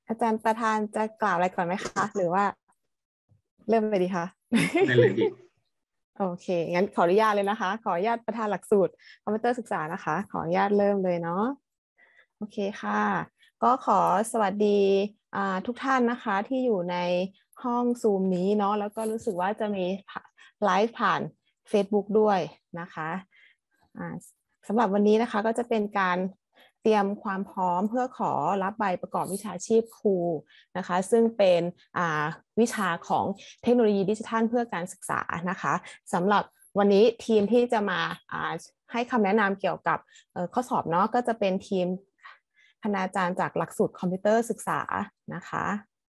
อาจารย์ประธานจะกล่าวอะไรก่อนไหมคะหรือว่าเริ่มเลยดีคะได้เลยพี่โอเคงั้นขออนุญาตเลยนะคะขออนุญาตประธานหลักสูตรคอมพิวเตอร์ศึกษานะคะขออนุญาตเริ่มเลยเนาะโอเคค่ะก็ขอสวัสดีทุกท่านนะคะที่อยู่ในห้องซูมนี้เนาะแล้วก็รู้สึกว่าจะมีไลฟ์ผ่าน Facebook ด้วยนะคะอ่าสำหรับวันนี้นะคะก็จะเป็นการเตรียมความพร้อมเพื่อขอรับใบประกอบวิชาชีพครูนะคะซึ่งเป็นวิชาของเทคโนโลยีดิจิทัลเพื่อการศึกษานะคะสำหรับวันนี้ทีมที่จะมาให้คำแนะนำเกี่ยวกับข้อสอบเนาะก็จะเป็นทีมคณาจารย์จากหลักสูตรคอมพิวเตอร์ศึกษานะคะ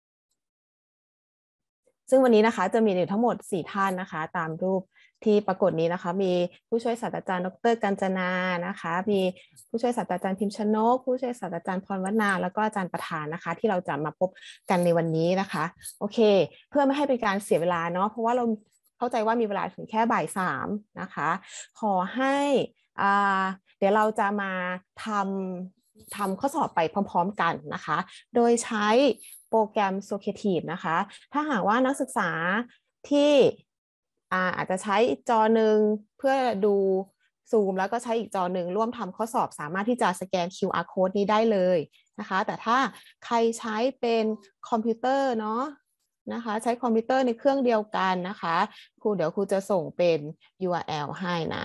ซึ่งวันนี้นะคะจะมีอยู่ทั้งหมด4ท่านนะคะตามรูปที่ปรากฏนี้นะคะมีผู้ช่วยศาสตราจารย์ดร.กัญจนานะคะมีผู้ช่วยศาสตราจารย์พิมพ์ชนกผู้ช่วยศาสตราจารย์พรวนาแล้วก็อาจารย์ประธานนะคะที่เราจะมาพบกันในวันนี้นะคะโอเคเพื่อไม่ให้เป็นการเสียเวลาเนาะเพราะว่าเราเข้าใจว่ามีเวลาถึงแค่บ่าย3นะคะขอให้เดี๋ยวเราจะมาทำข้อสอบไปพร้อมๆกันนะคะโดยใช้โปรแกรม Socrative นะคะถ้าหากว่านักศึกษาที่อาจจะใช้จอหนึ่งเพื่อดูซูมแล้วก็ใช้อีกจอหนึ่งร่วมทำข้อสอบสามารถที่จะสแกน QR code นี้ได้เลยนะคะแต่ถ้าใครใช้เป็นคอมพิวเตอร์เนาะนะคะใช้คอมพิวเตอร์ในเครื่องเดียวกันนะคะเดี๋ยวครูจะส่งเป็น URL ให้นะ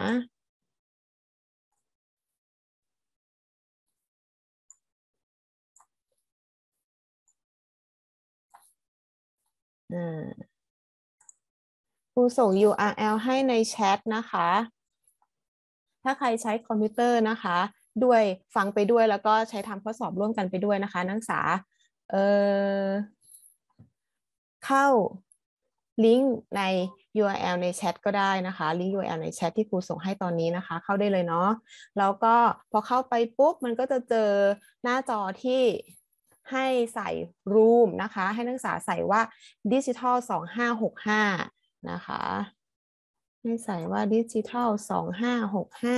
ครูส่ง URL ให้ในแชทนะคะถ้าใครใช้คอมพิวเตอร์นะคะด้วยฟังไปด้วยแล้วก็ใช้ทำข้อสอบร่วมกันไปด้วยนะคะนักศึกษาเอ่อเข้าลิงก์ใน URL ในแชทก็ได้นะคะลิงก์ URL ในแชทที่ครูส่งให้ตอนนี้นะคะเข้าได้เลยเนาะแล้วก็พอเข้าไปปุ๊บมันก็จะเจอหน้าจอที่ให้ใส่รูมนะคะให้นักศึกษาใส่ว่าดิจิทัล2565นะคะให้ใส่ว่าดิจิทัล2565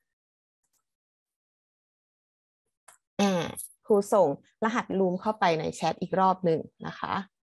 ครูส่งรหัสรูมเข้าไปในแชทอีกรอบหนึ่งนะคะ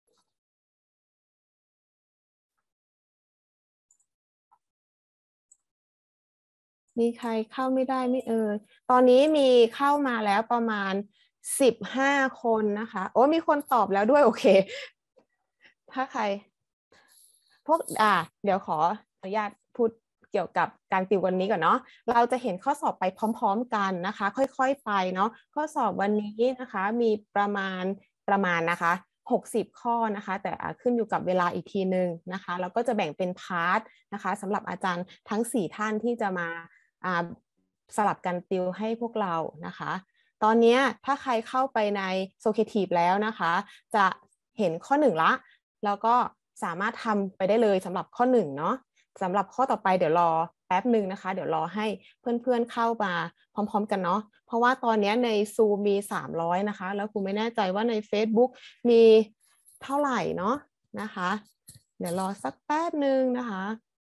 มีใครเข้าไม่ได้ไม่ตอนนี้มีเข้ามาแล้วประมาณ15คนนะคะโอ้มีคนตอบแล้วด้วยโอเคถ้าใครพวกเดี๋ยวขออนุญาตพูดเกี่ยวกับการติววันนี้ก่อนเนาะเราจะเห็นข้อสอบไปพร้อมๆกันนะคะค่อยๆไปเนาะข้อสอบวันนี้นะคะมีประมาณนะคะ60ข้อนะคะแต่ขึ้นอยู่กับเวลาอีกทีนึงนะคะแล้วก็จะแบ่งเป็นพาร์ทนะคะสำหรับอาจารย์ทั้ง4ท่านที่จะมาสลับกันติวให้พวกเรานะคะตอนนี้ถ้าใครเข้าไปใน Socrative แล้วนะคะจะเห็นข้อ1ละแล้วก็สามารถทำไปได้เลยสำหรับข้อ1เนาะสำหรับข้อต่อไปเดี๋ยวรอแป๊บหนึ่งนะคะเดี๋ยวรอให้เพื่อนๆเข้ามาพร้อมๆกันเนาะเพราะว่าตอนนี้ใน Zoom มี300นะคะแล้วครูไม่แน่ใจว่าใน Facebook มีเท่าไหร่เนาะนะคะเดี๋ยวรอสักแป๊บหนึ่งนะคะ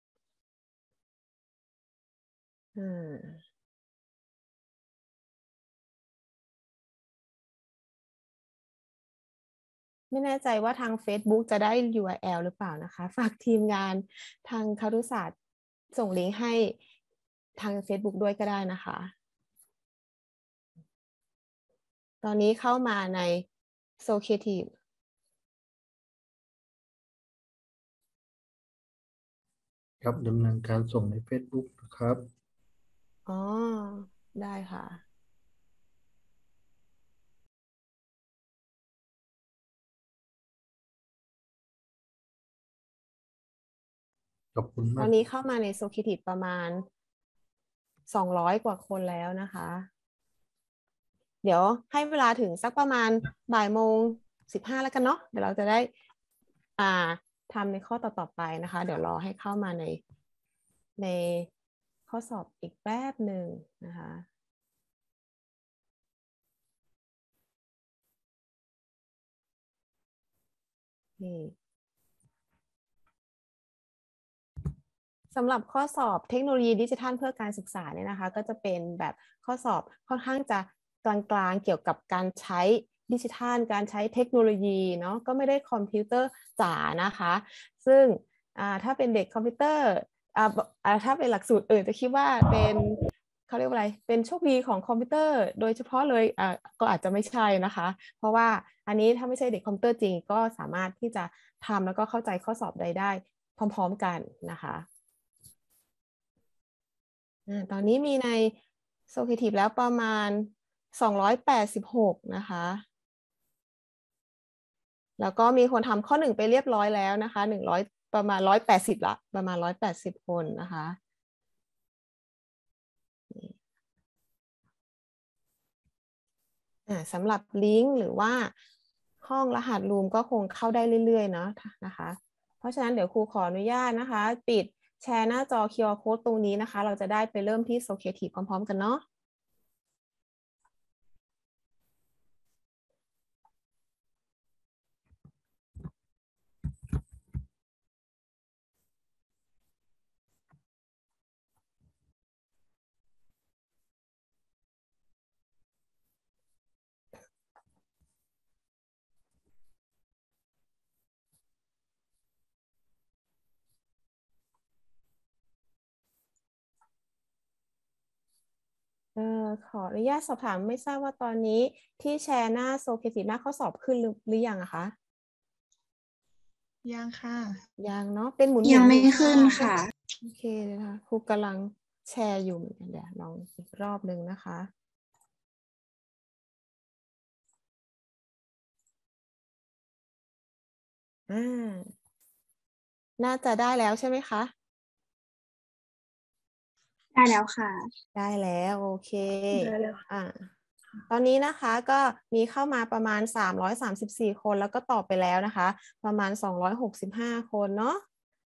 ไม่แน่ใจว่าทาง Facebook จะได้ URL หรือเปล่านะคะฝากทีมงานทางครุศาสตร์ส่งลิงก์ให้ทาง Facebook ด้วยก็ได้นะคะตอนนี้เข้ามาใน Socrative ครับดำเนินการส่งใน Facebook นะครับอ๋อได้ค่ะขอบคุณมากตอนนี้เข้ามาใน Socrative ประมาณ200กว่าคนแล้วนะคะเดี๋ยวให้เวลาถึงสักประมาณ13:15แล้วกันเนาะเดี๋ยวเราจะได้อ่าทำในข้อต่อๆไปนะคะเดี๋ยวรอให้เข้ามาในข้อสอบอีกแป๊บหนึ่งนะคะนี่สำหรับข้อสอบเทคโนโลยีดิจิทัลเพื่อการศึกษาเนี่ยนะคะก็จะเป็นแบบข้อสอบค่อนข้างจะกลางๆเกี่ยวกับการใช้ดิจิทัลการใช้เทคโนโลยีเนาะก็ไม่ได้คอมพิวเตอร์จ๋านะคะซึ่งถ้าเป็นเด็กคอมพิวเตอร์ถ้าเป็นหลักสูตรอื่นจะคิดว่าเป็นเขาเรียกว่าอะไรเป็นโชคดีของคอมพิวเตอร์โดยเฉพาะเลยก็อาจจะไม่ใช่นะคะเพราะว่าอันนี้ถ้าไม่ใช่เด็กคอมพิวเตอร์จริงก็สามารถที่จะทำแล้วก็เข้าใจข้อสอบใดได้พร้อมๆกันนะคะตอนนี้มีใน Socrative แล้วประมาณ286นะคะแล้วก็มีคนทำข้อ1ไปเรียบร้อยแล้วนะคะ100ประมาณ180ละประมาณ180คนนะคะสำหรับลิงก์หรือว่าห้องรหัสรูมก็คงเข้าได้เรื่อยๆเนาะนะคะเพราะฉะนั้นเดี๋ยวครูขออนุญาตนะคะปิดแชร์หน้าจอ QR Code ตรงนี้นะคะเราจะได้ไปเริ่มที่ Socrative พร้อมๆกันเนาะขออนุญาตสอบถามไม่ทราบว่าตอนนี้ที่แชร์หน้า Socrative หน้าข้อสอบขึ้นหรือยังอะคะยังค่ะยังเนาะเป็นหมุนยังไม่อยู่ขึ้นค่ะโอเคเลยค่ะครูกำลังแชร์อยู่เหมือนกันเดี๋ยวลองอีกรอบหนึ่งนะคะน่าจะได้แล้วใช่ไหมคะได้แล้วค่ะได้แล้วโอเคได้แล้วตอนนี้นะคะก็มีเข้ามาประมาณ334คนแล้วก็ตอบไปแล้วนะคะประมาณ265คนเนาะ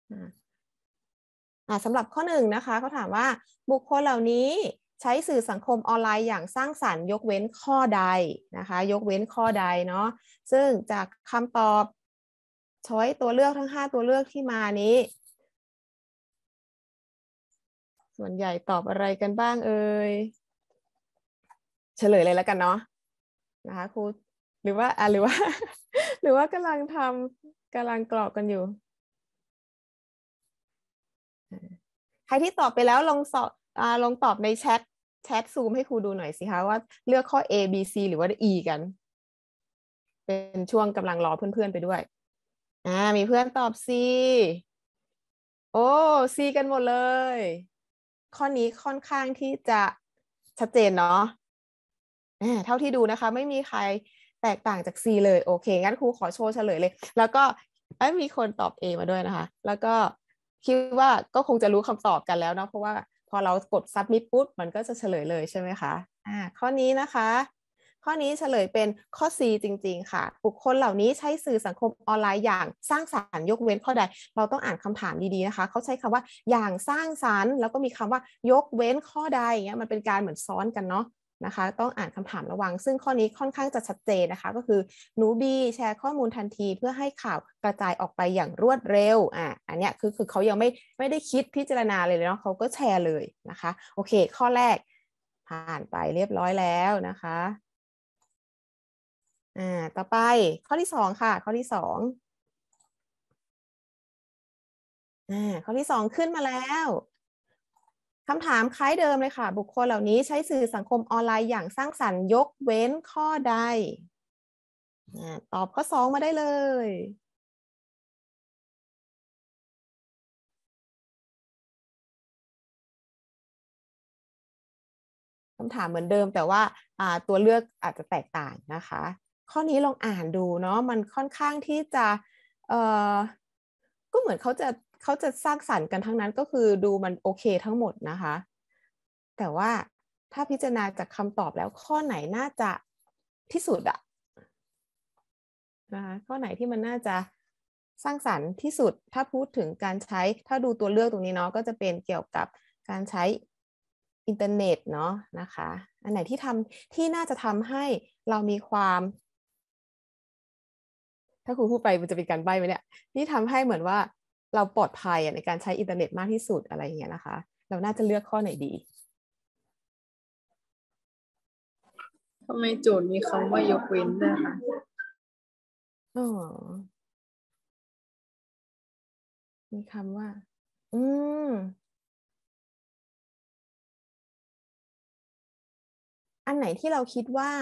สำหรับข้อ1นะคะเขาถามว่าบุคคลเหล่านี้ใช้สื่อสังคมออนไลน์อย่างสร้างสรรค์ยกเว้นข้อใดนะคะยกเว้นข้อใดเนาะซึ่งจากคำตอบช้อยตัวเลือกทั้ง5ตัวเลือกที่มานี้ส่วนใหญ่ตอบอะไรกันบ้างเอ่ยเฉลยเลยแล้วกันเนาะนะคะครูหรือว่าหรือว่า หรือว่ากำลังกำลังกรอกกันอยู่ใครที่ตอบไปแล้วลองตอบในแชทซูมให้ครูดูหน่อยสิคะว่าเลือกข้อ A B C หรือว่า E กันเป็นช่วงกำลังรอเพื่อนๆไปด้วยมีเพื่อนตอบ C โอ้ C กันหมดเลย ข้อนี้ค่อนข้างที่จะชัดเจนเนาะเท่าที่ดูนะคะไม่มีใครแตกต่างจาก C เลยโอเคงั้นครูขอโชว์เฉลยเลยแล้วก็มีคนตอบ A มาด้วยนะคะแล้วก็คิดว่าก็คงจะรู้คำตอบกันแล้วเนาะเพราะว่าพอเรากด submit ปุ๊บมันก็จะเฉลยเลยใช่ไหมคะข้อนี้นะคะข้อนี้เฉลยเป็นข้อ C จริงๆค่ะบุคคลเหล่านี้ใช้สื่อสังคมออนไลน์อย่างสร้างสรรค์ยกเว้นข้อใดเราต้องอ่านคำถามดีๆนะคะเขาใช้คำว่าอย่างสร้างสรรค์แล้วก็มีคำว่ายกเว้นข้อใดอย่างเงี้ยมันเป็นการเหมือนซ้อนกันเนาะนะคะต้องอ่านคำถามระวังซึ่งข้อนี้ค่อนข้างจะชัดเจนนะคะก็คือหนูบีแชร์ข้อมูลทันทีเพื่อให้ข่าวกระจายออกไปอย่างรวดเร็วอันเนี้ยคือเขายังไม่ได้คิดพิจารณาเลยเนาะเขาก็แชร์เลยนะคะโอเคข้อแรกผ่านไปเรียบร้อยแล้วนะคะต่อไปข้อที่2ค่ะข้อที่2ข้อที่2ขึ้นมาแล้วคำถามคล้ายเดิมเลยค่ะบุคคลเหล่านี้ใช้สื่อสังคมออนไลน์อย่างสร้างสรรค์ยกเว้นข้อใดตอบข้อ2มาได้เลยคำถามเหมือนเดิมแต่ว่าตัวเลือกอาจจะแตกต่างนะคะข้อนี้ลองอ่านดูเนาะมันค่อนข้างที่จะก็เหมือนเขาจะสร้างสรรค์กันทั้งนั้นก็คือดูมันโอเคทั้งหมดนะคะแต่ว่าถ้าพิจารณาจากคำตอบแล้วข้อไหนน่าจะที่สุดอะนะคะข้อไหนที่มันน่าจะสร้างสรรค์ที่สุดถ้าพูดถึงการใช้ถ้าดูตัวเลือกตรงนี้เนาะก็จะเป็นเกี่ยวกับการใช้อินเทอร์เน็ตเนาะนะคะอันไหนที่น่าจะทำให้เรามีความถ้าครูพูดไปมันจะเป็นการใบ้ไหมเนี่ยที่ทำให้เหมือนว่าเราปลอดภัยในการใช้อินเทอร์เน็ตมากที่สุดอะไรอย่างเงี้ยนะคะเราน่าจะเลือกข้อไหนดีทำไมโจทย์มีคำว่ายกเว้นด้วยคะอ๋อมีคำว่า อืม อันไหนที่เราคิดว่า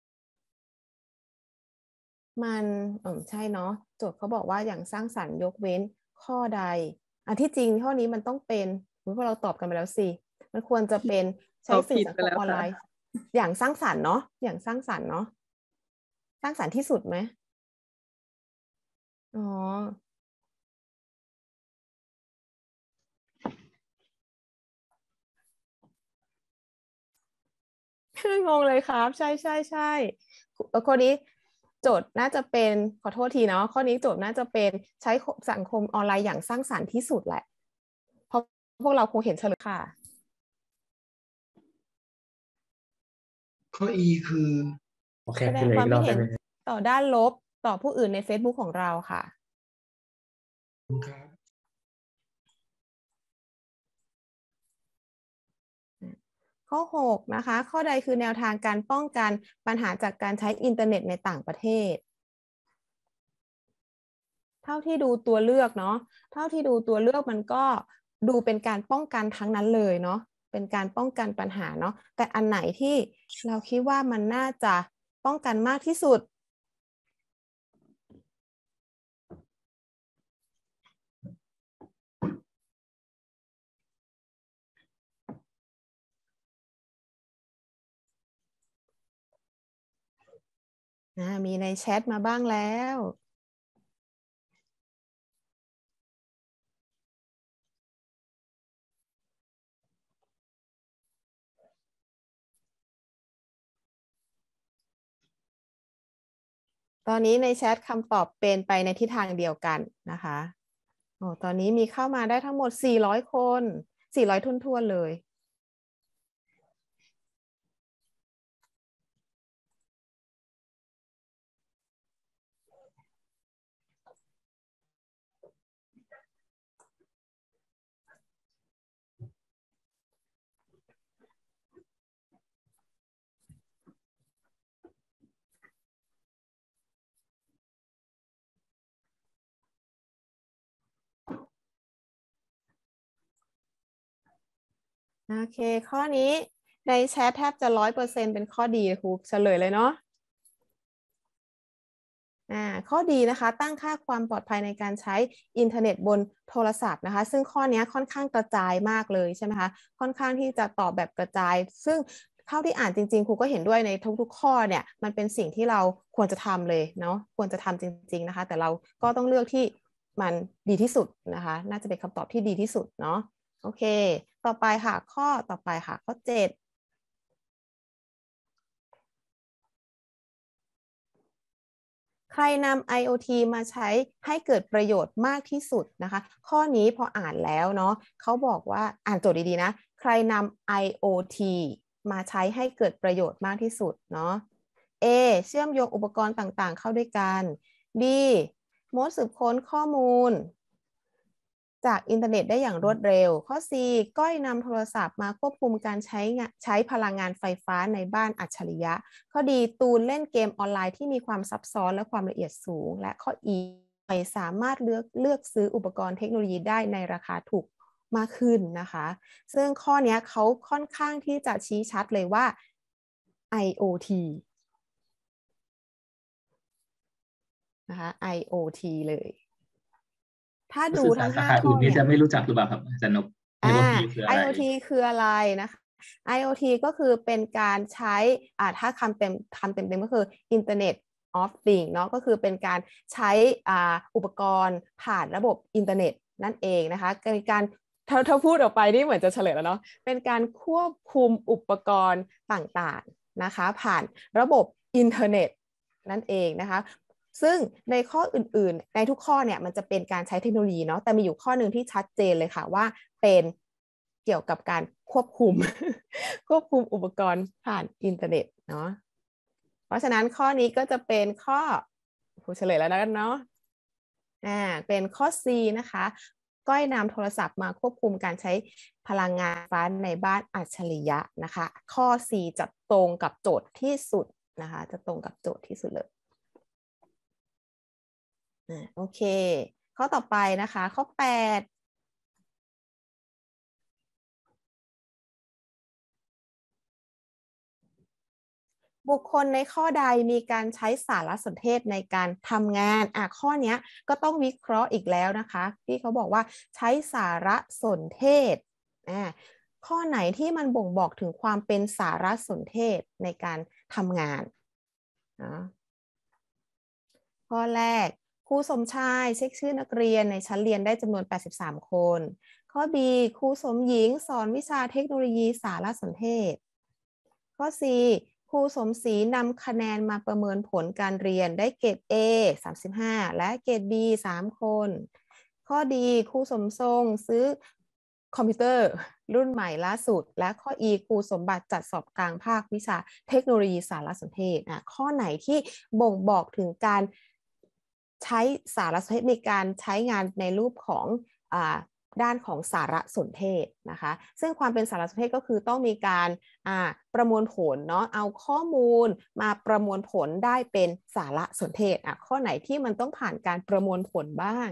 มันใช่เนาะโจทย์เขาบอกว่าอย่างสร้างสรรค์ยกเว้นข้อใดที่จริงข้อนี้มันต้องเป็นเพราะเราตอบกันไปแล้วสิมันควรจะเป็นใช้สื่อสังคมออนไลน์อย่างสร้างสรรค์เนาะอย่างสร้างสรรค์เนาะสร้างสรรค์ที่สุดไหมอ๋อ งงเลยครับใช่ใช่ใช่ข้อนี้โจทย์น่าจะเป็นขอโทษทีเนาะข้อนี้โจทย์น่าจะเป็นใช้สังคมออนไลน์อย่างสร้างสรรค์ที่สุดแหละเพราะพวกเราคงเห็นเฉลยค่ะข้อ E คือโอเคแสดเฉงลยควาอีมกรคิอดบเห็ได้นไหมต่อด้านลบต่อผู้อื่นใน Facebook ของเราค่ะครับข้อ6นะคะข้อใดคือแนวทางการป้องกันปัญหาจากการใช้อินเทอร์เน็ตในต่างประเทศ เท่าที่ดูตัวเลือกเนาะเท่าที่ดูตัวเลือกมันก็ดูเป็นการป้องกันทั้งนั้นเลยเนาะเป็นการป้องกันปัญหาเนาะแต่อันไหนที่เราคิดว่ามันน่าจะป้องกันมากที่สุดมีในแชทมาบ้างแล้ว ตอนนี้ในแชทคำตอบเป็นไปในทิศทางเดียวกันนะคะตอนนี้มีเข้ามาได้ทั้งหมด400คน400ทุ่นๆเลยโอเคข้อนี้ในแชทแทบจะ100%เป็นข้อดีครูเฉลยเลยเนาะข้อดีนะคะตั้งค่าความปลอดภัยในการใช้อินเทอร์เน็ตบนโทรศัพท์นะคะซึ่งข้อนี้ค่อนข้างกระจายมากเลยใช่ไหมคะค่อนข้างที่จะตอบแบบกระจายซึ่งเท่าที่อ่านจริงๆครูก็เห็นด้วยในทุกๆข้อเนี่ยมันเป็นสิ่งที่เราควรจะทำเลยเนาะควรจะทำจริงๆนะคะแต่เราก็ต้องเลือกที่มันดีที่สุดนะคะน่าจะเป็นคำตอบที่ดีที่สุดเนาะโอเคต่อไปค่ะข้อต่อไปค่ะข้อ7ใครนำ IoT มาใช้ให้เกิดประโยชน์มากที่สุดนะคะข้อนี้พออ่านแล้วเนาะเขาบอกว่าอ่านโจทย์ดีๆนะใครนำ IoT มาใช้ให้เกิดประโยชน์มากที่สุดเนาะ A เชื่อมโยงอุปกรณ์ต่างๆเข้าด้วยกัน B มดสืบค้นข้อมูลจากอินเทอร์เน็ตได้อย่างรวดเร็วข้อ C ก้อยนำโทรศัพท์มาควบคุมการใช้พลังงานไฟฟ้าในบ้านอัจฉริยะข้อ D ตูนเล่นเกมออนไลน์ที่มีความซับซ้อนและความละเอียดสูงและข้อ E สามารถเลือกซื้ออุปกรณ์เทคโนโลยีได้ในราคาถูกมากขึ้นนะคะซึ่งข้อนี้เขาค่อนข้างที่จะชี้ชัดเลยว่า IoT นะคะ IoT เลยถ้าดูทั้ง5ข้อเนี่ยจะไม่รู้จักหรือเปล่าครับอาจารย์นก IoT คืออะไร IoT คืออะไรนะคะ IoT ก็คือเป็นการใช้ถ้าคำเต็มก็คือ Internet of Things เนาะก็คือเป็นการใช้อุปกรณ์ผ่านระบบอินเทอร์เน็ตนั่นเองนะคะเป็นการถ้าพูดออกไปนี่เหมือนจะเฉลยแล้วเนาะเป็นการควบคุมอุปกรณ์ต่างๆนะคะผ่านระบบอินเทอร์เน็ตนั่นเองนะคะซึ่งในข้ออื่นๆในทุกข้อเนี่ยมันจะเป็นการใช้เทคโนโลยีเนาะแต่มีอยู่ข้อหนึ่งที่ชัดเจนเลยค่ะว่าเป็นเกี่ยวกับการควบคุม ควบคุมอุปกรณ์ผ่านอินเทอร์เน็ตเนาะเพราะฉะนั้นข้อนี้ก็จะเป็นข้อผู้เฉลยแล้วนะเนาะเป็นข้อ C นะคะก้อยนำโทรศัพท์มาควบคุมการใช้พลังงานไฟฟ้าในบ้านอัจฉริยะนะคะข้อ C จะตรงกับโจทย์ที่สุดนะคะจะตรงกับโจทย์ที่สุดเลยโอเคข้อต่อไปนะคะข้อ 8บุคคลในข้อใดมีการใช้สารสนเทศในการทำงานข้อนี้ก็ต้องวิเคราะห์อีกแล้วนะคะที่เขาบอกว่าใช้สารสนเทศข้อไหนที่มันบ่งบอกถึงความเป็นสารสนเทศในการทำงานข้อแรกครูสมชายเช็คชื่อนักเรียนในชั้นเรียนได้จำนวน83คนข้อ B ครูสมหญิงสอนวิชาเทคโนโลยีสารสนเทศข้อ C ครูสมศรีนำคะแนนมาประเมินผลการเรียนได้เกรด A 35และเกรด B 3คนข้อ D ครูสมทรงซื้อคอมพิวเตอร์รุ่นใหม่ล่าสุดและข้อ E ครูสมบัติจัดสอบกลางภาควิชาเทคโนโลยีสารสนเทศข้อไหนที่บ่งบอกถึงการใช้สารสนเทศในการใช้งานในรูปของด้านของสารสนเทศนะคะซึ่งความเป็นสารสนเทศก็คือต้องมีการประมวลผลเนาะเอาข้อมูลมาประมวลผลได้เป็นสารสนเทศข้อไหนที่มันต้องผ่านการประมวลผลบ้าง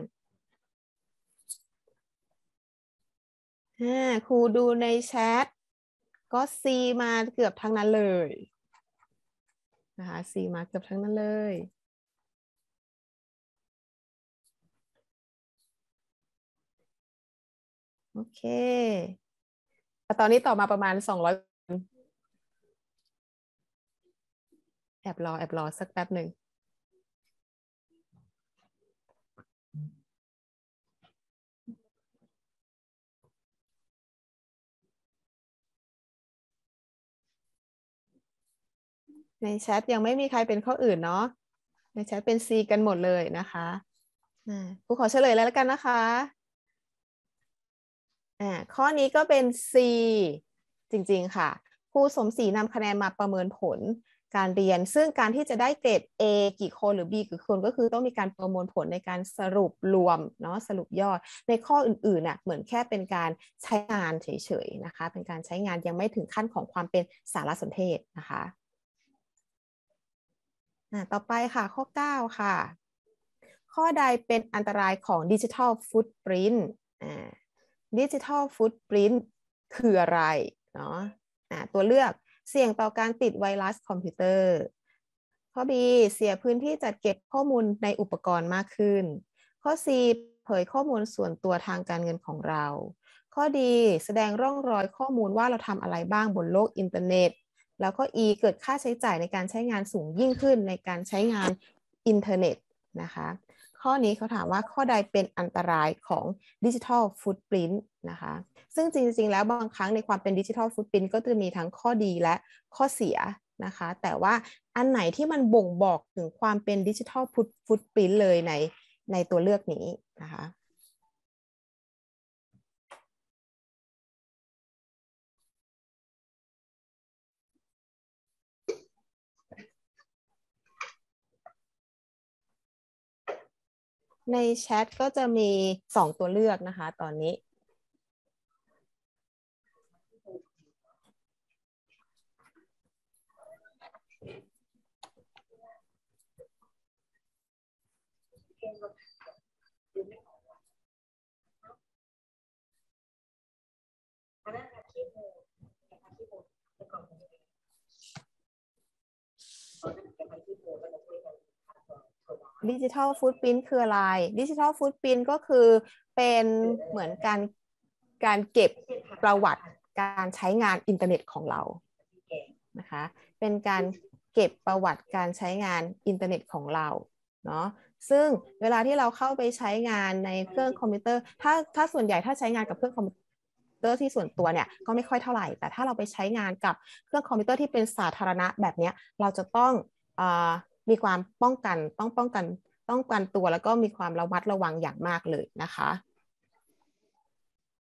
ครูดูในแชทก็ C มาเกือบทั้งนั้นเลยนะคะ C มาเกือบทั้งนั้นเลยโอเคตอนนี้ต่อมาประมาณ200แอบรอสักแป๊บหนึ่งในแชทยังไม่มีใครเป็นข้ออื่นเนาะในแชทเป็น C กันหมดเลยนะคะครูขอเฉลยแล้วกันนะคะข้อนี้ก็เป็น C จริงๆค่ะครูสมศรีนำคะแนนมาประเมินผลการเรียนซึ่งการที่จะได้เกรด A กี่คนหรือ B กี่คนก็คือต้องมีการประมวลผลในการสรุปรวมเนาะสรุปยอดในข้ออื่นๆเหมือนแค่เป็นการใช้งานเฉยๆนะคะเป็นการใช้งานยังไม่ถึงขั้นของความเป็นสารสนเทศนะคะต่อไปค่ะข้อ 9 ค่ะข้อใดเป็นอันตรายของดิจิทัลฟุตปรินท์ดิจิทัลฟุตปรินท์คืออะไรเนาะตัวเลือกเสี่ยงต่อการติดไวรัสคอมพิวเตอร์ข้อ B เสียพื้นที่จัดเก็บข้อมูลในอุปกรณ์มากขึ้นข้อ C เผยข้อมูลส่วนตัวทางการเงินของเราข้อ D แสดงร่องรอยข้อมูลว่าเราทำอะไรบ้างบนโลกอินเทอร์เน็ตแล้วก็ E เกิดค่าใช้จ่ายในการใช้งานสูงยิ่งขึ้นในการใช้งานอินเทอร์เน็ตนะคะข้อนี้เขาถามว่าข้อใดเป็นอันตรายของดิจิทัลฟุตปรินท์นะคะซึ่งจริงๆแล้วบางครั้งในความเป็นดิจิทัลฟุตปรินท์ก็จะมีทั้งข้อดีและข้อเสียนะคะแต่ว่าอันไหนที่มันบ่งบอกถึงความเป็นดิจิทัลฟุตปรินท์เลยในตัวเลือกนี้นะคะในแชทก็จะมี2ตัวเลือกนะคะตอนนี้ดิจิทัลฟุตปรินท์คืออะไรดิจิทัลฟุตปรินท์ก็คือเป็นเหมือนการเก็บประวัติการใช้งานอินเทอร์เน็ตของเรานะคะเป็นการเก็บประวัติการใช้งานอินเทอร์เน็ตของเราเนาะซึ่งเวลาที่เราเข้าไปใช้งานในเครื่องคอมพิวเตอร์ถ้าส่วนใหญ่ถ้าใช้งานกับเครื่องคอมพิวเตอร์ที่ส่วนตัวเนี่ยก็ไม่ค่อยเท่าไหร่แต่ถ้าเราไปใช้งานกับเครื่องคอมพิวเตอร์ที่เป็นสาธารณะแบบนี้เราจะต้องมีความป้องกันตัวแล้วก็มีความระมัดระวังอย่างมากเลยนะคะ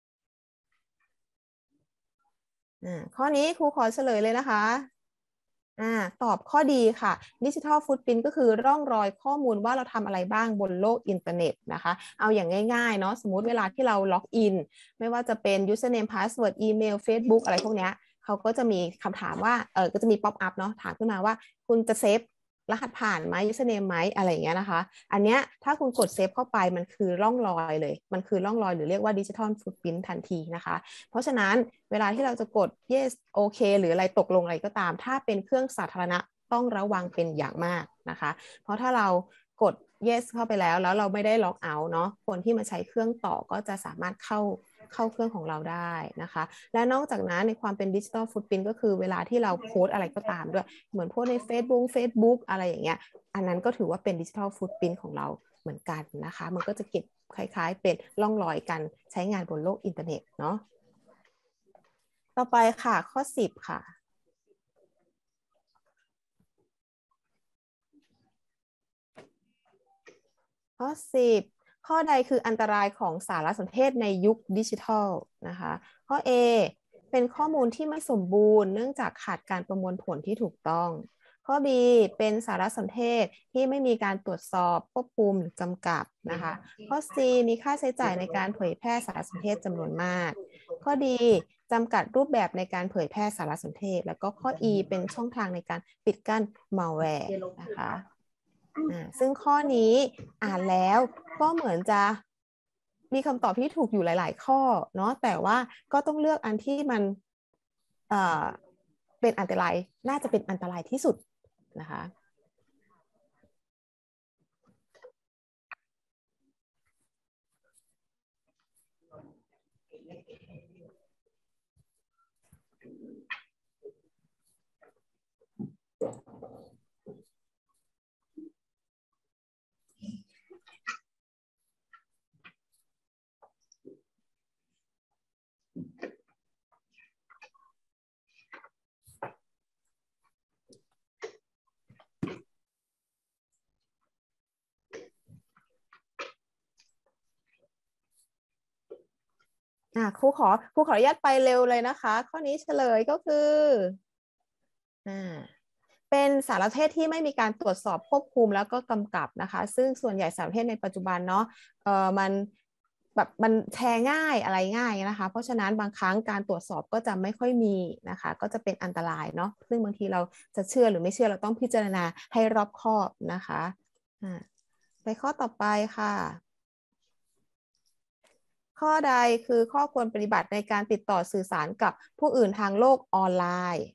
ข้อนี้ครูขอเฉลยเลยนะคะตอบข้อดีค่ะ Digital Footprint ก็คือร่องรอยข้อมูลว่าเราทำอะไรบ้างบนโลกอินเทอร์เน็ตนะคะเอาอย่างง่ายๆเนาะสมมุติเวลาที่เราล็อกอินไม่ว่าจะเป็น username password อีเมล Facebook อะไรพวกเนี้ยเขาก็จะมีคำถามว่าก็จะมี pop up เนาะถามขึ้นมาว่าคุณจะเซฟรหัสผ่านไหม username ไหมอะไรอย่างเงี้ยนะคะอันเนี้ยถ้าคุณกดเซฟเข้าไปมันคือร่องรอยเลยมันคือร่องรอยหรือเรียกว่า Digital Footprint ทันทีนะคะเพราะฉะนั้นเวลาที่เราจะกด yes โอเคหรืออะไรตกลงอะไรก็ตามถ้าเป็นเครื่องสาธารณะต้องระวังเป็นอย่างมากนะคะเพราะถ้าเรากด yes เข้าไปแล้วเราไม่ได้ล็อกเอาท์เนาะคนที่มาใช้เครื่องต่อก็จะสามารถเข้าเครื่องของเราได้นะคะและนอกจากนั้นในความเป็น Digital Footprint ก็คือเวลาที่เราโพสอะไรก็ตามด้วยเหมือนโพสใน Facebook อะไรอย่างเงี้ยอันนั้นก็ถือว่าเป็น Digital Footprint ของเราเหมือนกันนะคะมันก็จะเก็บคล้ายๆเป็นร่องรอยการใช้งานบนโลกอินเทอร์เน็ตเนาะต่อไปค่ะข้อ10ค่ะข้อ10ข้อใดคืออันตรายของสารสนเทศในยุคดิจิทัลนะคะข้อ A เป็นข้อมูลที่ไม่สมบูรณ์เนื่องจากขาดการประมวลผลที่ถูกต้องข้อ B เป็นสารสนเทศที่ไม่มีการตรวจสอบควบคุมหรือกำกับนะคะข้อ C มีค่าใช้จ่ายในการเผยแพร่สารสนเทศจำนวนมากข้อ D จำกัดรูปแบบในการเผยแพร่สารสนเทศแล้วก็ข้อ E เป็นช่องทางในการปิดกั้นมัลแวร์นะคะซึ่งข้อนี้อ่านแล้วก็เหมือนจะมีคำตอบที่ถูกอยู่หลายๆข้อเนาะแต่ว่าก็ต้องเลือกอันที่มันเป็นอันตรายน่าจะเป็นอันตรายที่สุดนะคะครูขออนุญาตไปเร็วเลยนะคะข้อนี้เฉลยก็คือเป็นสารสนเทศที่ไม่มีการตรวจสอบควบคุมแล้วก็กำกับนะคะซึ่งส่วนใหญ่สารสนเทศในปัจจุบันเนาะมันแบบมันแชร์ง่ายอะไรง่ายนะคะเพราะฉะนั้นบางครั้งการตรวจสอบก็จะไม่ค่อยมีนะคะก็จะเป็นอันตรายเนาะซึ่งบางทีเราจะเชื่อหรือไม่เชื่อเราต้องพิจารณาให้รอบคอบนะคะไปข้อต่อไปค่ะข้อใดคือข้อควรปฏิบัติในการติดต่อสื่อสารกับผู้อื่นทางโลกออนไลน์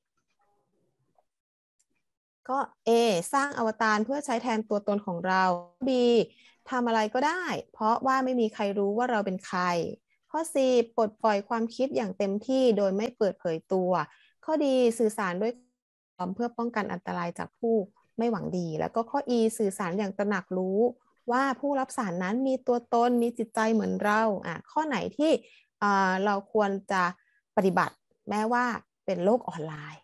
ก็ A สร้างอวตารเพื่อใช้แทนตัวตนของเรา B ทำอะไรก็ได้เพราะว่าไม่มีใครรู้ว่าเราเป็นใครข้อ C ปลดปล่อยความคิดอย่างเต็มที่โดยไม่เปิดเผยตัวข้อ D สื่อสารด้วยเพื่อป้องกันอันตรายจากผู้ไม่หวังดีแล้วก็ข้อ E สื่อสารอย่างตระหนักรู้ว่าผู้รับสารนั้นมีตัวตนมีจิตใจเหมือนเราข้อไหนที่เราควรจะปฏิบัติแม้ว่าเป็นโลกออนไลน์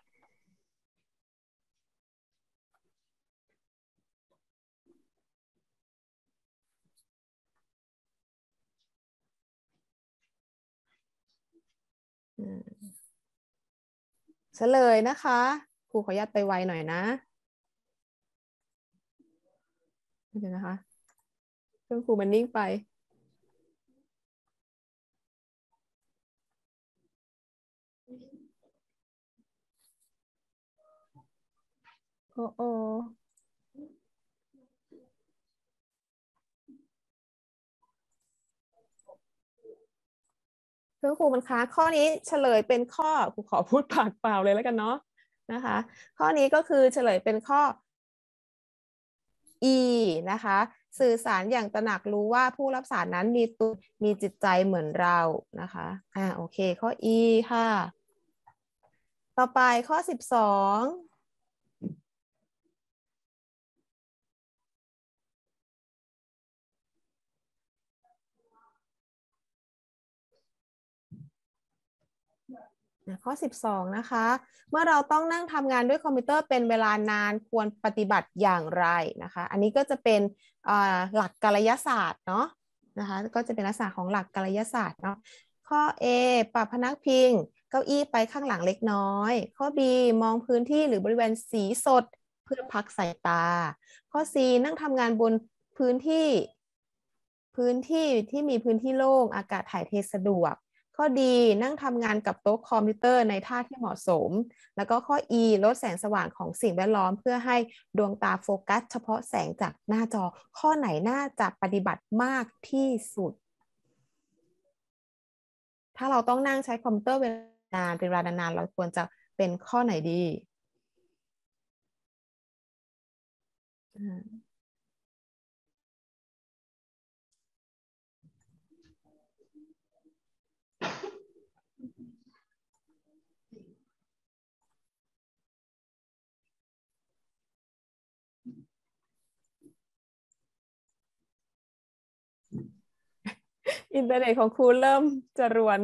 เฉลยนะคะครูขออนุญาตไปไวหน่อยนะเดี๋ยวนะคะเครื่องครูมันนิ่งไปโอ้โอเครื่องครูมันค้างข้อนี้เฉลยเป็นข้อครูขอพูดปากเปล่าเลยแล้วกันเนาะนะคะข้อนี้ก็คือเฉลยเป็นข้อ E นะคะสื่อสารอย่างตระหนักรู้ว่าผู้รับสารนั้นมีจิตใจเหมือนเรานะคะโอเคข้อ E ค่ะต่อไปข้อ12ข้อ12นะคะเมื่อเราต้องนั่งทำงานด้วยคอมพิวเตอร์เป็นเวลานานควรปฏิบัติอย่างไรนะคะอันนี้ก็จะเป็นหลักกัลยศาสตร์เนาะนะคะก็จะเป็นลักษณะของหลักกัลยศาสตร์เนาะข้อ A ปรับพนักพิงเก้าอี้ไปข้างหลังเล็กน้อย ข้อ B มองพื้นที่หรือบริเวณสีสดเพื่อพักสายตา ข้อ C นั่งทำงานบนพื้นที่ที่มีพื้นที่โล่งอากาศถ่ายเทสะดวก ข้อ D นั่งทำงานกับโต๊ะคอมพิวเตอร์ในท่าที่เหมาะสม แล้วก็ข้อ E ลดแสงสว่างของสิ่งแวดล้อมเพื่อให้ดวงตาโฟกัสเฉพาะแสงจากหน้าจอ ข้อไหนน่าจะปฏิบัติมากที่สุด ถ้าเราต้องนั่งใช้คอมพิวเตอร์เป็นเวลานานๆเราควรจะเป็นข้อไหนดีอินเทอร์เน็ตของครูเริ่มจะรวน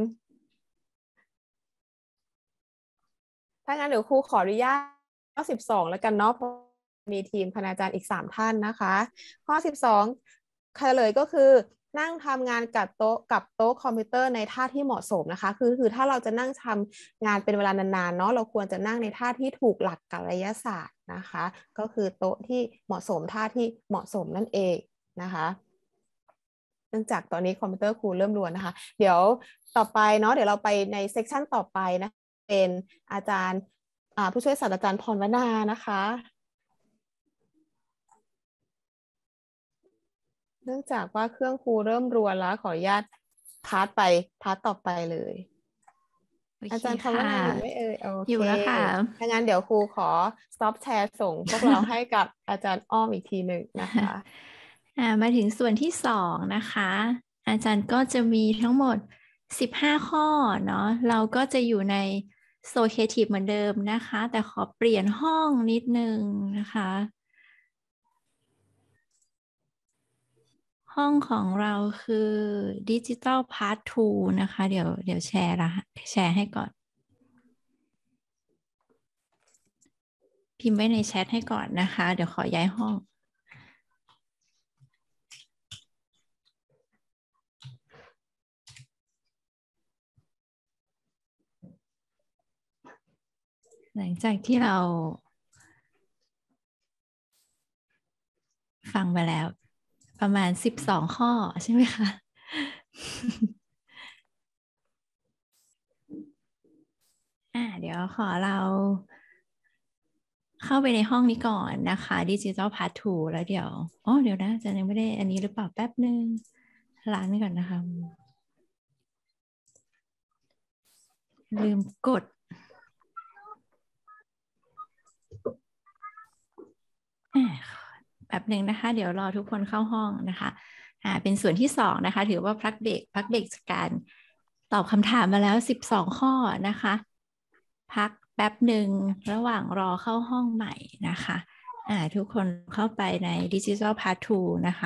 ถ้างั้นเดี๋ยวครูขออนุญาตข้อ12แล้วกันเนาะเพราะมีทีมคณาจารย์อีก3ท่านนะคะ ข้อ12เฉลยก็คือนั่งทำงานกับโต๊ะคอมพิวเตอร์ในท่าที่เหมาะสมนะคะคือถ้าเราจะนั่งทำงานเป็นเวลานานๆเนาะเราควรจะนั่งในท่าที่ถูกหลักกัลยาศาสตร์นะคะก็คือโต๊ะที่เหมาะสมท่าที่เหมาะสมนั่นเองนะคะเนื่องจากตอนนี้คอมพิวเตอร์ครูเริ่มรวนนะคะ เดี๋ยวต่อไปเนาะเดี๋ยวเราไปในเซสชันต่อไปนะเป็นอาจารย์ผู้ช่วยศาสตราจารย์พรวนานะคะ เนื่องจากว่าเครื่องครูเริ่มรวนแล้วขออนุญาตพาร์ทต่อไปเลยอาจารย์พรวนาอยู่ไหมเอ่ยโอเคอยู่แล้วค่ะถ้างั้นเดี๋ยวครูขอ stop share ส่งพวกเราให้กับอาจารย์อ้อมอีกทีหนึ่งนะคะมาถึงส่วนที่2นะคะ อาจารย์ก็จะมีทั้งหมด15ข้อเนาะเราก็จะอยู่ในโซเคทีฟเหมือนเดิมนะคะแต่ขอเปลี่ยนห้องนิดนึงนะคะห้องของเราคือ Digital Part 2 นะคะเดี๋ยวแชร์ให้ก่อนพิมพ์ไว้ในแชทให้ก่อนนะคะเดี๋ยวขอย้ายห้องหลังจากที่เราฟังไปแล้วประมาณ12ข้อใช่ไหมคะ เดี๋ยวขอเราเข้าไปในห้องนี้ก่อนนะคะ Digital Part 2 แล้วเดี๋ยวนะจะยังไม่ได้อันนี้หรือเปล่าแป๊บนึงล้างนี่ก่อนนะคะลืมกดแบบหนึ่งนะคะเดี๋ยวรอทุกคนเข้าห้องนะคะเป็นส่วนที่2นะคะถือว่าพักเบรกจากการตอบคำถามมาแล้ว12ข้อนะคะพักแป๊บหนึ่งระหว่างรอเข้าห้องใหม่นะคะทุกคนเข้าไปใน Digital Part 2 นะคะ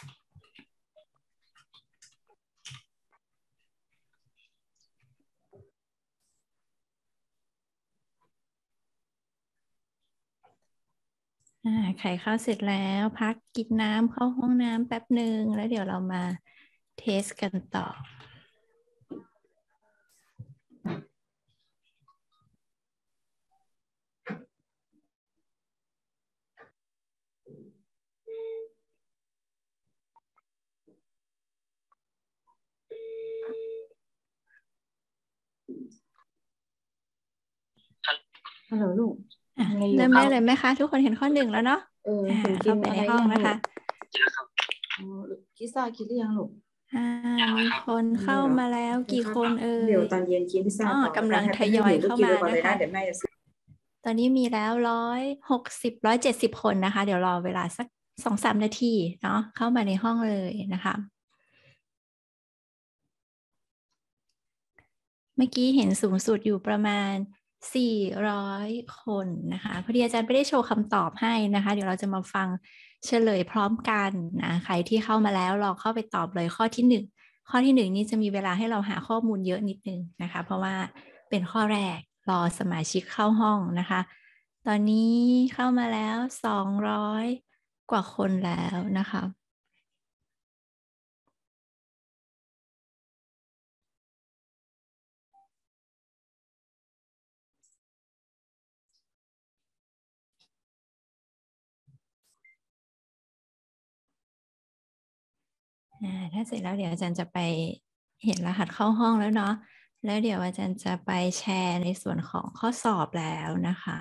ใครเข้าเสร็จแล้วพักกินน้ำเข้าห้องน้ำแป๊บหนึ่งแล้วเดี๋ยวเรามาเทสกันต่อฮัลโหลลูกเริ่มได้เลยไหมคะทุกคนเห็นข้อ1แล้วเนาะเข้าไปในห้องนะคะพิซซ่ากินหรือยังลูกมีคนเข้ามาแล้วกี่คนเดี๋ยวตอนเย็นกินพิซซ่าต่อกำลังทยอยเข้ามานะคะเดี๋ยวแม่จะซื้อตอนนี้มีแล้ว170คนนะคะเดี๋ยวรอเวลาสัก 2-3 นาทีเนาะเข้ามาในห้องเลยนะคะเมื่อกี้เห็นสูงสุดอยู่ประมาณ400คนนะคะพอดีอาจารย์ไม่ได้โชว์คำตอบให้นะคะเดี๋ยวเราจะมาฟังเฉลยพร้อมกันนะใครที่เข้ามาแล้วลองเข้าไปตอบเลยข้อที่1นี้จะมีเวลาให้เราหาข้อมูลเยอะนิดนึงนะคะเพราะว่าเป็นข้อแรกรอสมาชิกเข้าห้องนะคะตอนนี้เข้ามาแล้ว200กว่าคนแล้วนะคะถ้าเสร็จแล้วเดี๋ยวอาจารย์จะไปเห็นรหัสเข้าห้องแล้วเนาะแล้วเดี๋ยวอาจารย์จะไปแชร์ในส่วนของข้อสอบแล้วนะคะ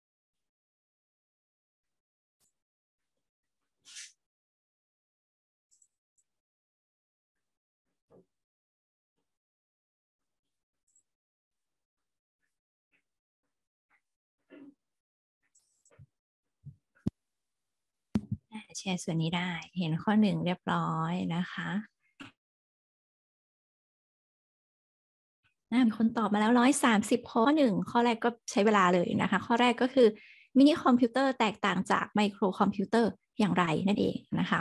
แชร์ส่วนนี้ได้เห็นข้อ1เรียบร้อยนะคะมีคนตอบมาแล้ว130ข้อ1ข้อแรกก็ใช้เวลาเลยนะคะข้อแรกก็คือมินิคอมพิวเตอร์แตกต่างจากไมโครคอมพิวเตอร์อย่างไรนั่นเองนะคะ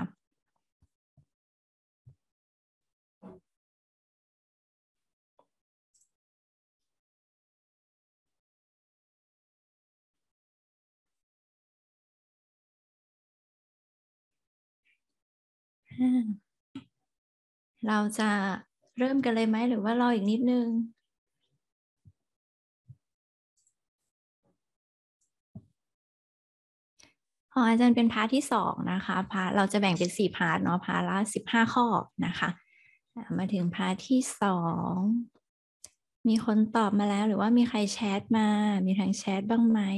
เราจะเริ่มกันเลยไหมหรือว่ารออีกนิดนึงของอาจารย์เป็นพาร์ทที่2นะคะพาร์ทเราจะแบ่งเป็น4พาร์ทเนาะพาร์ทละ15ข้อนะคะมาถึงพาร์ทที่2มีคนตอบมาแล้วหรือว่ามีใครแชทมามีทางแชทบ้างไหม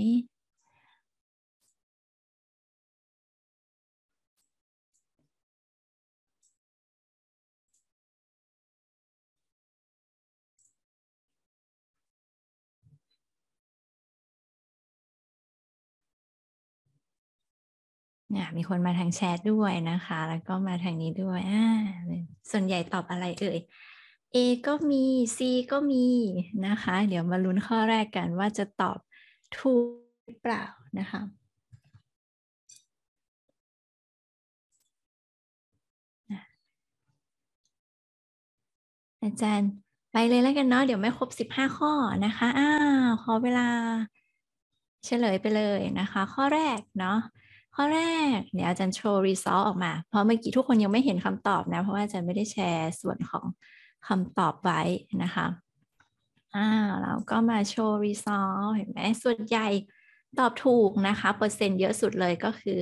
มีคนมาทางแชทด้วยนะคะแล้วก็มาทางนี้ด้วยส่วนใหญ่ตอบอะไรเอ่ย A ก็มี C ก็มีนะคะเดี๋ยวมาลุ้นข้อแรกกันว่าจะตอบถูกหรือเปล่านะคะอาจารย์ไปเลยแล้วกันเนาะเดี๋ยวไม่ครบ15ข้อนะคะขอเวลาเฉลยไปเลยนะคะข้อแรกเนาะข้อแรกเดี๋ยวอาจารย์โชว์ result ออกมาเพราะเมื่อกี้ทุกคนยังไม่เห็นคำตอบนะเพราะว่าอาจารย์ไม่ได้แชร์ส่วนของคำตอบไว้นะคะเราก็มาโชว์ result เห็นไหมส่วนใหญ่ตอบถูกนะคะเปอร์เซ็นต์เยอะสุดเลยก็คือ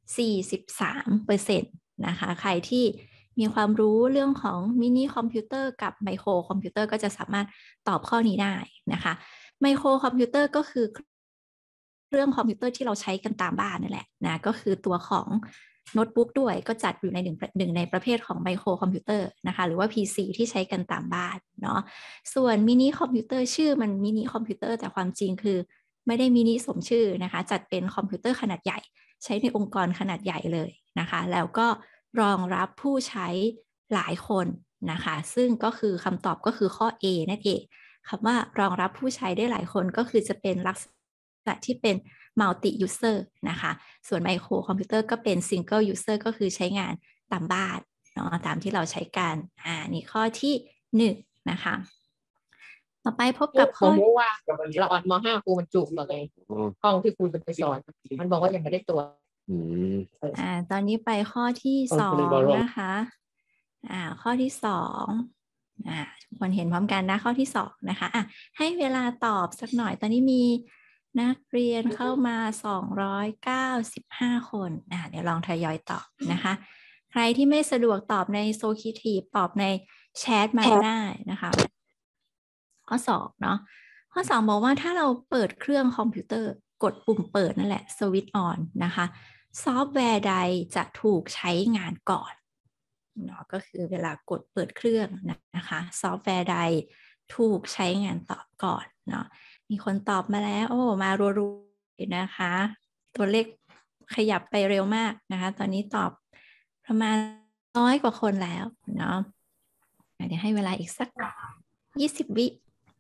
43% นะคะใครที่มีความรู้เรื่องของมินิคอมพิวเตอร์กับไมโครคอมพิวเตอร์ก็จะสามารถตอบข้อนี้ได้นะคะไมโครคอมพิวเตอร์ก็คือเครื่องคอมพิวเตอร์ที่เราใช้กันตามบ้านนั่นแหละนะก็คือตัวของโน้ตบุ๊กด้วยก็จัดอยู่ในหนึ่งในประเภทของไมโครคอมพิวเตอร์นะคะหรือว่า PC ที่ใช้กันตามบ้านเนาะส่วนมินิคอมพิวเตอร์ชื่อมันมินิคอมพิวเตอร์แต่ความจริงคือไม่ได้มินิสมชื่อนะคะจัดเป็นคอมพิวเตอร์ขนาดใหญ่ใช้ในองค์กรขนาดใหญ่เลยนะคะแล้วก็รองรับผู้ใช้หลายคนนะคะซึ่งก็คือคำตอบก็คือข้อ A นั่นเองคำว่ารองรับผู้ใช้ได้หลายคนก็คือจะเป็นลักษณะที่เป็น multi user นะคะส่วนไมโครคอมพิวเตอร์ก็เป็น single user ก็คือใช้งานตามบ้านเนาะตามที่เราใช้กันนี่ข้อที่1นะคะต่อไปพบกับข้อว่าเราอ่านม.5 ครูมันจุกเลยห้องที่ครูเป็นไปสอนมันบอกว่ายังไม่ได้ตัวตอนนี้ไปข้อที่2นะคะข้อที่2ทุกคนเห็นพร้อมกันนะข้อที่2นะคะให้เวลาตอบสักหน่อยตอนนี้มีนักเรียนเข้ามา295คนเดี๋ยวลองทยอยตอบนะคะใครที่ไม่สะดวกตอบในโซคิทีฟตอบในแชทมาได้นะคะข้อ2เนาะข้อ2บอกว่าถ้าเราเปิดเครื่องคอมพิวเตอร์กดปุ่มเปิดนั่นแหละสวิตช์ออนนะคะซอฟต์แวร์ใดจะถูกใช้งานก่อนเนาะก็คือเวลากดเปิดเครื่องนะคะซอฟต์แวร์ใดถูกใช้งานต่อก่อนเนาะมีคนตอบมาแล้วมารัวๆนะคะตัวเลขขยับไปเร็วมากนะคะตอนนี้ตอบประมาณ100 กว่าคนแล้วเนาะเดี๋ยวให้เวลาอีกสัก20 วิ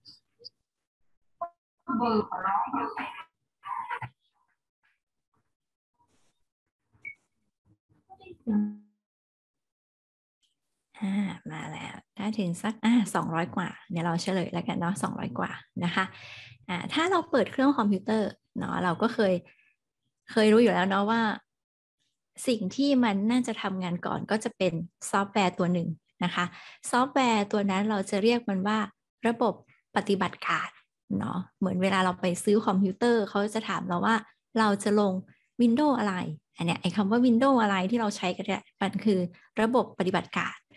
มาแล้วถ้าถึงสัก200 กว่าเดี๋ยวเราเฉลยแล้วกันเนาะ200 กว่านะคะถ้าเราเปิดเครื่องคอมพิวเตอร์เนาะเราก็เคยรู้อยู่แล้วเนาะว่าสิ่งที่มันน่าจะทำงานก่อนก็จะเป็นซอฟต์แวร์ตัวหนึ่งนะคะซอฟต์แวร์ตัวนั้นเราจะเรียกมันว่าระบบปฏิบัติการเนาะเหมือนเวลาเราไปซื้อคอมพิวเตอร์เขาจะถามเราว่าเราจะลง Windows อะไรอันเนี้ยไอ้คำว่า Windows อะไรที่เราใช้กันเนี่ยมันคือระบบปฏิบัติการ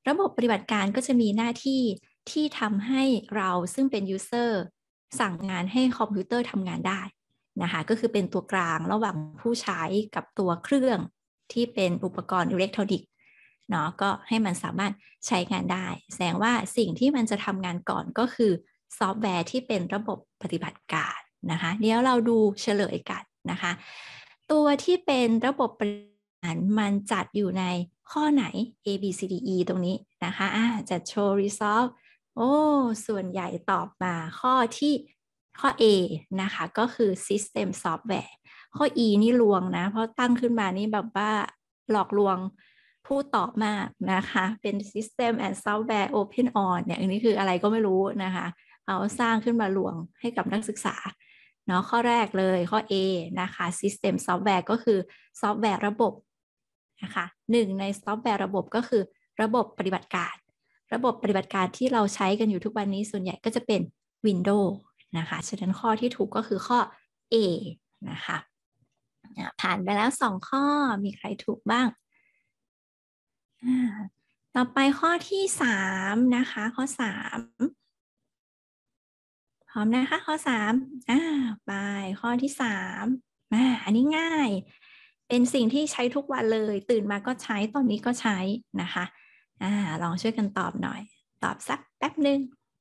ระบบปฏิบัติการก็จะมีหน้าที่ที่ทำให้เราซึ่งเป็น user สั่งงานให้คอมพิวเตอร์ทำงานได้นะคะก็คือเป็นตัวกลางระหว่างผู้ใช้กับตัวเครื่องที่เป็นอุปกรณ์อิเล็กทรอนิกส์เนาะก็ให้มันสามารถใช้งานได้แสดงว่าสิ่งที่มันจะทำงานก่อนก็คือซอฟต์แวร์ที่เป็นระบบปฏิบัติการนะคะเดี๋ยวเราดูเฉลยกันนะคะตัวที่เป็นระบบปฏิบัติการมันจัดอยู่ในข้อไหน A B C D E ตรงนี้นะคะจัดโชว์ resolve โอ้ส่วนใหญ่ตอบมาข้อ A นะคะก็คือ system software ข้อ E นี่ลวงนะเพราะตั้งขึ้นมานี่แบบว่าหลอกลวงผู้ตอบมากนะคะเป็น system and software open on เนี่ยอันนี้คืออะไรก็ไม่รู้นะคะเอาสร้างขึ้นมาลวงให้กับนักศึกษาเนาะข้อแรกเลยข้อ A นะคะ system software ก็คือซอฟต์แวร์ระบบนะคะหนึ่งในซอฟต์แวร์ระบบก็คือระบบปฏิบัติการระบบปฏิบัติการที่เราใช้กันอยู่ทุกวันนี้ส่วนใหญ่ก็จะเป็น Windows นะคะฉะนั้นข้อที่ถูกก็คือข้อ A นะคะผ่านไปแล้ว2ข้อมีใครถูกบ้างต่อไปข้อที่3นะคะข้อ3พร้อมนะคะข้อ3ไปข้อที่3อันนี้ง่ายเป็นสิ่งที่ใช้ทุกวันเลยตื่นมาก็ใช้ตอนนี้ก็ใช้นะคะลองช่วยกันตอบหน่อยตอบสักแป๊บนึง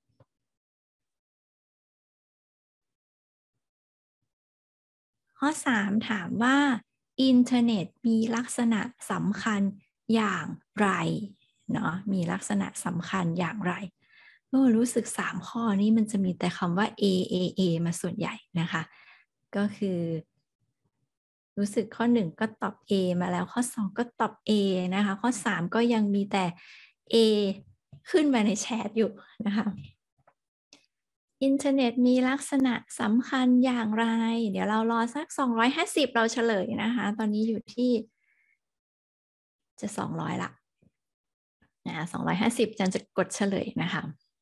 ข้อ3ถามว่าอินเทอร์เน็ตมีลักษณะสำคัญอย่างไรเนาะมีลักษณะสำคัญอย่างไรรู้สึก3ข้อนี้มันจะมีแต่คำว่า A มาส่วนใหญ่นะคะก็คือรู้สึกข้อ1ก็ตอบ A มาแล้วข้อ2ก็ตอบ A นะคะข้อ3ก็ยังมีแต่ A ขึ้นมาในแชทอยู่นะคะอินเทอร์เน็ตมีลักษณะสำคัญอย่างไรเดี๋ยวเรารอสัก250เราเฉลยนะคะตอนนี้อยู่ที่จะ200ละ250จันจะกดเฉลยนะคะ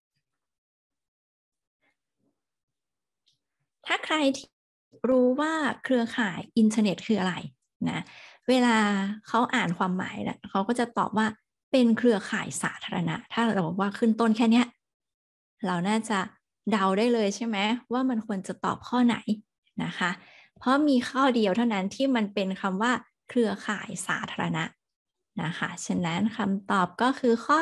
ถ้าใครที่รู้ว่าเครือข่ายอินเทอร์เน็ตคืออะไรนะเวลาเขาอ่านความหมายนะเขาก็จะตอบว่าเป็นเครือข่ายสาธารณะถ้าเราบอกว่าขึ้นต้นแค่นี้เราน่าจะเดาได้เลยใช่ไหมว่ามันควรจะตอบข้อไหนนะคะเพราะมีข้อเดียวเท่านั้นที่มันเป็นคำว่าเครือข่ายสาธารณะนะคะฉะนั้นคำตอบก็คือข้อ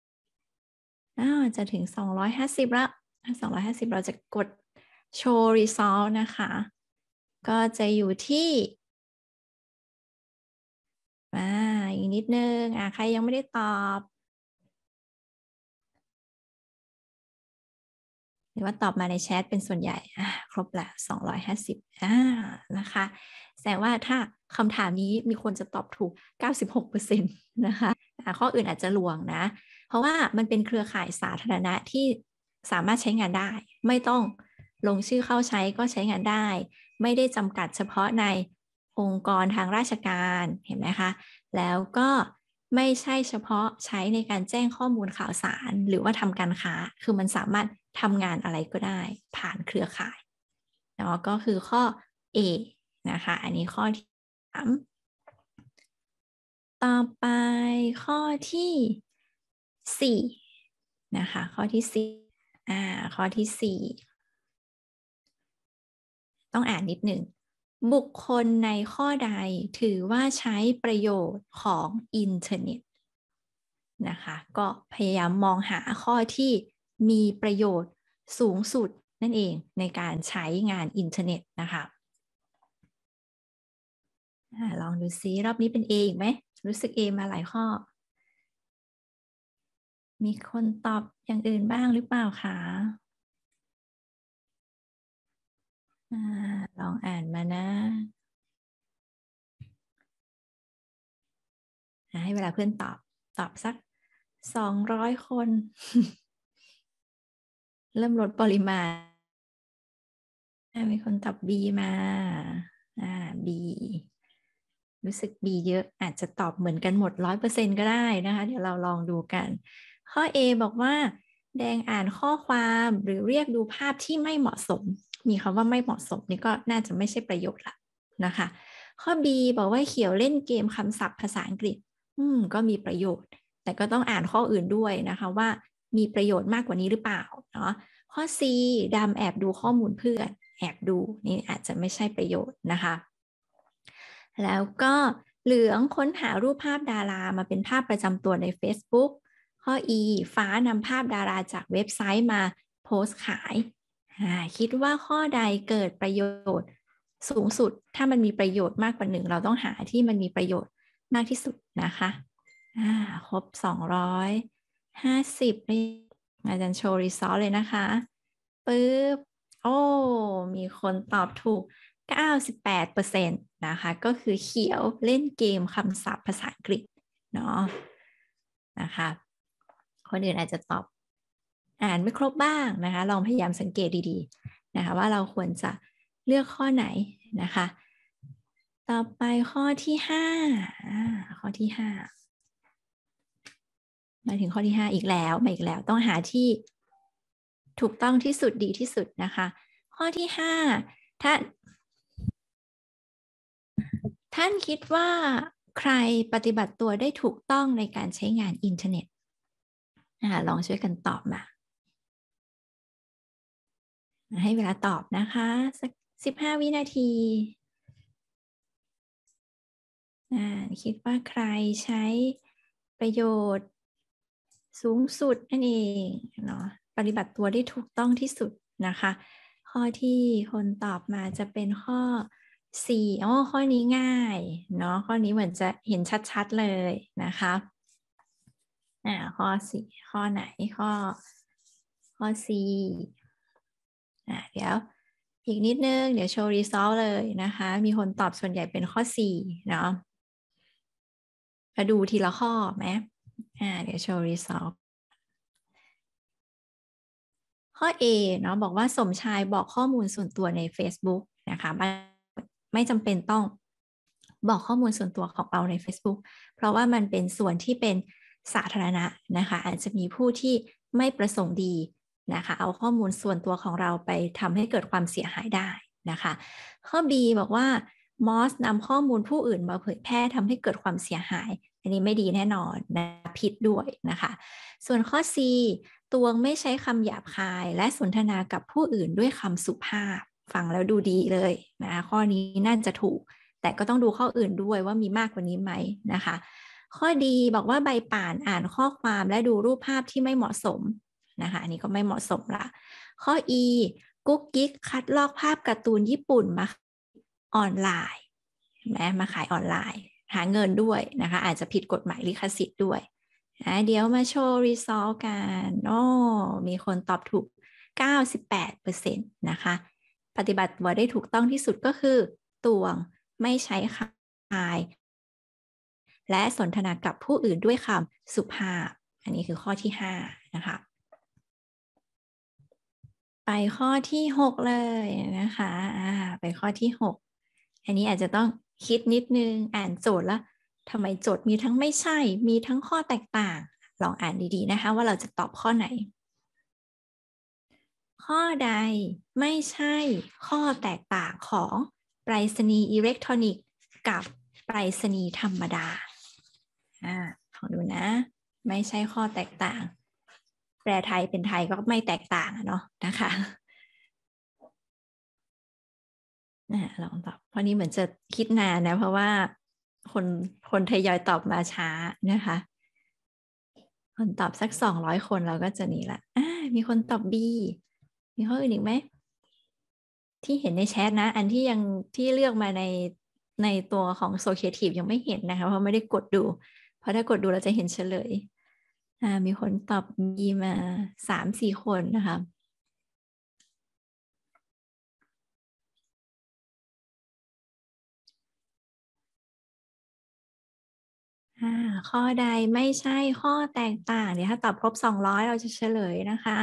จะถึง250แล้ว250เราจะกดโชว์ result นะคะก็จะอยู่ที่อีกนิดนึงใครยังไม่ได้ตอบหรือว่าตอบมาในแชทเป็นส่วนใหญ่ครบละ250นะคะแสดงว่าถ้าคำถามนี้มีคนจะตอบถูก 96% นะคะข้ออื่นอาจจะลวงนะเพราะว่ามันเป็นเครือข่ายสาธารณะที่สามารถใช้งานได้ไม่ต้องลงชื่อเข้าใช้ก็ใช้งานได้ไม่ได้จำกัดเฉพาะในองค์กรทางราชการเห็นไหมคะแล้วก็ไม่ใช่เฉพาะใช้ในการแจ้งข้อมูลข่าวสารหรือว่าทำการค้าคือมันสามารถทำงานอะไรก็ได้ผ่านเครือข่ายเนาะก็คือข้อ A นะคะอันนี้ข้อที่3ต่อไปข้อที่4นะคะข้อที่4ข้อที่4ต้องอ่านนิดหนึ่งบุคคลในข้อใดถือว่าใช้ประโยชน์ของอินเทอร์เน็ตนะคะก็พยายามมองหาข้อที่มีประโยชน์สูงสุดนั่นเองในการใช้งานอินเทอร์เน็ตนะคะลองดูซิรอบนี้เป็น A อีกไหมรู้สึก A มาหลายข้อมีคนตอบอย่างอื่นบ้างหรือเปล่าคะลองอ่านมานะให้เวลาเพื่อนตอบสัก200 คน เริ่มลดปริมาณมีคนตอบ B มาB รู้สึก B เยอะอาจจะตอบเหมือนกันหมด 100% ก็ได้นะคะเดี๋ยวเราลองดูกันข้อ A บอกว่าแดงอ่านข้อความหรือเรียกดูภาพที่ไม่เหมาะสมมีคำว่าไม่เหมาะสมนี่ก็น่าจะไม่ใช่ประโยชน์ละนะคะ ข้อ B บอกว่าเขียวเล่นเกมคำศัพท์ภาษาอังกฤษก็มีประโยชน์แต่ก็ต้องอ่านข้ออื่นด้วยนะคะว่ามีประโยชน์มากกว่านี้หรือเปล่าเนาะข้อ C ดำแอบดูข้อมูลเพื่อนแอบดูนี่อาจจะไม่ใช่ประโยชน์นะคะแล้วก็เหลืองค้นหารูปภาพดารามาเป็นภาพประจำตัวใน Facebook ข้อ E ฟ้านำภาพดาราจากเว็บไซต์มาโพสต์ขายคิดว่าข้อใดเกิดประโยชน์สูงสุดถ้ามันมีประโยชน์มากกว่า1เราต้องหาที่มันมีประโยชน์มากที่สุดนะคะครบ250เลยอาจารย์โชว์รีซอสเลยนะคะปึ๊บโอ้มีคนตอบถูก 98% นะคะก็คือเขียวเล่นเกมคำศัพท์ภาษาอังกฤษเนาะนะคะคนอื่นอาจจะตอบอ่านไม่ครบบ้างนะคะลองพยายามสังเกตดีๆนะคะว่าเราควรจะเลือกข้อไหนนะคะต่อไปข้อที่5ข้อที่5มาถึงข้อที่5อีกแล้วต้องหาที่ถูกต้องที่สุดดีที่สุดนะคะข้อที่5ท่านคิดว่าใครปฏิบัติตัวได้ถูกต้องในการใช้งานอินเทอร์เน็ตลองช่วยกันตอบมาให้เวลาตอบนะคะสัก15 วินาทีคิดว่าใครใช้ประโยชน์สูงสุดนั่นเองเนาะปฏิบัติตัวได้ถูกต้องที่สุดนะคะข้อที่คนตอบมาจะเป็นข้อ4ข้อนี้ง่ายเนาะข้อนี้เหมือนจะเห็นชัดๆเลยนะคะข้อ4ข้อไหนข้อ C เดี๋ยวอีกนิดนึงเดี๋ยวโชว์ result เลยนะคะมีคนตอบส่วนใหญ่เป็นข้อ4เนาะมาดูทีละข้อไหมเดี๋ยวโชว์ result ข้อ A เนาะบอกว่าสมชายบอกข้อมูลส่วนตัวใน Facebook นะคะไม่จำเป็นต้องบอกข้อมูลส่วนตัวของเราใน Facebook เพราะว่ามันเป็นส่วนที่เป็นสาธารณะนะคะอาจจะมีผู้ที่ไม่ประสงค์ดีนะคะเอาข้อมูลส่วนตัวของเราไปทำให้เกิดความเสียหายได้นะคะข้อ B บอกว่ามอสนำข้อมูลผู้อื่นมาเผยแพร่ทำให้เกิดความเสียหายอันนี้ไม่ดีแน่นอนนะผิดด้วยนะคะส่วนข้อ C ตวงไม่ใช้คำหยาบคายและสนทนากับผู้อื่นด้วยคำสุภาพฟังแล้วดูดีเลยนะข้อนี้น่าจะถูกแต่ก็ต้องดูข้ออื่นด้วยว่ามีมากกว่านี้ไหมนะคะข้อดีบอกว่าใบป่านอ่านข้อความและดูรูปภาพที่ไม่เหมาะสมนะคะอันนี้ก็ไม่เหมาะสมละข้อ E กุ๊กกิ๊กคัดลอกภาพการ์ตูนญี่ปุ่นมาออนไลน์มาขายออนไลน์หาเงินด้วยนะคะอาจจะผิดกฎหมายลิขสิทธิ์ด้วยเดี๋ยวมาโชว์ result กันมีคนตอบถูก 98% นะคะปฏิบัติตัวได้ถูกต้องที่สุดก็คือตวงไม่ใช้คำหยาบและสนทนากับผู้อื่นด้วยคำสุภาพอันนี้คือข้อที่5นะคะไปข้อที่6เลยนะคะไปข้อที่6อันนี้อาจจะต้องคิดนิดนึงอ่านโจทย์แล้วทำไมโจทย์มีทั้งไม่ใช่มีทั้งข้อแตกต่างลองอ่านดีๆนะคะว่าเราจะตอบข้อไหนข้อใดไม่ใช่ข้อแตกต่างของไปรษณีย์อิเล็กทรอนิกส์กับไปรษณีย์ธรรมดาลองดูนะไม่ใช่ข้อแตกต่างแปลไทยเป็นไทยก็ไม่แตกต่างเนาะนะคะลองตอบเพราะนี้เหมือนจะคิดนานนะเพราะว่าคนทยอยตอบมาช้านะคะคนตอบสัก200 คนเราก็จะนี่ละมีคนตอบ B มีข้ออื่นอีกไหมที่เห็นในแชทนะอันที่เลือกมาในตัวของ Sociative ยังไม่เห็นนะคะเพราะไม่ได้กดดูเพราะถ้ากดดูเราจะเห็นเฉลยมีคนตอบ B มา 3-4 คนนะคะข้อใดไม่ใช่ข้อแตกต่างเดี๋ยวถ้าตอบครบ200เราจะเฉลยนะคะ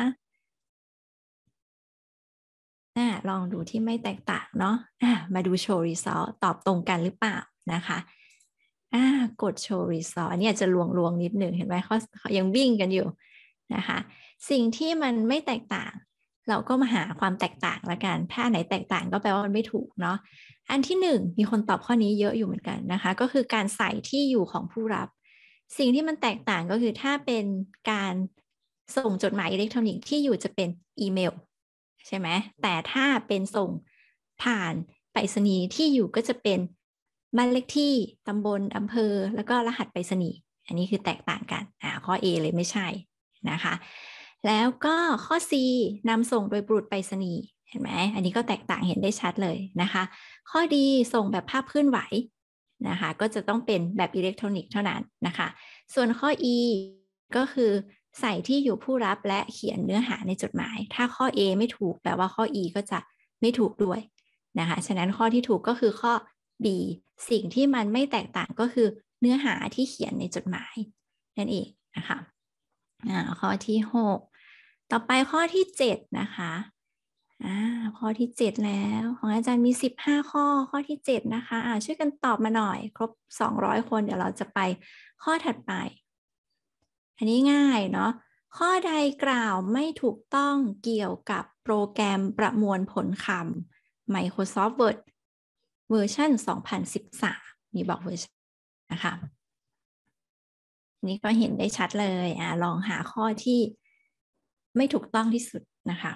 ลองดูที่ไม่แตกต่างเนาะมาดูโชว์ result ตอบตรงกันหรือเปล่านะคะกดโชว์ result อันนี้อาจจะลวงนิดหนึ่งเห็นไหมเขายังวิ่งกันอยู่นะคะสิ่งที่มันไม่แตกต่างเราก็มาหาความแตกต่างละกันถ้าไหนแตกต่างก็แปลว่ามันไม่ถูกเนาะอันที่1มีคนตอบข้อนี้เยอะอยู่เหมือนกันนะคะก็คือการใส่ที่อยู่ของผู้รับสิ่งที่มันแตกต่างก็คือถ้าเป็นการส่งจดหมายอิเล็กทรอนิกส์ที่อยู่จะเป็นอีเมลใช่ไหมแต่ถ้าเป็นส่งผ่านไปรษณีย์ที่อยู่ก็จะเป็นบ้านเลขที่ตำบลอำเภอแล้วก็รหัสไปรษณีย์อันนี้คือแตกต่างกันข้อ A เลยไม่ใช่นะคะแล้วก็ข้อ C นำส่งโดยบุรุษไปรษณีย์เห็นไหมอันนี้ก็แตกต่างเห็นได้ชัดเลยนะคะข้อ D ส่งแบบภาพเคลื่อนไหวนะคะก็จะต้องเป็นแบบอิเล็กทรอนิกส์เท่านั้นนะคะส่วนข้อ E ก็คือใส่ที่อยู่ผู้รับและเขียนเนื้อหาในจดหมายถ้าข้อ A ไม่ถูกแปลว่าข้อ E ก็จะไม่ถูกด้วยนะคะฉะนั้นข้อที่ถูกก็คือข้อ B สิ่งที่มันไม่แตกต่างก็คือเนื้อหาที่เขียนในจดหมายนั่นเองนะคะข้อที่6ต่อไปข้อที่7นะคะข้อที่7แล้วของอาจารย์มี15ข้อข้อที่7นะคะช่วยกันตอบมาหน่อยครบ200คนเดี๋ยวเราจะไปข้อถัดไปอันนี้ง่ายเนาะข้อใดกล่าวไม่ถูกต้องเกี่ยวกับโปรแกรมประมวลผลคำ Microsoft Word เวอร์ชัน2013มีบอกเวอร์ชันนะคะนี่ก็เห็นได้ชัดเลยลองหาข้อที่ไม่ถูกต้องที่สุดนะคะ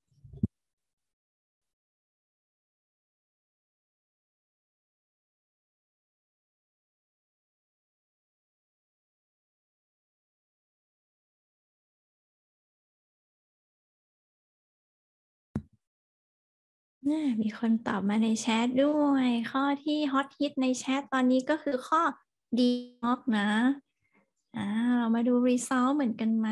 มีคนตอบมาในแชทด้วยข้อที่ฮอตฮิตในแชทตอนนี้ก็คือข้อ D นะเรามาดู result เหมือนกันไหม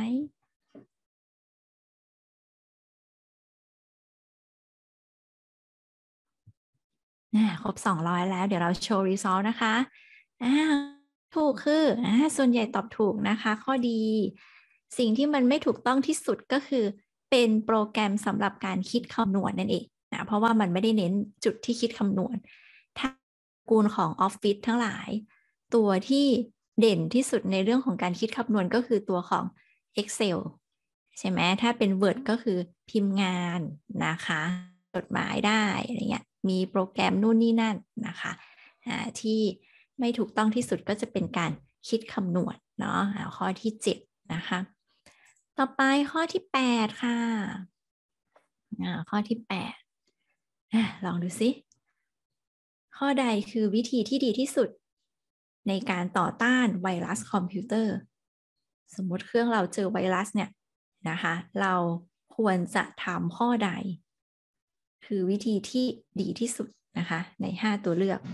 ครบ200แล้วเดี๋ยวเราโชว์ result นะคะถูกคือส่วนใหญ่ตอบถูกนะคะข้อดีสิ่งที่มันไม่ถูกต้องที่สุดก็คือเป็นโปรแกรมสำหรับการคิดคำนวณนั่นเองเพราะว่ามันไม่ได้เน้นจุดที่คิดคำนวณถ้ากูลของ Office ทั้งหลายตัวที่เด่นที่สุดในเรื่องของการคิดคำนวณก็คือตัวของ Excel ใช่ไหมถ้าเป็น Word ก็คือพิมพ์งานนะคะจดหมายได้อะไรเงี้ยมีโปรแกรมนู่นนี่นั่นนะคะที่ไม่ถูกต้องที่สุดก็จะเป็นการคิดคำนวณเนาะข้อที่7นะคะต่อไปข้อที่8ค่ะข้อที่8ลองดูสิข้อใดคือวิธีที่ดีที่สุดในการต่อต้านไวรัสคอมพิวเตอร์สมมติเครื่องเราเจอไวรัสเนี่ยนะคะเราควรจะทำข้อใดคือวิธีที่ดีที่สุดนะคะใน5ตัวเลือก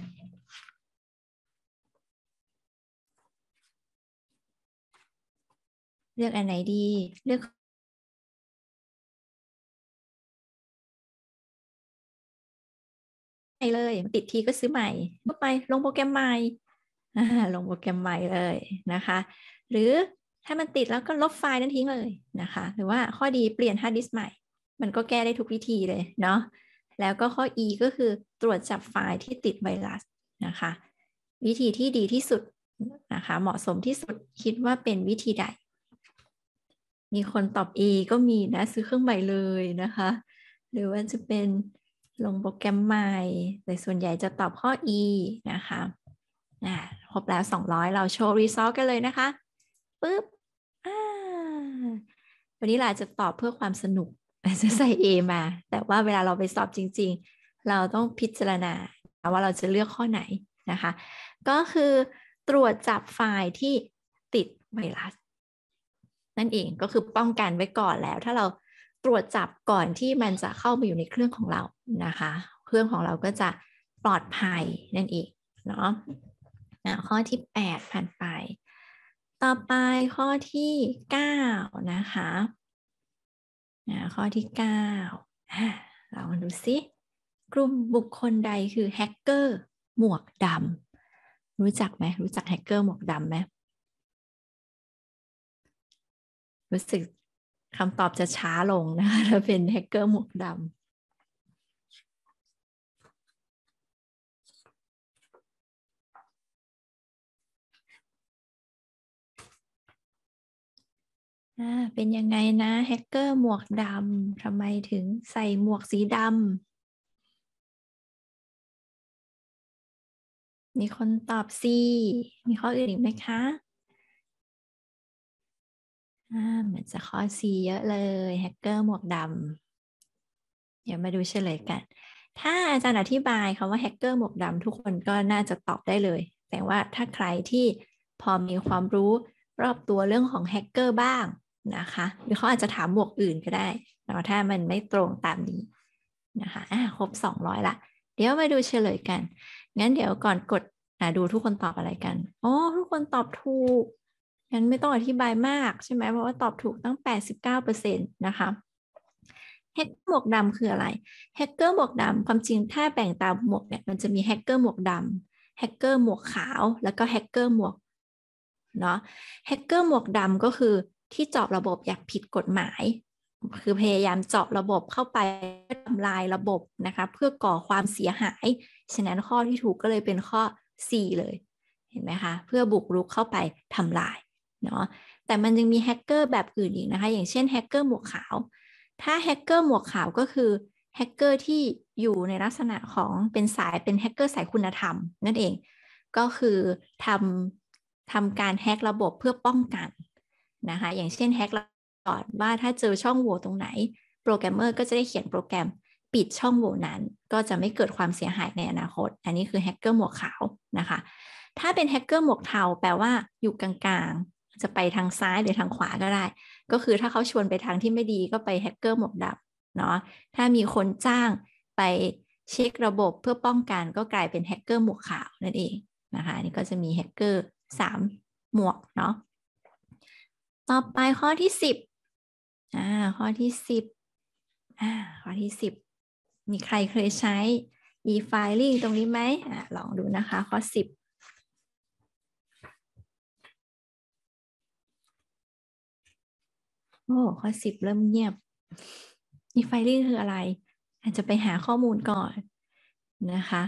เลือกอันไหนดีเลือกเลยติดทีก็ซื้อใหม่ก็ไปลงโปรแกรมใหม่ลงโปรแกรมใหม่เลยนะคะหรือถ้ามันติดแล้วก็ลบไฟล์นั้นทิ้งเลยนะคะหรือว่าข้อดีเปลี่ยนฮาร์ดดิสก์ใหม่มันก็แก้ได้ทุกวิธีเลยเนาะแล้วก็ข้อ E ก็คือตรวจจับไฟล์ที่ติดไวรัสนะคะวิธีที่ดีที่สุดนะคะเหมาะสมที่สุดคิดว่าเป็นวิธีใดมีคนตอบ A ก็มีนะซื้อเครื่องใหม่เลยนะคะหรือว่าจะเป็นลงโปรแกรมใหม่แต่ส่วนใหญ่จะตอบข้อ E นะคะครบแล้ว200เราโชว์ result กันเลยนะคะปึ๊บวันนี้เราจะตอบเพื่อความสนุกจะใส่ A มาแต่ว่าเวลาเราไปสอบจริงๆเราต้องพิจารณาว่าเราจะเลือกข้อไหนนะคะก็คือตรวจจับไฟล์ที่ติดไวรัสนั่นเองก็คือป้องกันไว้ก่อนแล้วถ้าเราตรวจจับก่อนที่มันจะเข้ามาอยู่ในเครื่องของเรานะคะเครื่องของเราก็จะปลอดภัยนั่นเองเนาะข้อที่8ผ่านไปต่อไปข้อที่9นะคะข้อที่9เรามาดูซิกลุ่มบุคคลใดคือแฮกเกอร์หมวกดำรู้จักไหมรู้จักแฮกเกอร์หมวกดำไหมรู้สึกคำตอบจะช้าลงนะคะถ้าเป็นแฮกเกอร์หมวกดำเป็นยังไงนะแฮกเกอร์หมวกดำทำไมถึงใส่หมวกสีดำมีคนตอบ C มีข้ออื่นอีกไหมคะเหมือนจะข้อ C เยอะเลยแฮกเกอร์หมวกดำเดี๋ยวมาดูเฉลยกันถ้าอาจารย์อธิบายคำว่าแฮกเกอร์หมวกดำทุกคนก็น่าจะตอบได้เลยแต่ว่าถ้าใครที่พอมีความรู้รอบตัวเรื่องของแฮกเกอร์บ้างนะคะหรือเขาอาจจะถามหมวกอื่นก็ได้ถ้ามันไม่ตรงตามนี้นะคะครบ200ละเดี๋ยวมาดูเฉลยกันงั้นเดี๋ยวก่อนกดดูทุกคนตอบอะไรกันทุกคนตอบถูกงั้นไม่ต้องอธิบายมากใช่ไหมเพราะว่าตอบถูกตั้ง 89% นะคะแฮกเกอร์หมวกดำคืออะไรแฮกเกอร์หมวกดำความจริงถ้าแบ่งตามหมวกเนี่ยมันจะมีแฮกเกอร์หมวกดำแฮกเกอร์หมวกขาวแล้วก็แฮกเกอร์หมวกเนาะแฮกเกอร์หมวกดำก็คือที่เจาะระบบอย่างผิดกฎหมายคือพยายามเจาะระบบเข้าไปทำลายระบบนะคะเพื่อก่อความเสียหายฉะนั้นข้อที่ถูกก็เลยเป็นข้อ C เลยเห็นไหมคะเพื่อบุกรุกเข้าไปทำลายเนาะแต่มันยังมีแฮกเกอร์แบบอื่นอีกนะคะอย่างเช่นแฮกเกอร์หมวกขาวถ้าแฮกเกอร์หมวกขาวก็คือแฮกเกอร์ที่อยู่ในลักษณะของเป็นแฮกเกอร์สายคุณธรรมนั่นเองก็คือทำการแฮกระบบเพื่อป้องกันนะคะอย่างเช่นแฮกก่อนว่าถ้าเจอช่องโหว่ตรงไหนโปรแกรมเมอร์ก็จะได้เขียนโปรแกรมปิดช่องโหว่นั้นก็จะไม่เกิดความเสียหายในอนาคตอันนี้คือแฮกเกอร์หมวกขาวนะคะถ้าเป็นแฮกเกอร์หมวกเทาแปลว่าอยู่กลางๆจะไปทางซ้ายหรือทางขวาก็ได้ก็คือถ้าเขาชวนไปทางที่ไม่ดีก็ไปแฮกเกอร์หมวกดำเนาะถ้ามีคนจ้างไปเช็คระบบเพื่อป้องกันก็กลายเป็นแฮกเกอร์หมวกขาวนั่นเองนะคะนี่ก็จะมีแฮกเกอร์3หมวกเนาะต่อไปข้อที่10ข้อที่10ข้อที่10มีใครเคยใช้ e-filing ตรงนี้ไหมลองดูนะคะข้อ10ข้อ10เริ่มเงียบ e-filing คืออะไรอาจจะไปหาข้อมูลก่อนนะคะ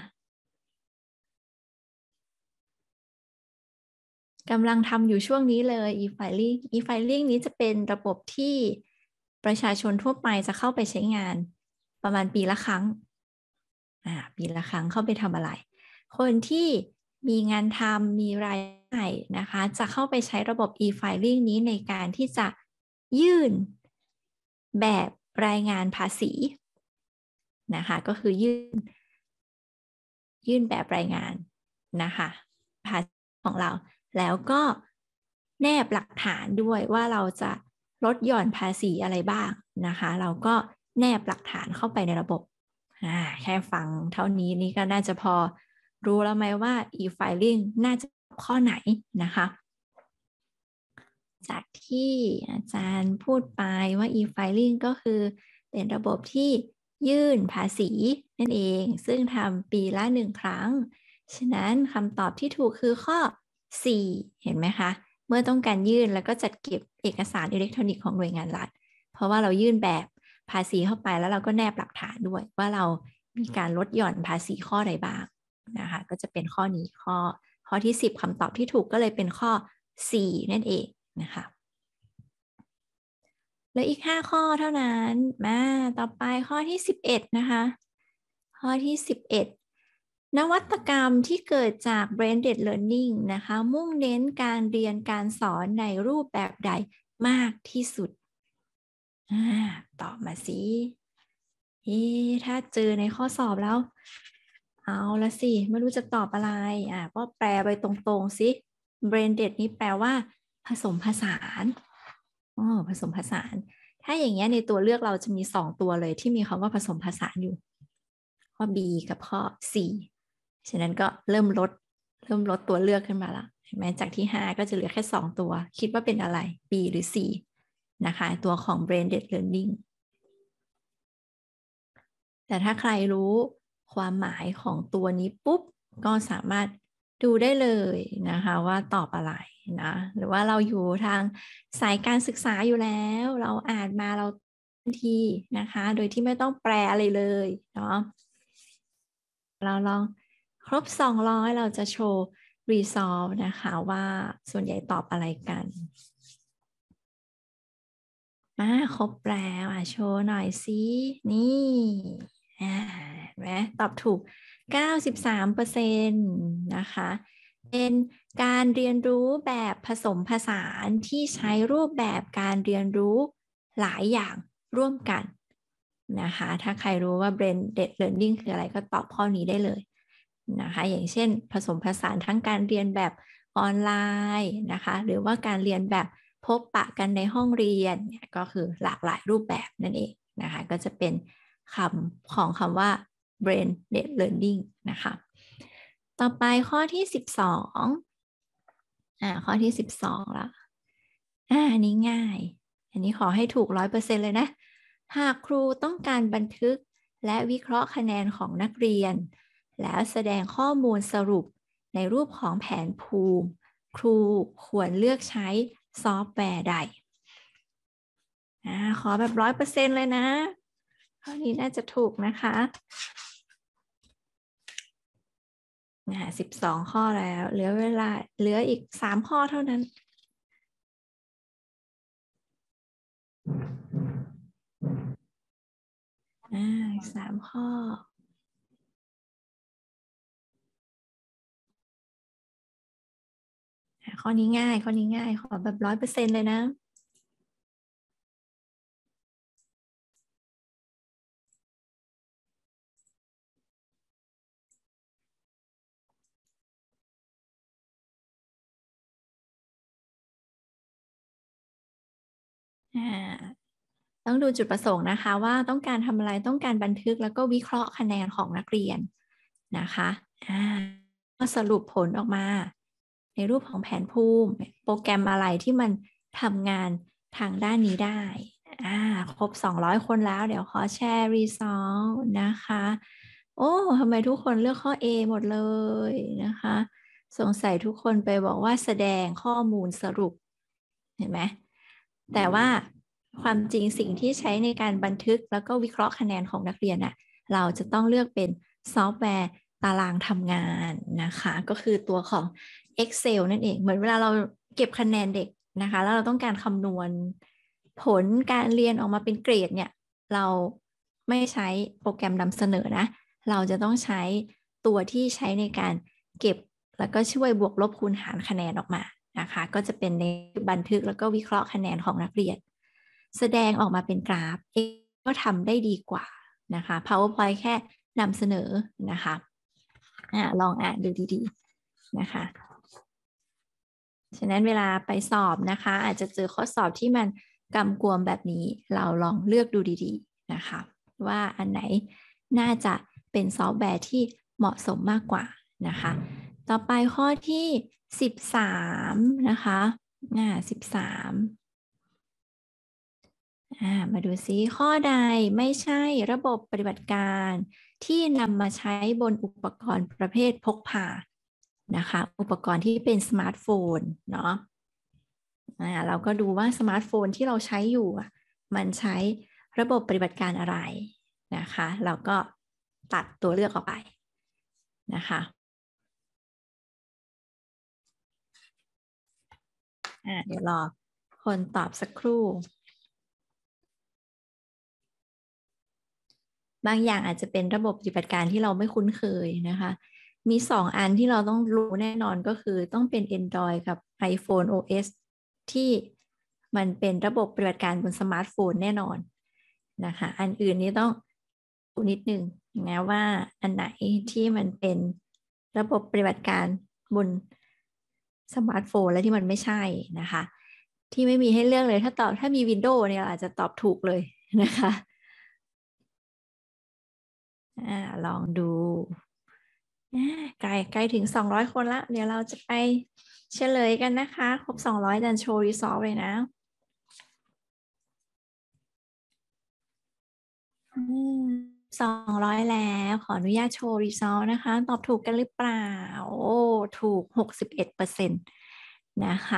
กำลังทำอยู่ช่วงนี้เลย e-filing นี้จะเป็นระบบที่ประชาชนทั่วไปจะเข้าไปใช้งานประมาณปีละครั้งปีละครั้งเข้าไปทำอะไรคนที่มีงานทำมีรายได้นะคะจะเข้าไปใช้ระบบ e-filing นี้ในการที่จะยื่นแบบรายงานภาษีนะคะก็คือยื่นแบบรายงานนะคะภาษีของเราแล้วก็แนบหลักฐานด้วยว่าเราจะลดหย่อนภาษีอะไรบ้างนะคะเราก็แนบหลักฐานเข้าไปในระบบแค่ฟังเท่านี้นี่ก็น่าจะพอรู้แล้วไหมว่า e-filing น่าจะข้อไหนนะคะจากที่อาจารย์พูดไปว่า e-filing ก็คือเป็นระบบที่ยื่นภาษีนั่นเองซึ่งทำปีละ1ครั้งฉะนั้นคำตอบที่ถูกคือข้อ 4 เห็นไหมคะเมื่อต้องการยื่นแล้วก็จัดเก็บเอกสารอิเล็กทรอนิกส์ของหน่วยงานรัฐเพราะว่าเรายื่นแบบภาษีเข้าไปแล้วเราก็แนบหลักฐานด้วยว่าเรามีการลดหย่อนภาษีข้อใดบ้างนะคะก็จะเป็นข้อนี้ข้อที่10คำตอบที่ถูกก็เลยเป็นข้อ 4 นั่นเองนะคะเหลืออีก5ข้อเท่านั้นมาต่อไปข้อที่11นะคะข้อที่11นวัตกรรมที่เกิดจาก blended learning นะคะมุ่งเน้นการเรียนการสอนในรูปแบบใดมากที่สุดตอบมาสิถ้าเจอในข้อสอบแล้วเอาละสิไม่รู้จะตอบอะไรก็แปลไปตรงๆสิ blended นี้แปลว่าผสมผสานผสมผสานถ้าอย่างเงี้ยในตัวเลือกเราจะมี2ตัวเลยที่มีคำว่าผสมผสานอยู่ข้อ B กับข้อ C ฉะนั้นก็เริ่มลดตัวเลือกขึ้นมาละเห็นไหมจากที่5ก็จะเหลือแค่2ตัวคิดว่าเป็นอะไร B หรือ C นะคะตัวของ blended learning แต่ถ้าใครรู้ความหมายของตัวนี้ปุ๊บก็สามารถดูได้เลยนะคะว่าตอบอะไรนะหรือว่าเราอยู่ทางสายการศึกษาอยู่แล้วเราอ่านมาเราทันทีนะคะโดยที่ไม่ต้องแปลอะไรเลยเนาะเราลองครบ200เราจะโชว์ resolve นะคะว่าส่วนใหญ่ตอบอะไรกันครบแล้วโชว์หน่อยสินี่เห็นไหมตอบถูก 93% นะคะเป็นการเรียนรู้แบบผสมผสานที่ใช้รูปแบบการเรียนรู้หลายอย่างร่วมกันนะคะถ้าใครรู้ว่า blended learning คืออะไรก็ตอบข้อนี้ได้เลยนะคะอย่างเช่นผสมผสานทั้งการเรียนแบบออนไลน์นะคะหรือว่าการเรียนแบบพบปะกันในห้องเรียนก็คือหลากหลายรูปแบบนั่นเองนะคะก็จะเป็นคำของคำว่า blended learning นะคะต่อไปข้อที่12ข้อที่12ละอันนี้ง่ายอันนี้ขอให้ถูก 100% เลยนะหากครูต้องการบันทึกและวิเคราะห์คะแนนของนักเรียนแล้วแสดงข้อมูลสรุปในรูปของแผนภูมิครูควรเลือกใช้ซอฟต์แวร์ใดขอแบบ 100% เลยนะข้อนี้น่าจะถูกนะคะ12 ข้อแล้วเหลือเวลาเหลืออีก3 ข้อเท่านั้นอีก3 ข้อข้อนี้ง่ายขอแบบ 100% เลยนะต้องดูจุดประสงค์นะคะว่าต้องการทำอะไรต้องการบันทึกแล้วก็วิเคราะห์คะแนนของนักเรียนนะคะก็สรุปผลออกมาในรูปของแผนภูมิโปรแกรมอะไรที่มันทำงานทางด้านนี้ได้ครบ200 คนแล้วเดี๋ยวขอแชร์ result นะคะโอ้ทำไมทุกคนเลือกข้อ A หมดเลยนะคะสงสัยทุกคนไปบอกว่าแสดงข้อมูลสรุปเห็นไหมแต่ว่าความจริงสิ่งที่ใช้ในการบันทึกแล้วก็วิเคราะห์คะแนนของนักเรียนน่ะเราจะต้องเลือกเป็นซอฟต์แวร์ตารางทำงานนะคะก็คือตัวของ Excel นั่นเองเหมือนเวลาเราเก็บคะแนนเด็กนะคะแล้วเราต้องการคำนวณผลการเรียนออกมาเป็นเกรดเนี่ยเราไม่ใช้โปรแกรมนำเสนอนะเราจะต้องใช้ตัวที่ใช้ในการเก็บแล้วก็ช่วยบวกลบคูณหารคะแนนออกมานะคะก็จะเป็นในบันทึกแล้วก็วิเคราะห์คะแนนของนักเรียนแสดงออกมาเป็นกราฟก็ทำได้ดีกว่านะคะ PowerPoint แค่นำเสนอนะคะลองอ่านดูดีๆนะคะฉะนั้นเวลาไปสอบนะคะอาจจะเจอข้อสอบที่มันกำกวมแบบนี้เราลองเลือกดูดีๆนะคะว่าอันไหนน่าจะเป็นซอฟต์แวร์ที่เหมาะสมมากกว่านะคะต่อไปข้อที่13นะคะ13มาดูซิข้อใดไม่ใช่ระบบปฏิบัติการที่นำมาใช้บนอุปกรณ์ประเภทพกพานะคะอุปกรณ์ที่เป็นสมาร์ทโฟนเนาะเราก็ดูว่าสมาร์ทโฟนที่เราใช้อยู่มันใช้ระบบปฏิบัติการอะไรนะคะเราก็ตัดตัวเลือกออกไปนะคะเดี๋ยวรอคนตอบสักครู่บางอย่างอาจจะเป็นระบบปฏิบัติการที่เราไม่คุ้นเคยนะคะมี2 อันที่เราต้องรู้แน่นอนก็คือต้องเป็น Android กับ iPhone OS ที่มันเป็นระบบปฏิบัติการบนสมาร์ทโฟนแน่นอนนะคะอันอื่นนี้ต้องดูนิดนึงนะว่าอันไหนที่มันเป็นระบบปฏิบัติการบนสมาร์ทโฟนและที่มันไม่ใช่นะคะที่ไม่มีให้เลือกเลยถ้ามี Windows เนี่ยอาจจะตอบถูกเลยนะคะลองดูใกล้ถึง200 คนละเดี๋ยวเราจะไปเฉลยกันนะคะครบ200ดันโชว์ result เลยนะ200แล้วขออนุญาตโชว์ result นะคะตอบถูกกันหรือเปล่าโอ้ถูก 61% นะคะ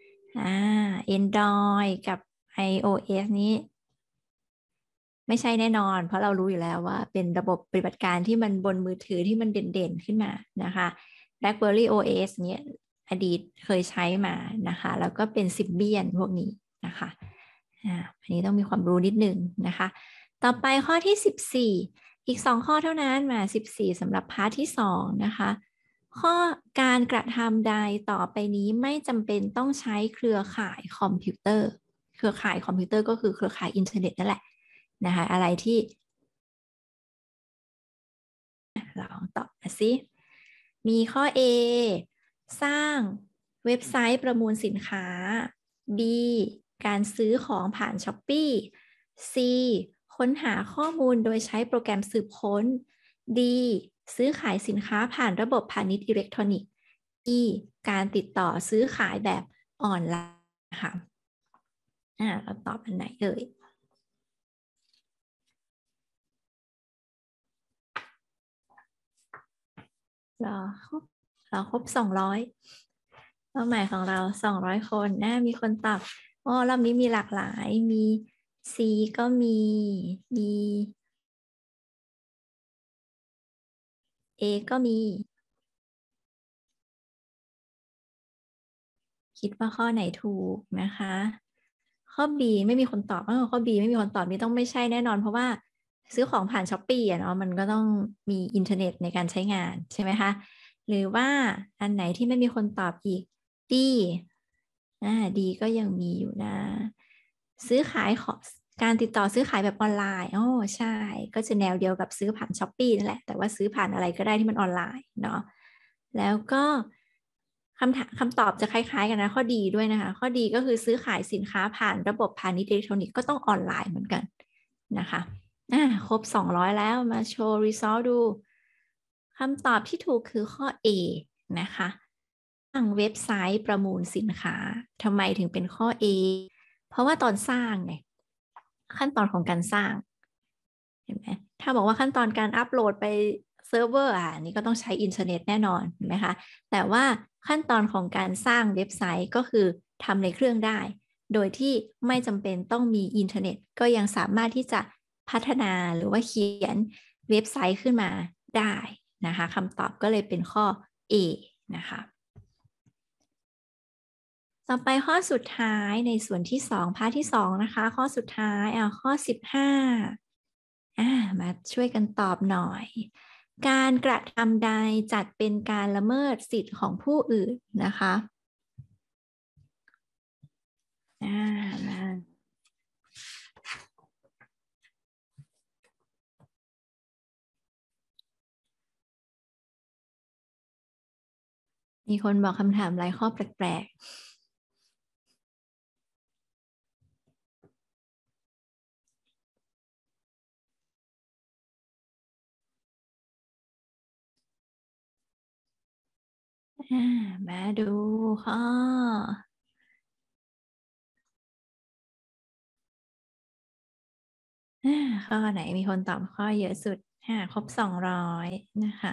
Android กับ iOS นี้ไม่ใช่แน่นอนเพราะเรารู้อยู่แล้วว่าเป็นระบบปฏิบัติการที่มันบนมือถือที่มันเด่นๆขึ้นมานะคะ BlackBerry OS เนี้ยอดีตเคยใช้มานะคะแล้วก็เป็น Symbian พวกนี้นะคะอันนี้ต้องมีความรู้นิดนึงนะคะต่อไปข้อที่14อีก2 ข้อเท่านั้นมา14สำหรับพาร์ทที่2นะคะข้อการกระทำใดต่อไปนี้ไม่จำเป็นต้องใช้เครือข่ายคอมพิวเตอร์เครือข่ายคอมพิวเตอร์ก็คือเครือข่ายอินเทอร์เน็ตนั่นแหละนะคะอะไรที่เราตอบมาสิมีข้อ A สร้างเว็บไซต์ประมูลสินค้า B การซื้อของผ่าน Shopee C ค้นหาข้อมูลโดยใช้โปรแกรมสืบค้น D ซื้อขายสินค้าผ่านระบบพาณิชย์อิเล็กทรอนิกส์ E การติดต่อซื้อขายแบบออนไลน์ค่ะเราตอบอันไหนเอ่ยเราครบ200เป้าหมายของเรา200 คนมีคนตอบรอบนี้มีหลากหลายมี C ก็มี A ก็มีคิดว่าข้อไหนถูกนะคะข้อ B ไม่มีคนตอบข้อ B ไม่มีคนตอบนี่ต้องไม่ใช่แน่นอนเพราะว่าซื้อของผ่าน Shopee เนาะมันก็ต้องมีอินเทอร์เน็ตในการใช้งานใช่ไหมคะหรือว่าอันไหนที่ไม่มีคนตอบอีก D D ก็ยังมีอยู่นะซื้อขายของการติดต่อซื้อขายแบบออนไลน์ใช่ก็จะแนวเดียวกับซื้อผ่าน Shopee นั่นแหละแต่ว่าซื้อผ่านอะไรก็ได้ที่มันออนไลน์เนาะแล้วก็คำตอบจะคล้ายๆกันนะข้อดีด้วยนะคะข้อดีก็คือซื้อขายสินค้าผ่านระบบพาณิชย์อิเล็กทรอนิกส์ก็ต้องออนไลน์เหมือนกันนะคะครบ200แล้วมาโชว์ result ดูคำตอบที่ถูกคือข้อ A นะคะสร้างเว็บไซต์ประมูลสินค้าทำไมถึงเป็นข้อ A เพราะว่าตอนสร้างเนี่ยขั้นตอนของการสร้างเห็นไหมถ้าบอกว่าขั้นตอนการอัปโหลดไปเซิร์ฟเวอร์นี่ก็ต้องใช้อินเทอร์เน็ตแน่นอนเห็นไหมคะแต่ว่าขั้นตอนของการสร้างเว็บไซต์ก็คือทำในเครื่องได้โดยที่ไม่จำเป็นต้องมีอินเทอร์เน็ตก็ยังสามารถที่จะพัฒนาหรือว่าเขียนเว็บไซต์ขึ้นมาได้นะคะคำตอบก็เลยเป็นข้อ A นะคะต่อไปข้อสุดท้ายในส่วนที่2พาร์ทที่2นะคะข้อสุดท้ายข้อ15มาช่วยกันตอบหน่อยการกระทำใดจัดเป็นการละเมิดสิทธิ์ของผู้อื่นนะคะมีคนบอกคำถามหลายข้อแปลกมาดูข้อข้อไหนมีคนตอบข้อเยอะสุดครบ200นะคะ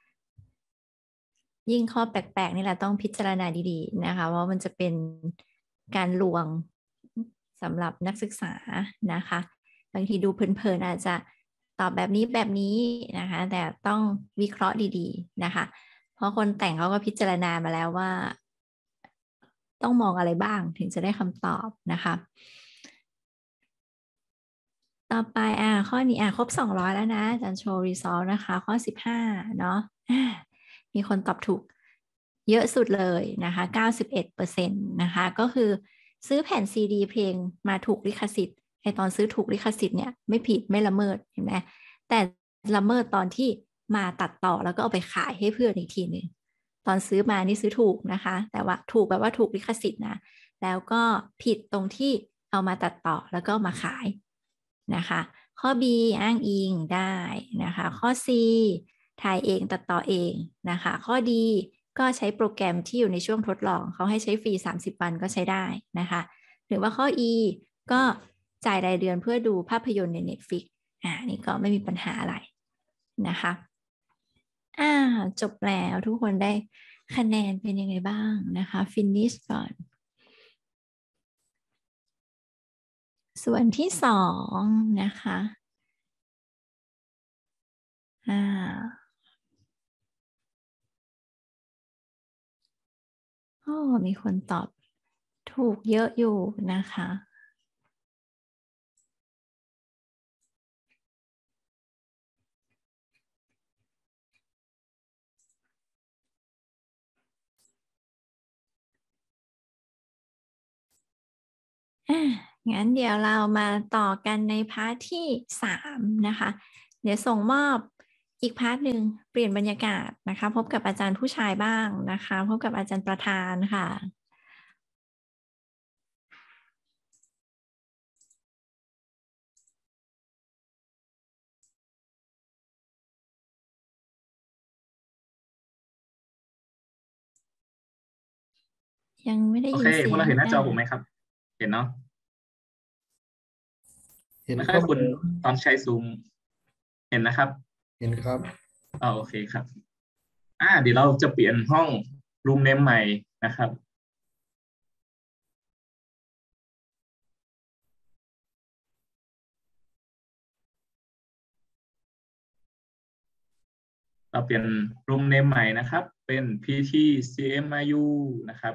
ยิ่งข้อแปลกๆนี่แหละต้องพิจารณาดีๆนะคะว่ามันจะเป็นการลวงสำหรับนักศึกษานะคะบางทีดูเพลินๆอาจจะตอบแบบนี้นะคะแต่ต้องวิเคราะห์ดีๆนะคะเพราะคนแต่งเขาก็พิจารณามาแล้วว่าต้องมองอะไรบ้างถึงจะได้คำตอบนะคะต่อไปข้อนี้ครบ200แล้วนะอาจารย์โชว์ result นะคะข้อ15เนาะมีคนตอบถูกเยอะสุดเลยนะคะ91%นะคะก็คือซื้อแผ่นซีดีเพลงมาถูกลิขสิทธิ์ตอนซื้อถูกลิขสิทธิ์เนี่ยไม่ผิดไม่ละเมิดเห็นไหมแต่ละเมิดตอนที่มาตัดต่อแล้วก็เอาไปขายให้เพื่อนอีกทีหนึ่งตอนซื้อมานี่ซื้อถูกนะคะแต่ว่าถูกแบบว่าถูกลิขสิทธิ์นะแล้วก็ผิดตรงที่เอามาตัดต่อแล้วก็มาขายนะคะข้อ B อ้างอิงได้นะคะข้อ C ถ่ายเองตัดต่อเองนะคะข้อ D ก็ใช้โปรแกรมที่อยู่ในช่วงทดลองเขาให้ใช้ฟรี30 วันก็ใช้ได้นะคะหรือว่าข้อ E ก็จ่ายรายเดือนเพื่อดูภาพยนตร์ใน Netflix นี่ก็ไม่มีปัญหาอะไรนะคะจบแล้วทุกคนได้คะแนนเป็นยังไงบ้างนะคะ finish ก่อนส่วนที่2นะคะมีคนตอบถูกเยอะอยู่นะคะงั้นเดี๋ยวเรามาต่อกันในพาร์ทที่3นะคะเดี๋ยวส่งมอบอีกพาร์ทหนึ่งเปลี่ยนบรรยากาศนะคะพบกับอาจารย์ผู้ชายบ้างนะคะพบกับอาจารย์ประธานค่ะยังไม่ได้โอยิเคนเสียงพวกเราเห็นหน้าจอผมไหมครับ เห็นเนาะเห็นไม่คค่รัอบ ยคุณตอนใช้ซูมเห็นนะครับเห็นครับโอเคครับเดี๋ยวเราจะเปลี่ยนห้องรูมเนมใหม่นะครับเราเปลี่ยนรูมเนมใหม่นะครับเป็น PT CMIU นะครับ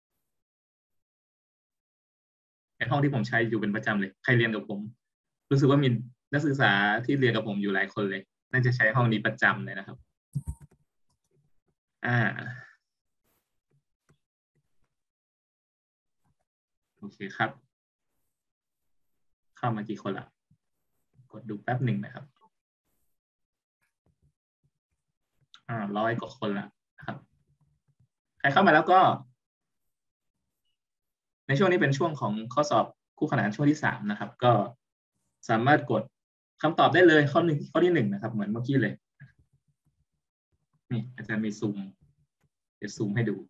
เป็นห้องที่ผมใช้อยู่เป็นประจำเลยใครเรียนกับผมรู้สึกว่ามีนักศึกษาที่เรียนกับผมอยู่หลายคนเลยน่าจะใช้ห้องนี้ประจำเลยนะครับโอเคครับเข้ามากี่คนละกดดูแป๊บหนึ่งนะครับ100 กว่าคนละนะครับใครเข้ามาแล้วก็ในช่วงนี้เป็นช่วงของข้อสอบคู่ขนานช่วงที่3นะครับก็สามารถกดคำตอบได้เลยข้อที่1นะครับเหมือนเมื่อกี้เลยนี่อาจารย์มีซูมเดี๋ยวซูมให้ดู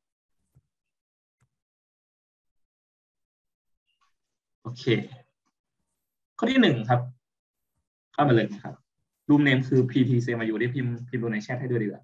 โอเคข้อที่1ครับเข้ามาเลยนะครับรูมเนมคือ PT CMIU ได้พิมพ์ลงในแชทให้ด้วยดีกว่า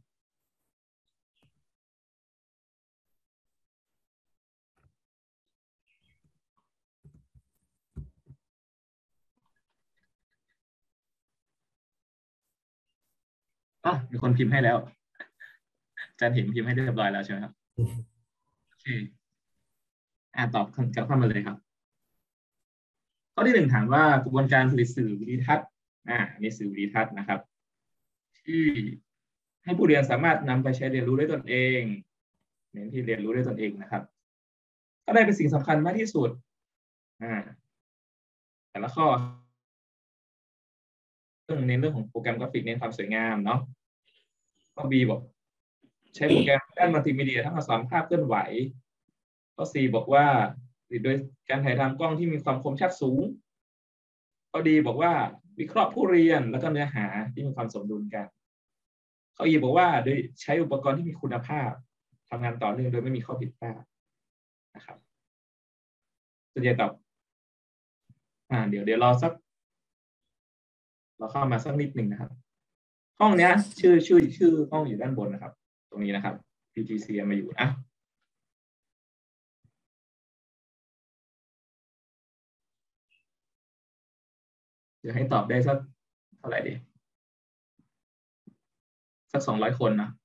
มีคนพิมพ์ให้แล้วอาจารย์เห็นพิมพ์ให้เรียบร้อยแล้วใช่ไหมครับโอเคตอบกลับเข้ามาเลยครับข้อที่1ถามว่ากระบวนการผลิตสื่อวิดีทัศน์มีสื่อวิดีทัศน์นะครับที่ให้ผู้เรียนสามารถนำไปใช้เรียนรู้ด้วยตนเองเน้นที่เรียนรู้ด้วยตนเองนะครับก็ได้เป็นสิ่งสำคัญมากที่สุดแต่ละข้อเน้นเรื่องของโปรแกรมกราฟิกเน้นความสวยงามเนาะข้อ B บอกใช้โปรแกรมด้านมัลติมีเดียทั้งอักษรภาพเคลื่อนไหวข้อ C บอกว่าโดยการถ่ายทำกล้องที่มีความคมชัดสูงข้อ D บอกว่าวิเคราะห์ผู้เรียนแล้วก็เนื้อหาที่มีความสมดุลกันข้อ E บอกว่าโดยใช้อุปกรณ์ที่มีคุณภาพทำงานต่อเนื่องโดยไม่มีข้อผิดพลาดนะครับส่วนใหญ่ตอบเดี๋ยวรอสักเราเข้ามาสักนิดหนึ่งนะครับห้องเนี้ยชื่อห้องอยู่ด้านบนนะครับตรงนี้นะครับ PTC มาอยู่เดี๋ยวให้ตอบได้สักเท่าไหร่ดีสัก200 คนนะ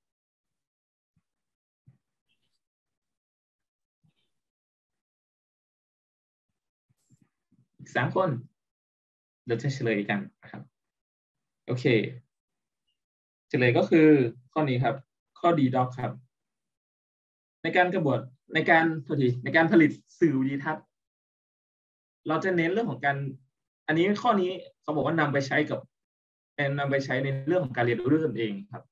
อีก3 คนเดี๋ยวจะเฉลยกันนะครับโอเคเฉลยก็คือข้อนี้ครับข้อ D doc ครับในการผลิตสื่อวิดีทัศน์เราจะเน้นเรื่องของการอันนี้ข้อนี้เขาบอกว่านำไปใช้ในเรื่องของการเรียนรู้ด้วยตนเองครับ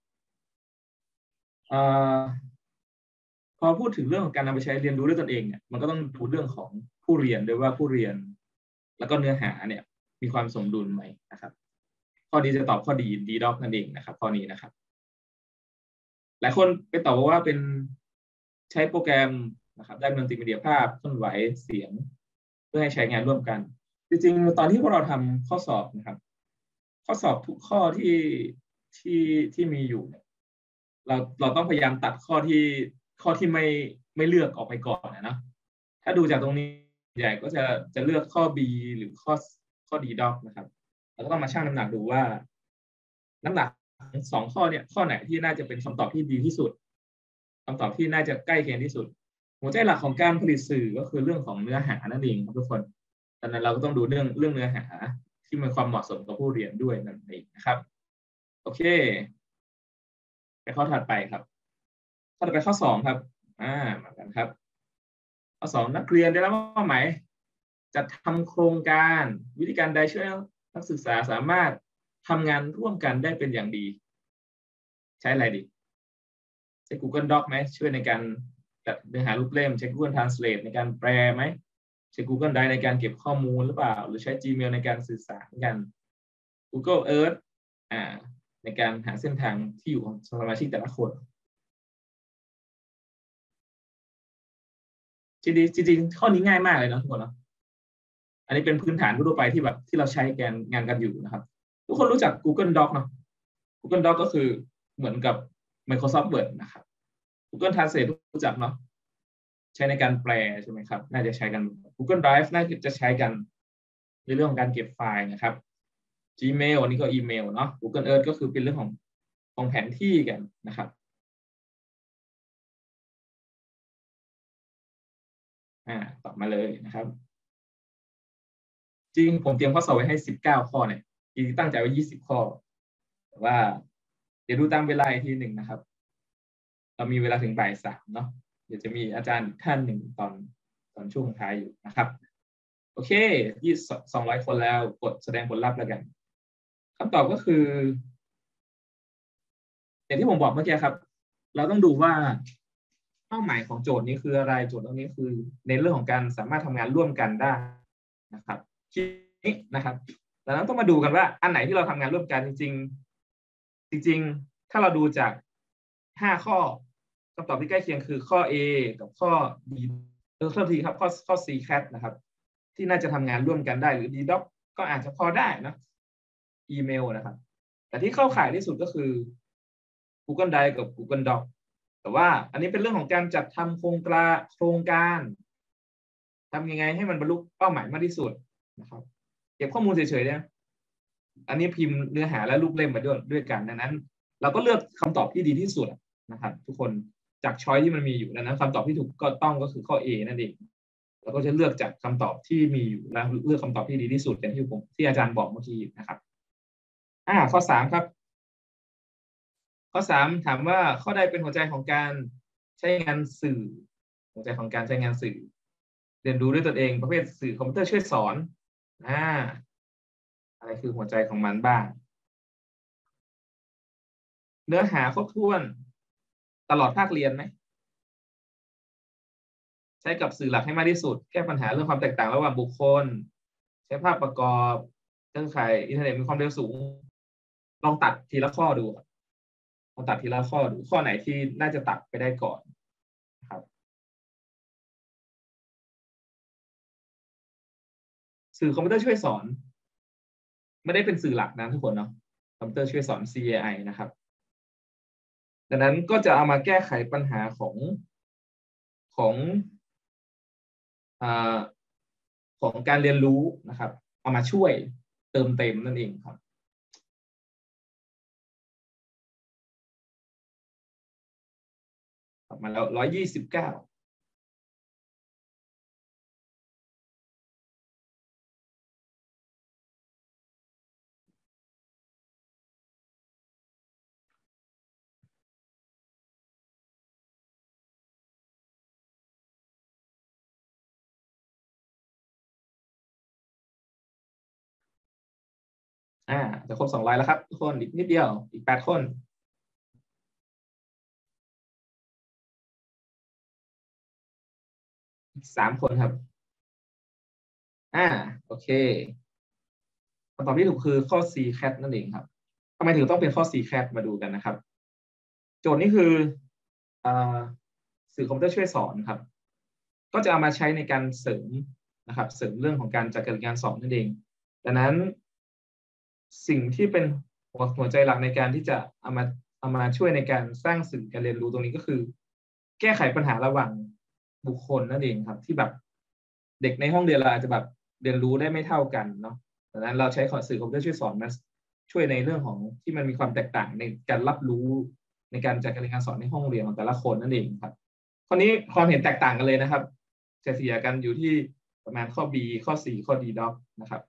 พอพูดถึงเรื่องของการนำไปใช้เรียนรู้ด้วยตนเองเนี่ยมันก็ต้องดูเรื่องของผู้เรียนด้วยว่าผู้เรียนแล้วก็เนื้อหาเนี่ยมีความสมดุลไหมนะครับข้อนี้จะตอบข้อดีด็อกนั่นเองนะครับข้อนี้นะครับหลายคนไปตอบว่าเป็นใช้โปรแกรมนะครับด้านมัลติมีเดียภาพเคลื่อนไหวเสียงเพื่อให้ใช้งานร่วมกันจริงๆตอนที่พวกเราทำข้อสอบนะครับข้อสอบทุกข้อที่มีอยู่เนี่ยเราต้องพยายามตัดข้อที่ไม่เลือกออกไปก่อนนะถ้าดูจากตรงนี้ใหญ่ก็จะเลือกข้อ B หรือข้อ D doc นะครับเราก็ต้องมาชั่งน้ำหนักดูว่าน้ำหนัก2 ข้อเนี่ยข้อไหนที่น่าจะเป็นคำตอบที่ดีที่สุดคำตอบที่น่าจะใกล้เคียงที่สุดหัวใจหลักของการผลิตสื่อก็คือเรื่องของเนื้อหานั่นเองครับทุกคนดังนั้นเราก็ต้องดูเรื่องเนื้อหาที่มีความเหมาะสมกับผู้เรียนด้วยนั่นเองนะครับโอเคไปข้อถัดไปครับข้อต่อไปข้อ2ครับเหมือนกันครับข้อ2นักเรียนได้รับมอบหมายจัดทำโครงการวิธีการใดช่วยนักศึกษาสามารถทำงานร่วมกันได้เป็นอย่างดีใช้อะไรดีใช้ Google Doc ไหมช่วยในการจัดเนื้อหารูปเล่มใช้ Google Translate ในการแปลไหมใช้ Google Drive ในการเก็บข้อมูลหรือเปล่าหรือใช้ Gmail ในการสื่อสารกัน Google Earth ในการหาเส้นทางที่อยู่ของสมาชิกแต่ละคนจริงข้อนี้ง่ายมากเลยนะทุกคนเนาะอันนี้เป็นพื้นฐานทั่วไปที่แบบที่เราใช้งานกันอยู่นะครับทุกคนรู้จัก Google Doc เนาะ Google Doc ก็คือเหมือนกับ Microsoft Word นะครับ Google Translate รู้จักเนาะใช้ในการแปลใช่ไหมครับน่าจะใช้กัน Google Drive น่าจะใช้กันในเรื่องของการเก็บไฟล์นะครับ Gmail นี่ก็อีเมลเนาะ Google Earth ก็คือเป็นเรื่องของแผนที่กันนะครับต่อมาเลยนะครับจริงผมเตรียมข้อสอบไว้ให้19ข้อเนี่ยจริงตั้งใจไว้20ข้อแต่ว่าเดี๋ยวดูตามเวลาอีกทีหนึ่งนะครับเรามีเวลาถึงบ่าย 3เนาะเดี๋ยวจะมีอาจารย์ท่านหนึ่งตอนช่วงท้ายอยู่นะครับโอเค200 คนแล้วกดแสดงผลลัพธ์แล้วกันคำตอบก็คืออย่างที่ผมบอกเมื่อกี้ครับเราต้องดูว่าเป้าหมายของโจทย์นี้คืออะไรโจทย์ตรงนี้คือในเรื่องของการสามารถทำงานร่วมกันได้นะครับทีนี้นะครับดังนั้นต้องมาดูกันว่าอันไหนที่เราทำงานร่วมกันจริงถ้าเราดูจาก5ข้อคำตอบที่ใกล้เคียงคือข้อ A กับข้อ B โทษทีครับข้อ C cat นะครับที่น่าจะทำงานร่วมกันได้หรือ D doc ก็อาจจะพอได้นะอีเมลนะครับแต่ที่เข้าข่ายที่สุดก็คือ Google Drive กับ Google Doc แต่ว่าอันนี้เป็นเรื่องของการจัดทำโครงการทำยังไงให้มันบรรลุเป้าหมายมากที่สุดนะครับเก็บข้อมูลเฉยๆเนี่ยอันนี้พิมพ์เนื้อหาและรูปเล่มมาด้วยกันดังนั้นเราก็เลือกคำตอบที่ดีที่สุดนะครับทุกคนจากช้อยที่มันมีอยู่ดังนั้นคำตอบที่ถูกก็คือข้อ A นั่นเองแล้วก็จะเลือกจากคำตอบที่มีอยู่แล้วเลือกคำตอบที่ดีที่สุดอย่างที่อาจารย์บอกเมื่อกี้นะครับข้อ 3ครับข้อ 3ถามว่าข้อใดเป็นหัวใจของการใช้งานสื่อหัวใจของการใช้งานสื่อเรียนรู้ด้วยตนเองประเภทสื่อคอมพิวเตอร์ช่วยสอนอะไรคือหัวใจของมันบ้างเนื้อหาครบถ้วนตลอดภาคเรียนไหมใช้กับสื่อหลักให้มากที่สุดแก้ปัญหาเรื่องความแตกต่างระหว่างบุคคลใช้ภาพประกอบเครือข่ายอินเทอร์เน็ตมีความเร็วสูงลองตัดทีละข้อดูข้อไหนที่น่าจะตัดไปได้ก่อนครับสื่อคอมพิวเตอร์ช่วยสอนไม่ได้เป็นสื่อหลักนะทุกคนเนาะคอมพิวเตอร์ช่วยสอน CAI นะครับดังนั้นก็จะเอามาแก้ไขปัญหาของการเรียนรู้นะครับเอามาช่วยเติมเต็มนั่นเองครับมาแล้ว129จะครบ200แล้วครับทุกคนอีกนิดเดียวอีก8คน3คนครับโอเคคำตอบที่ถูกคือข้อ C cat นั่นเองครับทำไมถึงต้องเป็นข้อ C cat มาดูกันนะครับโจทย์นี้คือสื่อคอมพิวเตอร์ช่วยสอนครับก็จะเอามาใช้ในการเสริมนะครับเสริมเรื่องของการจัดการสอนนั่นเองดังนั้นสิ่งที่เป็นหัวใจหลักในการที่จะเอามาช่วยในการสร้างสื่อการเรียนรู้ตรงนี้ก็คือแก้ไขปัญหาระหว่างบุคคลนั่นเองครับที่แบบเด็กในห้องเรียนเราอาจจะแบบเรียนรู้ได้ไม่เท่ากันเนาะดังนั้นเราใช้สื่อคอมพิวเตอร์ช่วยสอนมาช่วยในเรื่องของที่มันมีความแตกต่างในการรับรู้ในการจัดการสอนในห้องเรียนของแต่ละคนนั่นเองครับข้อนี้ความเห็นแตกต่างกันเลยนะครับเฉลี่ยกันอยู่ที่ประมาณข้อ B ข้อ C ข้อ D doc นะครับ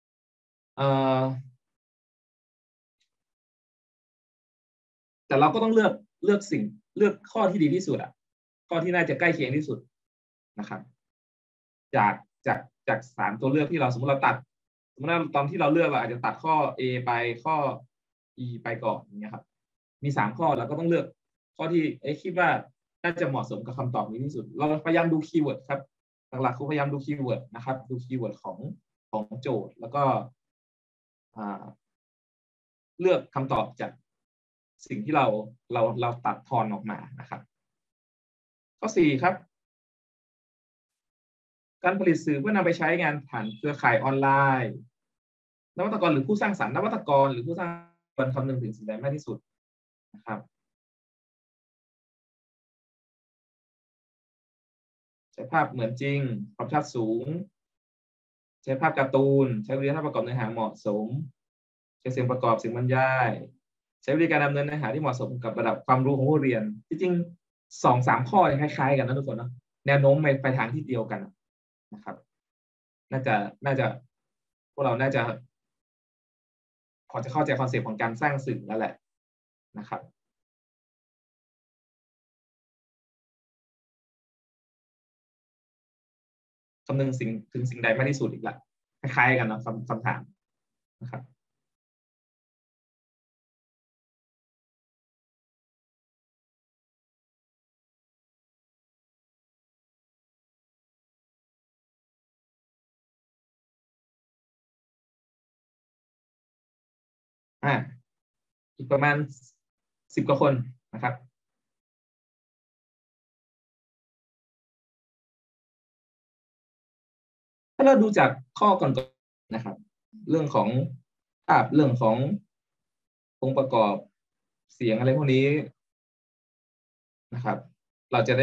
แต่เราก็ต้องเลือกข้อที่ดีที่สุดข้อที่น่าจะใกล้เคียงที่สุดนะครับจากจาก3ตัวเลือกที่เราสมมติเราตัดสมมติว่าตอนที่เราเลือกเราอาจจะตัดข้อ A ไปข้อ E ไปก่อนอย่างเงี้ยครับมี3ข้อเราก็ต้องเลือกข้อที่คิดว่าน่าจะเหมาะสมกับคำตอบนี้ที่สุดเราพยายามดูคีย์เวิร์ดครับหลักๆคือพยายามดูคีย์เวิร์ดนะครับดูคีย์เวิร์ดของโจทย์แล้วก็เลือกคำตอบจากสิ่งที่เราตัดทอนออกมานะครับข้อ4ครับการผลิตสื่อเพื่อนำไปใช้งานผ่านเครือข่ายออนไลน์นวัตกรหรือผู้สร้างสรรค์นวัตกรหรือผู้สร้างควรคำนึงถึงสิ่งใดมากที่สุดนะครับใช้ภาพเหมือนจริงความชัดสูงใช้ภาพการ์ตูนใช้วิธีการประกอบเนื้อหาเหมาะสมใช้เสียงประกอบเสียงบรรยายใช้วิธีการดำเนินเนื้อหาที่เหมาะสมกับระดับความรู้ของผู้เรียนจริงๆ 2-3 ข้อคล้ายๆกันนะทุกคนเนาะแนวโน้มไปทางที่เดียวกันนะครับน่าจะพวกเราน่าจะพอจะเข้าใจคอนเซปต์ของการสร้างสื่อแล้วแหละนะครับคำนึงถึงสิ่งใดมากที่สุดอีกละคล้ายๆกันนะคำถามนะครับอีกประมาณ10 กว่าคนนะครับถ้าเราดูจากข้อก่อนๆนะครับเรื่องของภาพเรื่องขององค์ประกอบเสียงอะไรพวกนี้นะครับเราจะ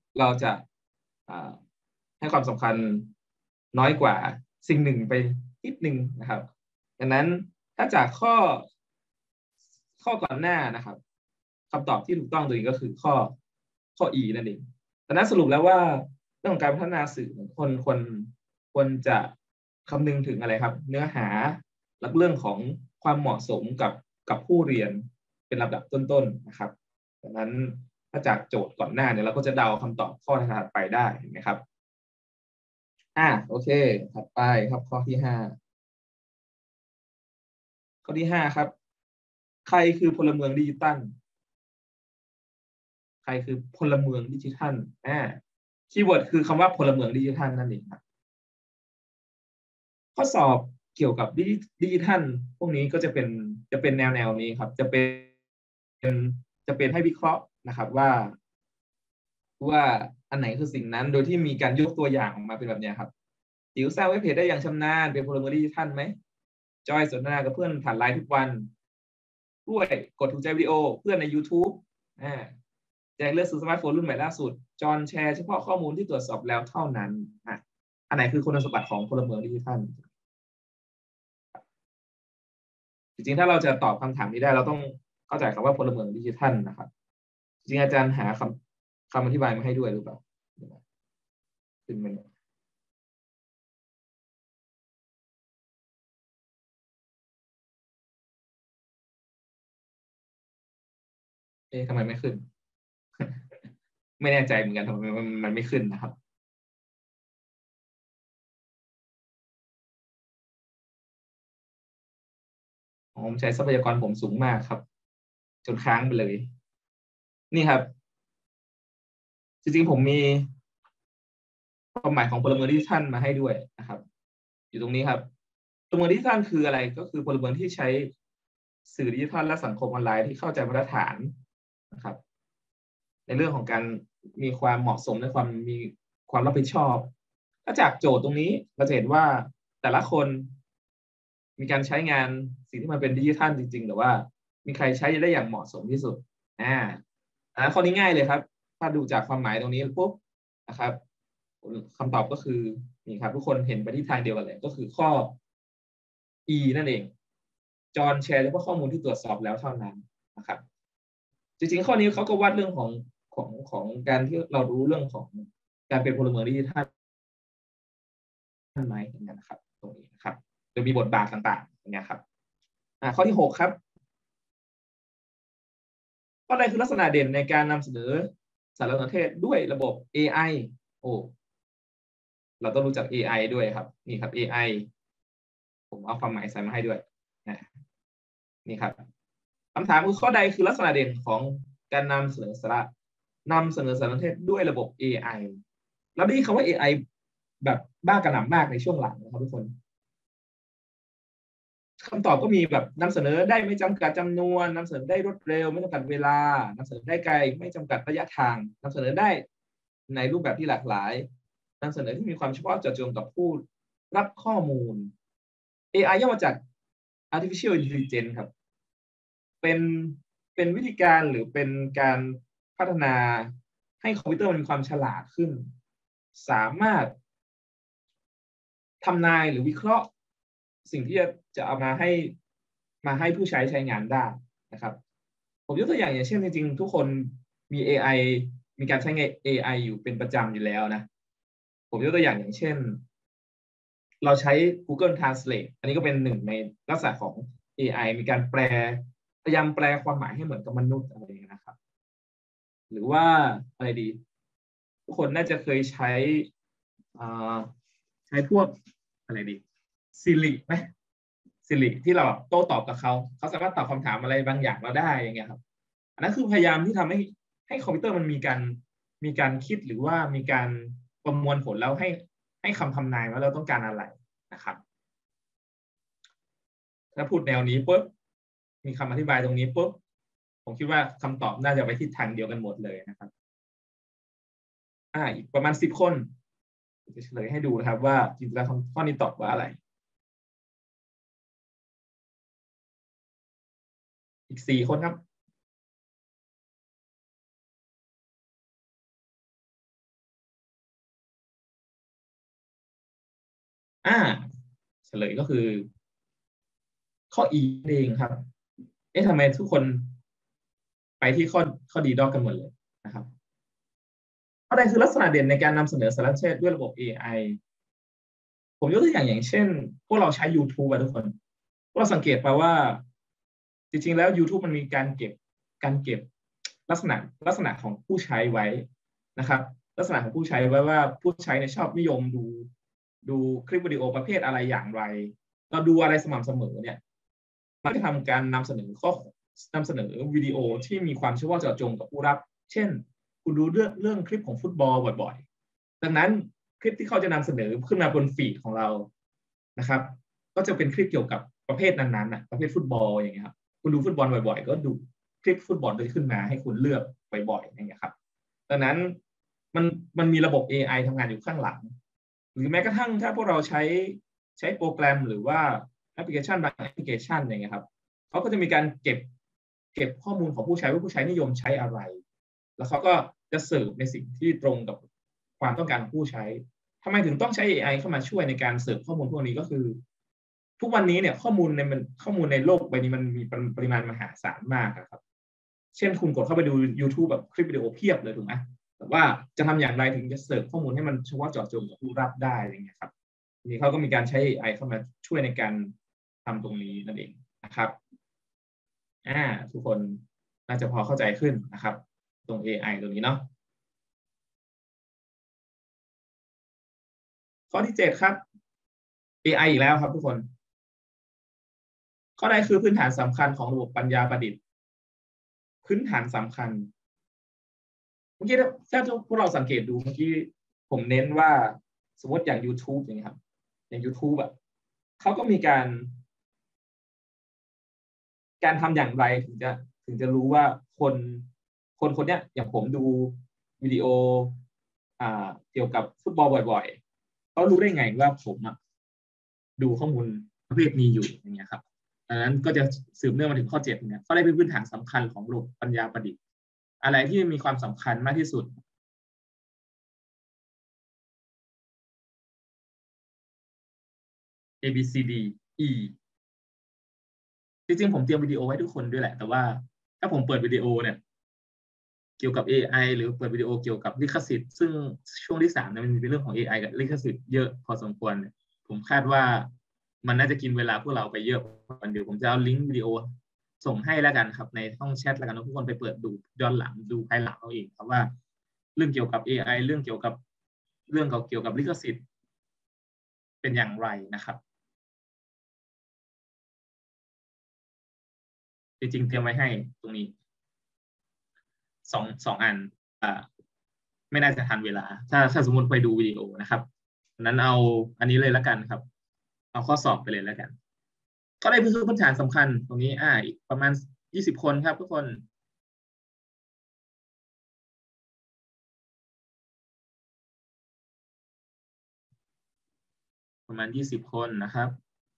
ให้ความสำคัญน้อยกว่าสิ่งหนึ่งไปนิดนึงนะครับดังนั้นถ้าจากข้อก่อนหน้านะครับคำตอบที่ถูกต้องตัวนี้ก็คือข้อ E นั่นเองดังนั้นสรุปแล้วว่าเรื่องของการพัฒนาสื่อควรจะคำนึงถึงอะไรครับเนื้อหาและเรื่องของความเหมาะสมกับผู้เรียนเป็นลำดับต้นๆนะครับดังนั้นถ้าจากโจทย์ก่อนหน้าเนี่ยเราก็จะเดาคำตอบข้อถัดไปได้เห็นไหมครับโอเคถัดไปครับข้อที่5ครับใครคือพลเมืองดิจิทัลใครคือพลเมืองดิจิทัลคีย์เวิร์ดคือคำว่าพลเมืองดิจิทัลนั่นเองครับข้อสอบเกี่ยวกับดิจิทัลพวกนี้ก็จะเป็นแนวนี้ครับจะเป็นให้วิเคราะห์นะครับว่าอันไหนคือสิ่งนั้นโดยที่มีการยกตัวอย่างออกมาเป็นแบบนี้ครับจิ๋วสร้างเว็บเพจได้อย่างชำนาญเป็นพลเมืองดิจิทัลไหมจอยสนทนากับเพื่อนผ่านไลน์ทุกวันด้วยกดถูกใจวิดีโอเพื่อนใน YouTube แจกเลือกซื้อสมาร์ทโฟนรุ่นใหม่ล่าสุดจอนแชร์เฉพาะข้อมูลที่ตรวจสอบแล้วเท่านั้นอันไหนคือคุณสมบัติของพลเมืองดิจิทัลจริงๆถ้าเราจะตอบคำถามนี้ได้เราต้องเข้าใจคำว่าพลเมืองดิจิทัลนะครับจริงอาจารย์หาคำอธิบายมาให้ด้วยหรือเปล่าขึ้นมาทำไมไม่ขึ้น ไม่แน่ใจเหมือนกันทำไมมันไม่ขึ้นนะครับผมใช้ทรัพยากรผมสูงมากครับจนค้างไปเลยนี่ครับจริงๆผมมีความหมายของพลเมืองดิจิทัลมาให้ด้วยนะครับอยู่ตรงนี้ครับพลเมืองดิจิทัลคืออะไรก็คือพลเมืองที่ใช้สื่อดิจิทัลและสังคมออนไลน์ที่เข้าใจมาตรฐานนะครับในเรื่องของการมีความเหมาะสมในมีความรับผิดชอบถ้าจากโจทย์ตรงนี้เราจะเห็นว่าแต่ละคนมีการใช้งานสิ่งที่มันเป็นดิจิทัลจริงๆหรือว่ามีใครใช้ได้อย่างเหมาะสมที่สุดข้อนี้ง่ายเลยครับถ้าดูจากความหมายตรงนี้ปุ๊บนะครับคำตอบก็คือนี่ครับทุกคนเห็นไปที่ทางเดียวกันเลยก็คือข้อ E นั่นเองจอนแชร์เฉพาะข้อมูลที่ตรวจสอบแล้วเท่านั้นนะครับจริงๆข้อนี้เขาก็วัดเรื่องของการที่เรารู้เรื่องของการเป็นพลเมืองดิจิทัลไหมอย่างนี้นะครับตรงนี้นะครับโดยมีบทบาทต่างๆอย่างนี้ครับข้อที่6ครับข้อใดคือลักษณะเด่นในการนำเสนอสารสนเทศด้วยระบบ AI เราต้องรู้จัก AI ด้วยครับนี่ครับ AI ผมเอาความหมายใส่มาให้ด้วยนะนี่ครับคำถามคือข้อใดคือลักษณะเด่นของการนำเสนอสาระเทศด้วยระบบ AI แล้วได้ยินคำว่า AI แบบบ้ากระหน่ำมากในช่วงหลังนะครับทุกคนคำตอบก็มีแบบนำเสนอได้ไม่จำกัดจำนวนนำเสนอได้รวดเร็วไม่จำกัดเวลานำเสนอได้ไกลไม่จำกัดระยะทางนำเสนอได้ในรูปแบบที่หลากหลายนำเสนอที่มีความเฉพาะเจาะจงกับผู้รับข้อมูล AI ย่อมาจาก artificial intelligence ครับเป็นวิธีการหรือเป็นการพัฒนาให้คอมพิวเตอร์มันมีความฉลาดขึ้นสามารถทำนายหรือวิเคราะห์สิ่งที่จะเอามาให้ผู้ใช้งานได้นะครับผมยกตัวอย่างเช่นจริงๆทุกคนมี AI มีการใช้ AI อยู่เป็นประจำอยู่แล้วนะผมยกตัวอย่างเช่นเราใช้ Google Translate อันนี้ก็เป็นหนึ่งในลักษณะของ AI มีการพยายามแปลความหมายให้เหมือนกับมนุษย์อะไรอย่างนี้นะครับหรือว่าอะไรดีทุกคนน่าจะเคยใช้พวกอะไรดีSiri ไหม Siri ที่เราโต้ตอบกับเขาสามารถตอบคำถามอะไรบางอย่างเราได้อย่างเงี้ยครับอันนั้นคือพยายามที่ทำให้คอมพิวเตอร์มันมีการคิดหรือว่ามีการประมวลผลแล้วให้คำทำนายว่าเราต้องการอะไรนะครับถ้าพูดแนวนี้ปุ๊บมีคำอธิบายตรงนี้ปุ๊บผมคิดว่าคำตอบน่าจะไปทิศทางเดียวกันหมดเลยนะครับอีกประมาณ10 คนจะเฉลยให้ดูนะครับว่าจริงๆแล้วข้อนี้ตอบว่าอะไรอีก4 คนครับเฉลยก็คือข้อ E เองครับทำไมทุกคนไปที่ข้อดีดอกกันหมดเลยนะครับข้อใดคือลักษณะเด่นในการนำเสนอสารสนเทศด้วยระบบ AI ผมยกตัวอย่างเช่นพวกเราใช้ YouTube ทุกคนเราสังเกตไปว่าจริงๆแล้ว YouTube มันมีการเก็บลักษณะของผู้ใช้ไว้นะครับลักษณะของผู้ใช้ไว้ว่าผู้ใช้ชอบนิยมดูคลิปวิดีโอประเภทอะไรอย่างไรเราดูอะไรสม่ำเสมอเนี่ยมันจะทำการนำเสนอวิดีโอที่มีความเฉพาะเจาะจงกับผู้รับเช่นคุณดูเรื่องคลิปของฟุตบอลบ่อยๆดังนั้นคลิปที่เขาจะนำเสนอขึ้นมาบนฟีดของเรานะครับก็จะเป็นคลิปเกี่ยวกับประเภทนั้นๆประเภทฟุตบอลอย่างเงี้ยครับคุณดูฟุตบอลบ่อยๆก็ดูคลิปฟุตบอลจะขึ้นมาให้คุณเลือกบ่อยๆอย่างเงี้ยครับดังนั้นมันมีระบบ AI ทำงานอยู่ข้างหลังหรือแม้กระทั่งถ้าพวกเราใช้โปรแกรมหรือว่าแอปพลิเคชันบางแอปพลิเคชันอย่างเงี้ยครับเขาก็จะมีการเก็บข้อมูลของผู้ใช้ว่าผู้ใช้นิยมใช้อะไรแล้วเขาก็จะเสิร์ฟในสิ่งที่ตรงกับความต้องการของผู้ใช้ทำไมถึงต้องใช้ AI เข้ามาช่วยในการเสิร์ฟข้อมูลพวกนี้ก็คือทุกวันนี้เนี่ยข้อมูลในโลกใบนี้มันมีปริมาณมหาศาลมากครับเช่นคุณกดเข้าไปดู YouTube แบบคลิปวิดีโอเพียบเลยถูกไหมแต่ว่าจะทำอย่างไรถึงจะเสิร์ฟข้อมูลให้มันเฉพาะเจาะจงกับผู้รับได้อย่างเงี้ยครับนี่เขาก็มีการใช้ AI เข้ามาช่วยในการทำตรงนี้นั่นเองนะครับทุกคนน่าจะพอเข้าใจขึ้นนะครับตรง AI ตรงนี้เนาะข้อที่7ครับ AI อีกแล้วครับทุกคนข้อใดคือพื้นฐานสำคัญของระบบปัญญาประดิษฐ์พื้นฐานสำคัญเมื่อกี้ถ้าพวกเราสังเกตดูเมื่อกี้ผมเน้นว่าสมมติอย่าง YouTube อย่างนี้ครับอย่าง YouTube เขาก็มีการทำอย่างไรถึงจะรู้ว่าคนเนี้ยอย่างผมดูวิดีโอเกี่ยวกับฟุตบอลบ่อยๆเขารู้ได้ไงว่าผมดูข้อมูลประเภทนี้อยู่อย่างเงี้ยครับดังนั้นก็จะสืบเนื่องมาถึงข้อ7เนี่ยเขาได้เป็นพื้นฐานสำคัญของระบบปัญญาประดิษฐ์อะไรที่มีความสำคัญมากที่สุด A B C D E จริงๆผมเตรียมวิดีโอไว้ทุกคนด้วยแหละแต่ว่าถ้าผมเปิดวิดีโอเนี่ยเกี่ยวกับ AI หรือเปิดวิดีโอเกี่ยวกับลิขสิทธิ์ซึ่งช่วงที่3เนี่ยมันมีเรื่องของ AI กับลิขสิทธิ์เยอะพอสมควรผมคาดว่ามันน่าจะกินเวลาพวกเราไปเยอะเดี๋ยวผมจะเอาลิงก์วิดีโอส่งให้แล้วกันครับในห้องแชทแล้วกันทุกคนไปเปิดดูย้อนหลังดูภายหลังเอาเองครับว่าเรื่องเกี่ยวกับ AI เรื่องเกี่ยวกับลิขสิทธิ์เป็นอย่างไรนะครับจริงๆเตรียมไว้ให้ตรงนี้สองอันไม่น่าจะทันเวลาถ้าสมมติไปดูวิดีโอนะครับนั้นเอาอันนี้เลยแล้วกันครับเอาข้อสอบไปเลยแล้วกันก็ได้พื้นฐานสำคัญตรงนี้อีกประมาณ20 คนครับทุกคนประมาณ20 คนนะครับ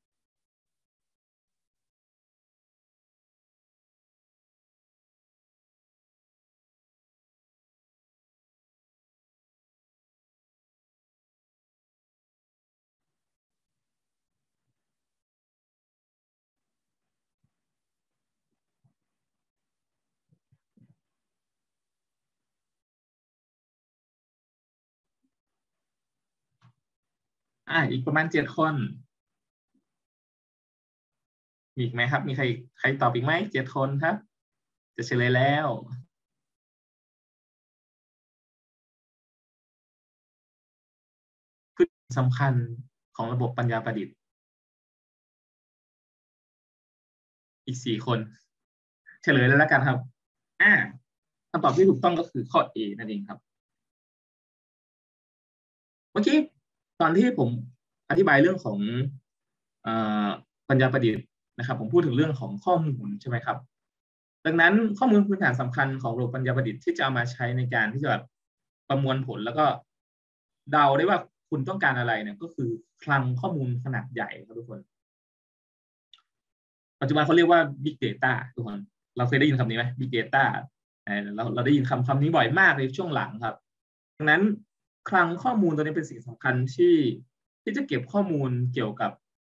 อีกประมาณ7 คนมีอีกไหมครับมีใครตอบอีกไหม7 คนครับจะเฉลยแล้วพื้นฐานสำคัญของระบบปัญญาประดิษฐ์อีก4 คนเฉลยแล้วกันครับคำตอบที่ถูกต้องก็คือข้อ A นั่นเองครับเมื่อกี้ตอนที่ผมอธิบายเรื่องของปัญญาประดิษฐ์นะครับผมพูดถึงเรื่องของข้อมูลใช่ไหมครับดังนั้นข้อมูลพื้นฐานสำคัญของระบบปัญญาประดิษฐ์ที่จะเอามาใช้ในการที่จะแบบประมวลผลแล้วก็เดาได้ว่าคุณต้องการอะไรเนี่ยก็คือคลังข้อมูลขนาดใหญ่ครับทุกคนปัจจุบันเขาเรียกว่า Big Data ทุกคนเราเคยได้ยินคำนี้ไหม Big Data เราได้ยินคำนี้บ่อยมากในช่วงหลังครับดังนั้นคลังข้อมูลตัวนี้เป็นสิ่งสำคัญที่จะเก็บข้อมูลเกี่ยว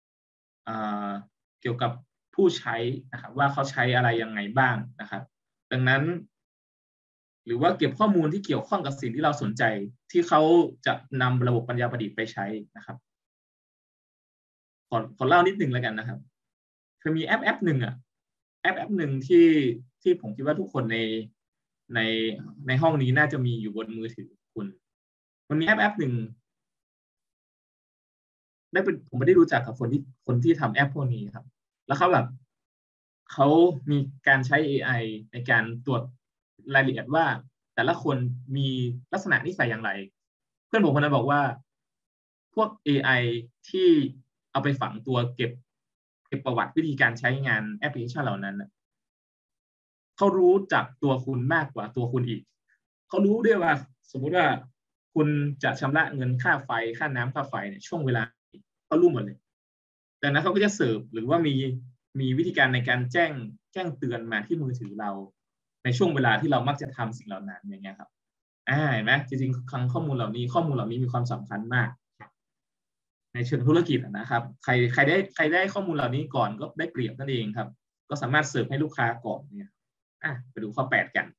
กับผู้ใช้นะครับว่าเขาใช้อะไรยังไงบ้างนะครับดังนั้นหรือว่าเก็บข้อมูลที่เกี่ยวข้องกับสิ่งที่เราสนใจที่เขาจะนำระบบปัญญาประดิษฐ์ไปใช้นะครับขอเล่านิดนึงแล้วกันนะครับคือมีแอปหนึ่งแอปหนึ่งที่ผมคิดว่าทุกคนในห้องนี้น่าจะมีอยู่บนมือถือคุณมันมีแอปหนึ่งผมไม่ได้รู้จักกับคนที่ทำแอปพวกนี้ครับแล้วเขามีการใช้ AI ในการตรวจรายละเอียดว่าแต่ละคนมีลักษณะนิสัยอย่างไรเพื่อนผมคนนั้นบอกว่าพวก AI ที่เอาไปฝังตัวเก็บประวัติวิธีการใช้งานแอปพลิเคชันเหล่านั้นเขารู้จักตัวคุณมากกว่าตัวคุณอีกเขารู้ด้วยว่าสมมุติว่าคุณจะชำระเงินค่าไฟค่าน้ำค่าไฟเนี่ยช่วงเวลาเขารู้หมดเลยดังนั้นเขาก็จะเสิร์ฟหรือว่ามีวิธีการในการแจ้งเตือนมาที่มือถือเราในช่วงเวลาที่เรามักจะทำสิ่งเหล่านั้นอย่างเงี้ยครับเห็นไหมจริงๆคลังข้อมูลเหล่านี้มีความสำคัญมากในเชิงธุรกิจนะครับใครได้ข้อมูลเหล่านี้ก่อนก็ได้เปรียบนั่นเองครับก็สามารถเสิร์ฟให้ลูกค้าก่อนเนี่ยไปดูข้อ 8 กัน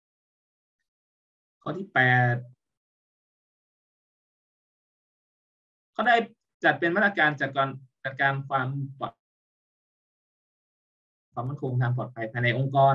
ข้อที่ 8เขาได้จัดเป็นมาตรการจัดการความมั่นคงทางปลอดภัยภายในองค์กร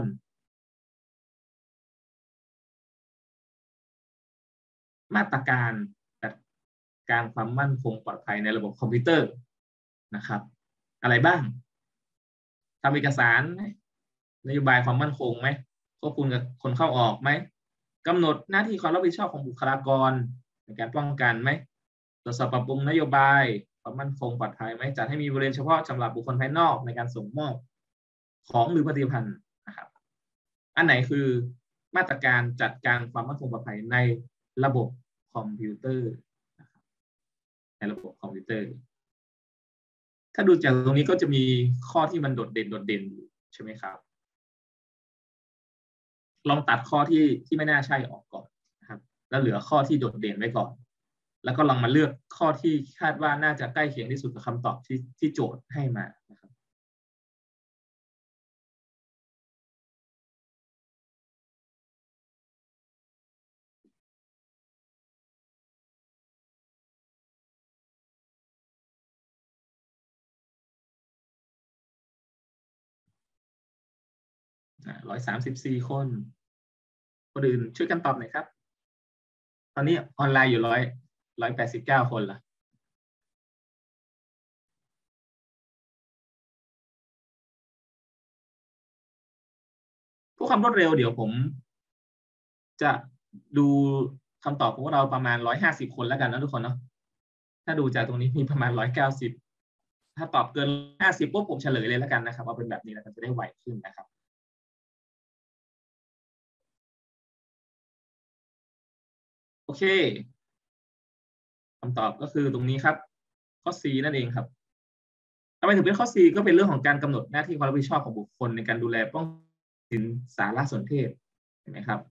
มาตรการจัดการความมั่นคงปลอดภัยในระบบคอมพิวเตอร์นะครับอะไรบ้างทำเอกสารนโยบายความมั่นคงไหมควบคุมกับคนเข้าออกไหมกำหนดหน้าที่ความรับผิดชอบของบุคลากรในการป้องกันไหมตรวจสอบปรับปรุงนโยบายความมั่นคงปลอดภัยไหมจัดให้มีบริเวณเฉพาะสำหรับบุคคลภายนอกในการส่งมอบของหรือผลิตภัณฑ์นะครับอันไหนคือมาตรการจัดการความมั่นคงปลอดภัยในระบบคอมพิวเตอร์นะครับในระบบคอมพิวเตอร์ถ้าดูจากตรงนี้ก็จะมีข้อที่มันโดดเด่นอยู่ใช่ไหมครับลองตัดข้อที่ไม่น่าใช่ออกก่อนนะครับแล้วเหลือข้อที่โดดเด่นไว้ก่อนแล้วก็ลองมาเลือกข้อที่คาดว่าน่าจะใกล้เคียงที่สุดกับคำตอบที่โจทย์ให้มานะครับ134 คนคนอื่นช่วยกันตอบหน่อยครับตอนนี้ออนไลน์อยู่189 คนละเพื่อความรวดเร็วเดี๋ยวผมจะดูคำตอบของเราประมาณ150 คนแล้วกันนะทุกคนเนาะถ้าดูจากตรงนี้มีประมาณ190ถ้าตอบเกิน50ปุ๊บผมเฉลยเลยแล้วกันนะครับว่าเป็นแบบนี้แล้วกันจะได้ไวขึ้นนะครับโอเคคำตอบก็คือตรงนี้ครับข้อ C นั่นเองครับทำไมถึงเป็นข้อ C ก็เป็นเรื่องของการกำหนดหน้าที่ความรับผิดชอบของบุคคลในการดูแลป้องกันสารสนเทศเห็นไหมครับ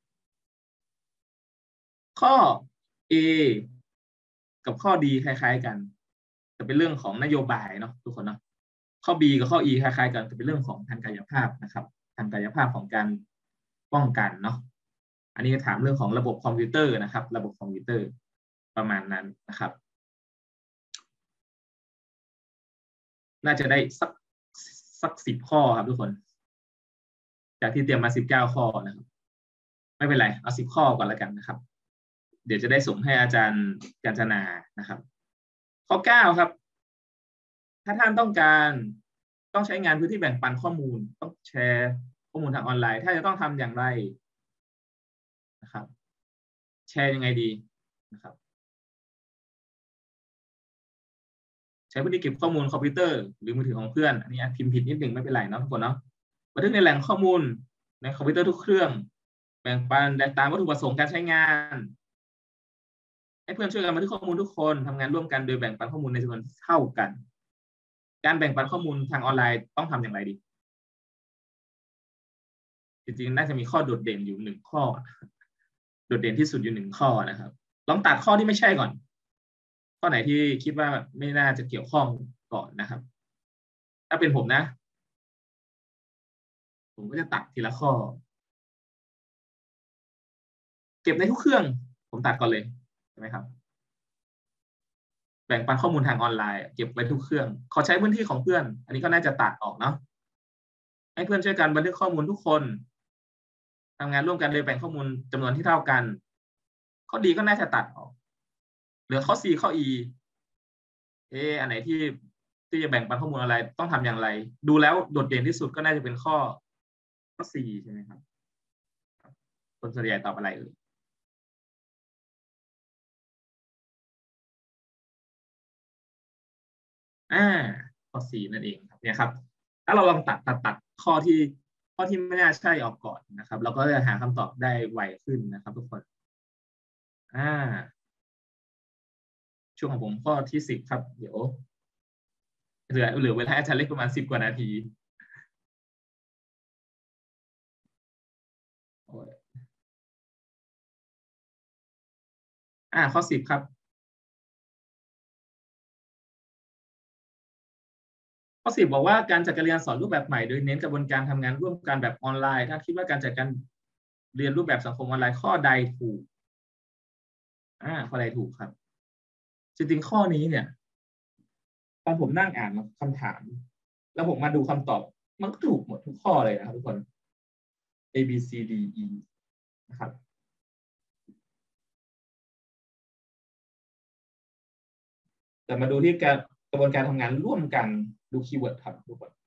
ข้อ A กับข้อ D คล้ายๆกันแต่เป็นเรื่องของนโยบายเนาะทุกคนเนาะข้อ B กับข้อ E คล้ายๆกันแต่เป็นเรื่องของทางกายภาพนะครับทางกายภาพของการป้องกันเนาะอันนี้ถามเรื่องของระบบคอมพิวเตอร์นะครับระบบคอมพิวเตอร์ประมาณนั้นนะครับน่าจะได้สัก10 ข้อครับทุกคนจากที่เตรียมมา19 ข้อนะครับไม่เป็นไรเอา10 ข้อก่อนแล้วกันนะครับเดี๋ยวจะได้ส่งให้อาจารย์กาญจนานะครับข้อ 9ครับถ้าท่านต้องใช้งานพื้นที่แบ่งปันข้อมูลต้องแชร์ข้อมูลทางออนไลน์ถ้าจะต้องทำอย่างไรนะครับแชร์ยังไงดีนะครับใช้พื้นที่เก็บข้อมูลคอมพิวเตอร์หรือมือถือของเพื่อนอันนี้พิมพ์ผิดนิดหนึ่งไม่เป็นไรเนาะทุกคนเนาะบันทึกในแหล่งข้อมูลในคอมพิวเตอร์ทุกเครื่องแบ่งปันตามวัตถุประสงค์การใช้งานให้เพื่อนช่วยกันบันทึกข้อมูลทุกคนทำงานร่วมกันโดยแบ่งปันข้อมูลในจำนวนเท่ากันการแบ่งปันข้อมูลทางออนไลน์ต้องทำอย่างไรดีจริงๆน่าจะมีข้อโดดเด่นอยู่1 ข้อโดดเด่นที่สุดอยู่1 ข้อนะครับลองตัดข้อที่ไม่ใช่ก่อนข้อไหนที่คิดว่าไม่น่าจะเกี่ยวข้องก่อนนะครับถ้าเป็นผมนะผมก็จะตัดทีละข้อเก็บในทุกเครื่องผมตัดก่อนเลยใช่ไหมครับแบ่งปันข้อมูลทางออนไลน์เก็บไว้ทุกเครื่องขอใช้พื้นที่ของเพื่อนอันนี้ก็น่าจะตัดออกเนาะให้เพื่อนช่วยกันบันทึกข้อมูลทุกคนทำงานร่วมกันโดยแบ่งข้อมูลจำนวนที่เท่ากันข้อดีก็น่าจะตัดออกเหลือข้อ C ข้อ E อันไหนที่จะแบ่งปันข้อมูลอะไรต้องทำอย่างไรดูแล้วโดดเด่นที่สุดก็น่าจะเป็นข้อ C ใช่ไหมครับคนส่วนใหญ่ตอบอะไรเอ่ยข้อ C นั่นเองครับเนี่ยครับถ้าเราลองตัดข้อที่ไม่น่าใช่ออกก่อนนะครับเราก็จะหาคำตอบได้ไวขึ้นนะครับทุกคนช่วงของผมข้อที่10ครับเดี๋ยวเหลือเวลาอาจารย์เล็กประมาณ10 กว่านาทีข้อ10ครับข้อ 10บอกว่าการจัดการเรียนสอนรูปแบบใหม่โดยเน้นกระบวนการทำงานร่วมกันแบบออนไลน์ถ้าคิดว่าการจัดการเรียนรูปแบบสังคมออนไลน์ข้อใดถูกข้อใดถูกครับจริงๆข้อนี้เนี่ยตอนผมนั่งอ่านคำถามแล้วผมมาดูคำตอบมันก็ถูกหมดทุกข้อเลยนะครับทุกคน A B C D E นะครับแต่มาดูที่กระบวนการทำงานร่วมกันดูคีย์เวิร์ดครับทุกคน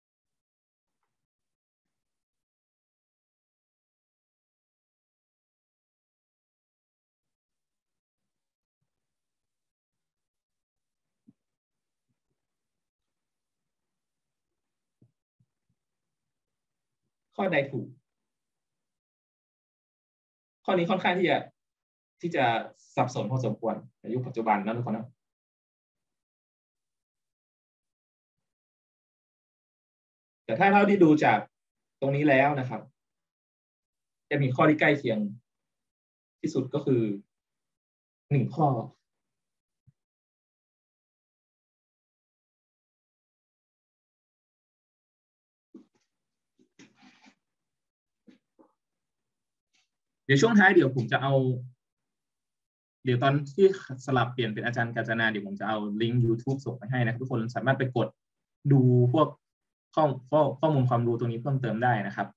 ข้อใดถูกข้อนี้ค่อนข้างที่จะสับสนพอสมควรในยุคปัจจุบันนะทุกคนนะแต่ถ้าเท่าที่ดูจากตรงนี้แล้วนะครับจะมีข้อที่ใกล้เคียงที่สุดก็คือ1 ข้อเดี๋ยวช่วงท้ายเดี๋ยวผมจะเอาเดี๋ยวตอนที่สลับเปลี่ยนเป็นอาจารย์กาญจนาเดี๋ยวผมจะเอาลิงก์ YouTube ส่งไปให้นะทุกคนสามารถไปกดดูพวกข้อมูลความรู้ตรงนี้เพิ่มเติมได้นะครับ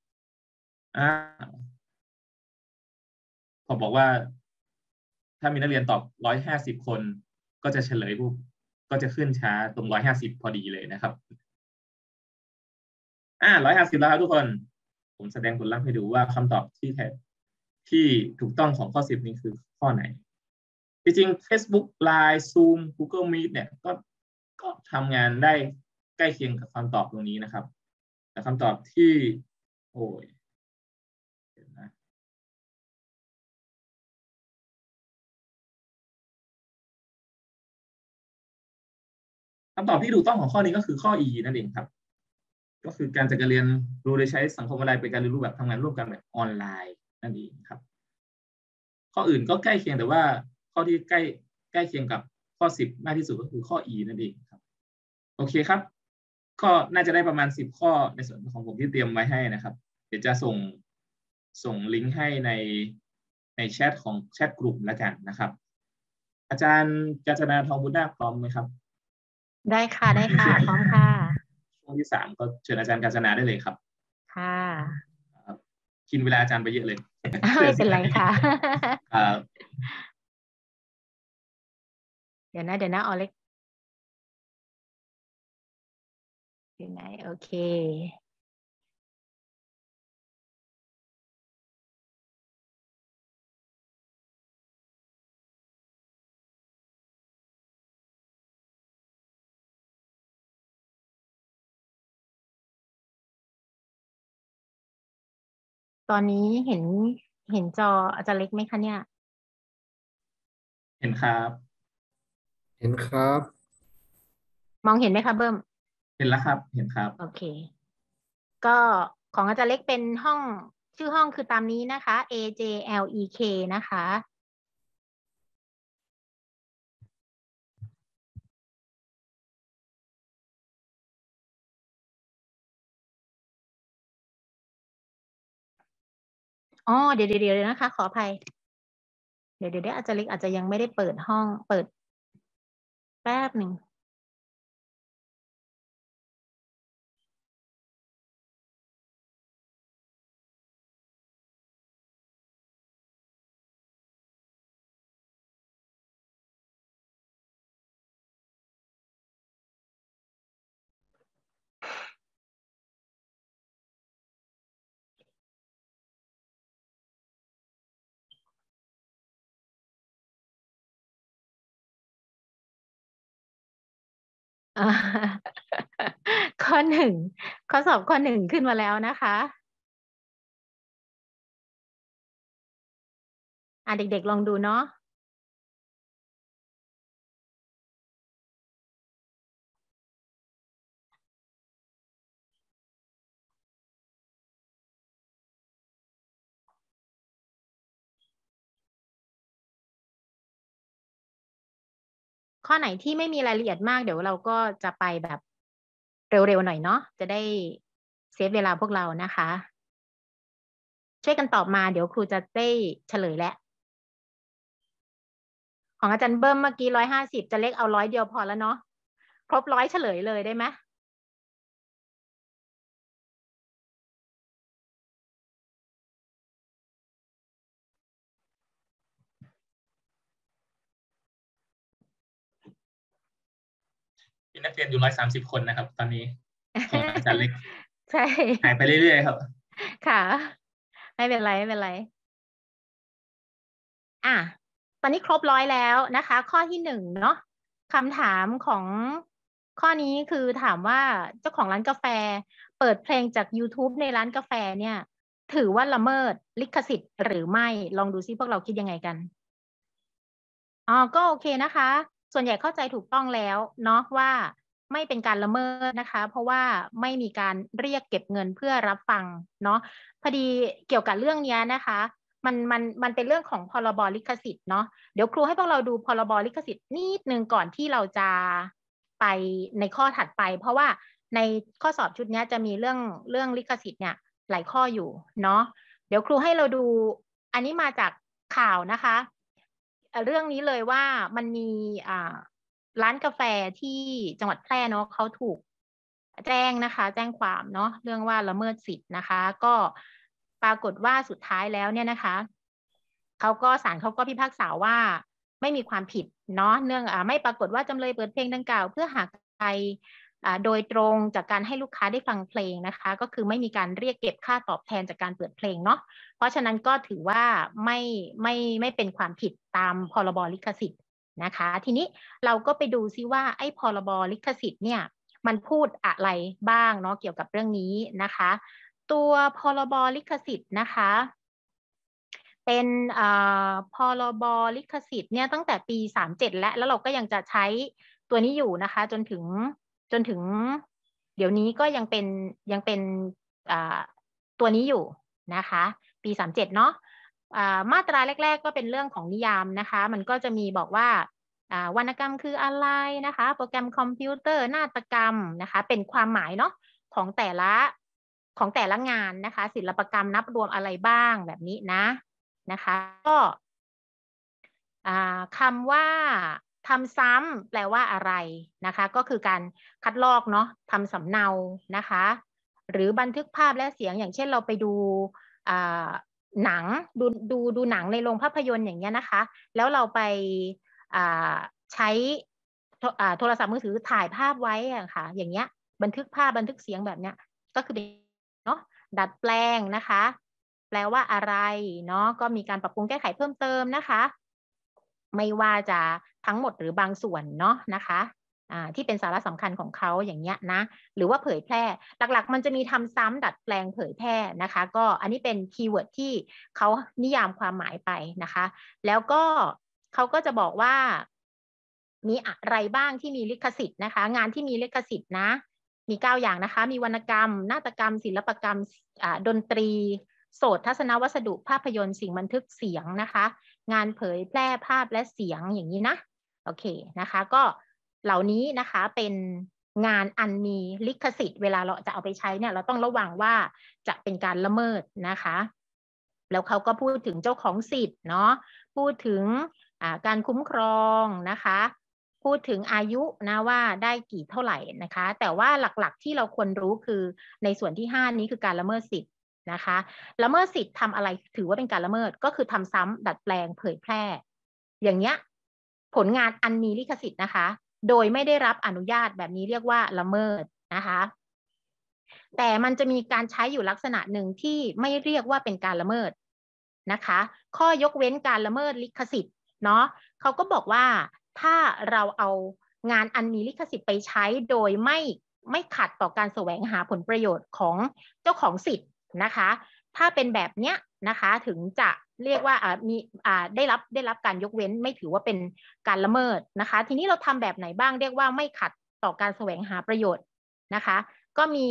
พอบอกว่าถ้ามีนักเรียนตอบ150 คนก็จะเฉลยปุ๊บก็จะขึ้นช้าตรง150พอดีเลยนะครับ150แล้วครับทุกคนผมแสดงผลลัพธ์ให้ดูว่าคำตอบที่ถูกต้องของข้อ10นี้คือข้อไหนจริงๆ Facebook Line Zoom Google Meet เนี่ยก็ทำงานได้ใกล้เคียงกับคำตอบตรงนี้นะครับแต่คำตอบที่โอ้ยเดี๋ยวนะคำตอบที่ถูกต้องของข้อนี้ก็คือข้อ E นั่นเองครับก็คือการจัดการเรียนรู้โดยใช้สังคมออนไลน์เป็นการเรียนรู้แบบทำงานร่วมกันแบบออนไลน์นั่นเองครับข้ออื่นก็ใกล้เคียงแต่ว่าข้อที่ใกล้เคียงกับข้อ10มากที่สุดก็คือข้อ E นั่นเองครับโอเคครับก็น่าจะได้ประมาณ10ข้อในส่วนของผมที่เตรียมไว้ให้นะครับเดี๋ยวจะส่งลิงก์ให้ในแชทของแชทกลุ่มแล้วกันนะครับอาจารย์กาญจนาทองบุญนาคพร้อมไหมครับได้ค่ะได้ค่ะพร้อมค่ะช่วงที่3ก็เชิญอาจารย์กาญจนาได้เลยครับค่ะกินเวลาอาจารย์ไปเยอะเลยไม่เป็นไรค่ะเดี๋ยวนะออเล็กอยู่ไหนโอเคตอนนี้เห็นจออาจารย์เล็กไหมคะเนี่ยเห็นครับเห็นครับมองเห็นไหมคะเบิ้มเห็นแล้วครับเห็นครับโอเคก็ของอาจารย์เล็กเป็นห้องชื่อห้องคือตามนี้นะคะ AJLEK นะคะอ๋อเดี๋ยวนะคะขออภัยเดี๋ยวอาจารย์เล็กอาจจะยังไม่ได้เปิดห้องเปิดแป๊บหนึ่งข้อ1ข้อสอบข้อ1ขึ้นมาแล้วนะคะเด็กๆลองดูเนาะข้อไหนที่ไม่มีรายละเอียดมากเดี๋ยวเราก็จะไปแบบเร็วๆหน่อยเนาะจะได้เซฟเวลาพวกเรานะคะช่วยกันตอบมาเดี๋ยวครูจะได้เฉลยแล้วของอาจารย์เบิ้มเมื่อกี้150จะเล็กเอา100เดียวพอแล้วเนาะครบ100เฉลยเลยได้ไหมมีนักเรียนอยู่130คนนะครับตอนนี้ของอาจารย์เล็กใช่หายไปเรื่อยๆครับค่ะไม่เป็นไรตอนนี้ครบ100แล้วนะคะข้อที่1เนาะคำถามของข้อนี้คือถามว่าเจ้าของร้านกาแฟเปิดเพลงจาก YouTube ในร้านกาแฟเนี่ยถือว่าละเมิดลิขสิทธิ์หรือไม่ลองดูซิพวกเราคิดยังไงกันก็โอเคนะคะส่วนใหญ่เข้าใจถูกต้องแล้วเนาะว่าไม่เป็นการละเมิดนะคะเพราะว่าไม่มีการเรียกเก็บเงินเพื่อรับฟังเนาะพอดีเกี่ยวกับเรื่องนี้นะคะมันเป็นเรื่องของพรบลิขสิทธิ์เนาะเดี๋ยวครูให้พวกเราดูพรบลิขสิทธิ์นิดนึงก่อนที่เราจะไปในข้อถัดไปเพราะว่าในข้อสอบชุดนี้จะมีเรื่องลิขสิทธิ์เนี่ยหลายข้ออยู่เนาะเดี๋ยวครูให้เราดูอันนี้มาจากข่าวนะคะเรื่องนี้เลยว่ามันมีร้านกาแฟที่จังหวัดแพร่เนาะเขาถูกแจ้งนะคะแจ้งความเนาะเรื่องว่าละเมิดสิทธิ์นะคะก็ปรากฏว่าสุดท้ายแล้วเนี่ยนะคะศาลเขาก็พิพากษาว่าไม่มีความผิดเนาะไม่ปรากฏว่าจำเลยเปิดเพลงดังกล่าวเพื่อหาใครโดยตรงจากการให้ลูกค้าได้ฟังเพลงนะคะก็คือไม่มีการเรียกเก็บค่าตอบแทนจากการเปิดเพลงเนาะเพราะฉะนั้นก็ถือว่าไม่เป็นความผิดตามพรบลิขสิทธิ์นะคะทีนี้เราก็ไปดูซิว่าไอ้พรบลิขสิทธิ์เนี่ยมันพูดอะไรบ้างเนาะเกี่ยวกับเรื่องนี้นะคะตัวพรบลิขสิทธิ์นะคะเป็นพรบลิขสิทธิ์เนี่ยตั้งแต่ปี37แล้วเราก็ยังจะใช้ตัวนี้อยู่นะคะจนถึงเดี๋ยวนี้ก็ยังเป็นตัวนี้อยู่นะคะปี37เนาะมาตราแรกๆก็เป็นเรื่องของนิยามนะคะมันก็จะมีบอกว่าวรรณกรรมคืออะไรนะคะโปรแกรมคอมพิวเตอร์นาฏกรรมนะคะเป็นความหมายเนาะของแต่ละงานนะคะศิลปกรรมนับรวมอะไรบ้างแบบนี้นะคะก็คำว่าทำซ้ำแปลว่าอะไรนะคะก็คือการคัดลอกเนาะทำสำเนานะคะหรือบันทึกภาพและเสียงอย่างเช่นเราไปดูหนังดูหนังในโรงภาพยนตร์อย่างเงี้ยนะคะแล้วเราไปใช้โทรศัพท์มือถือถ่ายภาพไว้อะค่ะอย่างเงี้ยบันทึกภาพบันทึกเสียงแบบเนี้ยก็คือเนาะดัดแปลงนะคะแปลว่าอะไรเนาะก็มีการปรับปรุงแก้ไขเพิ่มเติมนะคะไม่ว่าจะทั้งหมดหรือบางส่วนเนาะนะคะที่เป็นสาระสำคัญของเขาอย่างเงี้ยนะหรือว่าเผยแพร่หลักๆมันจะมีทำซ้ำดัดแปลงเผยแพร่นะคะก็อันนี้เป็นคีย์เวิร์ดที่เขานิยามความหมายไปนะคะแล้วก็เขาก็จะบอกว่ามีอะไรบ้างที่มีลิขสิทธิ์นะคะงานที่มีลิขสิทธิ์นะมี9อย่างนะคะมีวรรณกรรมนาฏกรรมศิลปกรรมดนตรีโสตทัศนวัสดุภาพยนตร์สิ่งบันทึกเสียงนะคะงานเผยแพร่ภาพและเสียงอย่างนี้นะโอเคนะคะก็เหล่านี้นะคะเป็นงานอันมีลิขสิทธิ์เวลาเราจะเอาไปใช้เนี่ยเราต้องระวังว่าจะเป็นการละเมิดนะคะแล้วเขาก็พูดถึงเจ้าของสิทธิ์เนาะพูดถึงการคุ้มครองนะคะพูดถึงอายุนะว่าได้กี่เท่าไหร่นะคะแต่ว่าหลักๆที่เราควรรู้คือในส่วนที่5นี้คือการละเมิดสิทธิ์นะคะละเมิดสิทธิ์ทำอะไรถือว่าเป็นการละเมิดก็คือทำซ้ำดัดแปลงเผยแพร่อย่างเงี้ยผลงานอันมีลิขสิทธิ์นะคะโดยไม่ได้รับอนุญาตแบบนี้เรียกว่าละเมิดนะคะแต่มันจะมีการใช้อยู่ลักษณะหนึ่งที่ไม่เรียกว่าเป็นการละเมิดนะคะข้อยกเว้นการละเมิดลิขสิทธิ์เนาะเขาก็บอกว่าถ้าเราเอางานอันมีลิขสิทธิ์ไปใช้โดยไม่ขัดต่อการแสวงหาผลประโยชน์ของเจ้าของสิทธิ์นะคะถ้าเป็นแบบเนี้ยนะคะถึงจะเรียกว่าได้รับการยกเว้นไม่ถือว่าเป็นการละเมิดนะคะทีนี้เราทำแบบไหนบ้างเรียกว่าไม่ขัดต่อการแสวงหาประโยชน์นะคะก็มี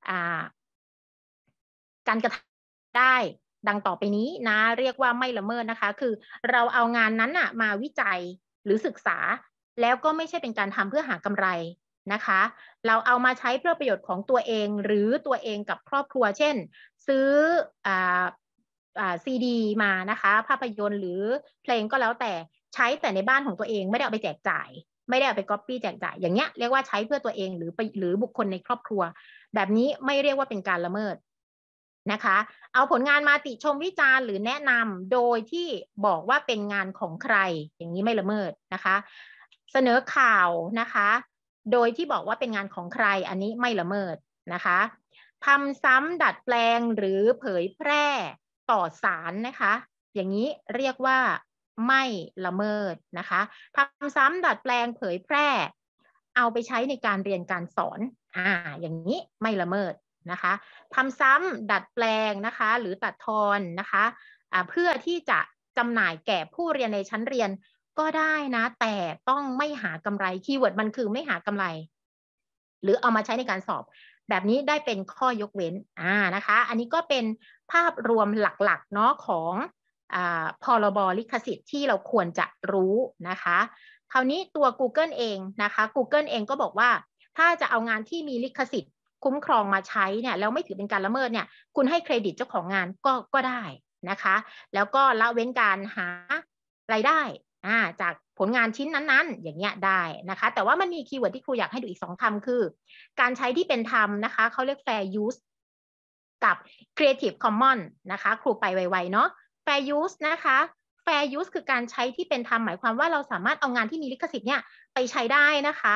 การกระทำได้ดังต่อไปนี้นะเรียกว่าไม่ละเมิดนะคะคือเราเอางานนั้นมาวิจัยหรือศึกษาแล้วก็ไม่ใช่เป็นการทำเพื่อหากำไรนะคะเราเอามาใช้เพื่อประโยชน์ของตัวเองหรือตัวเองกับครอบครัวเช่นซื้อซีดีมานะคะภาพยนตร์หรือเพลงก็แล้วแต่ใช้แต่ในบ้านของตัวเองไม่ได้เอาไปแจกจ่ายไม่ได้เอาไปก๊อปปี้แจกจ่ายอย่างเงี้ยเรียกว่าใช้เพื่อตัวเองหรือบุคคลในครอบครัวแบบนี้ไม่เรียกว่าเป็นการละเมิดนะคะเอาผลงานมาติชมวิจารณ์หรือแนะนำโดยที่บอกว่าเป็นงานของใครอย่างนี้ไม่ละเมิดนะคะเสนอข่าวนะคะโดยที่บอกว่าเป็นงานของใครอันนี้ไม่ละเมิดนะคะทำซ้ำดัดแปลงหรือเผยแพร่ต่อสารนะคะอย่างนี้เรียกว่าไม่ละเมิดนะคะทำซ้ำดัดแปลงเผยแพร่เอาไปใช้ในการเรียนการสอนอย่างนี้ไม่ละเมิดนะคะทำซ้ำดัดแปลงนะคะหรือตัดทอนนะคะเพื่อที่จะจำหน่ายแก่ผู้เรียนในชั้นเรียนก็ได้นะแต่ต้องไม่หากำไรคีย์เวิร์ดมันคือไม่หากำไรหรือเอามาใช้ในการสอบแบบนี้ได้เป็นข้อยกเว้นนะคะอันนี้ก็เป็นภาพรวมหลักๆเนาะของพรบลิขสิทธิ์ที่เราควรจะรู้นะคะคราวนี้ตัว Google เองนะคะ Google เองก็บอกว่าถ้าจะเอางานที่มีลิขสิทธิ์คุ้มครองมาใช้เนี่ยแล้วไม่ถือเป็นการละเมิดเนี่ยคุณให้เครดิตเจ้าของงานก็ได้นะคะแล้วก็ละเว้นการหารายได้จากผลงานชิ้นนั้นๆอย่างเงี้ยได้นะคะแต่ว่ามันมีคีย์เวิร์ดที่ครูอยากให้ดูอีก2คำคือการใช้ที่เป็นธรรมนะคะเขาเรียก fair use กับ creative commons นะคะครูไปไวๆเนาะ fair use นะคะ fair use คือการใช้ที่เป็นธรรมหมายความว่าเราสามารถเอางานที่มีลิขสิทธิ์เนี่ยไปใช้ได้นะคะแต่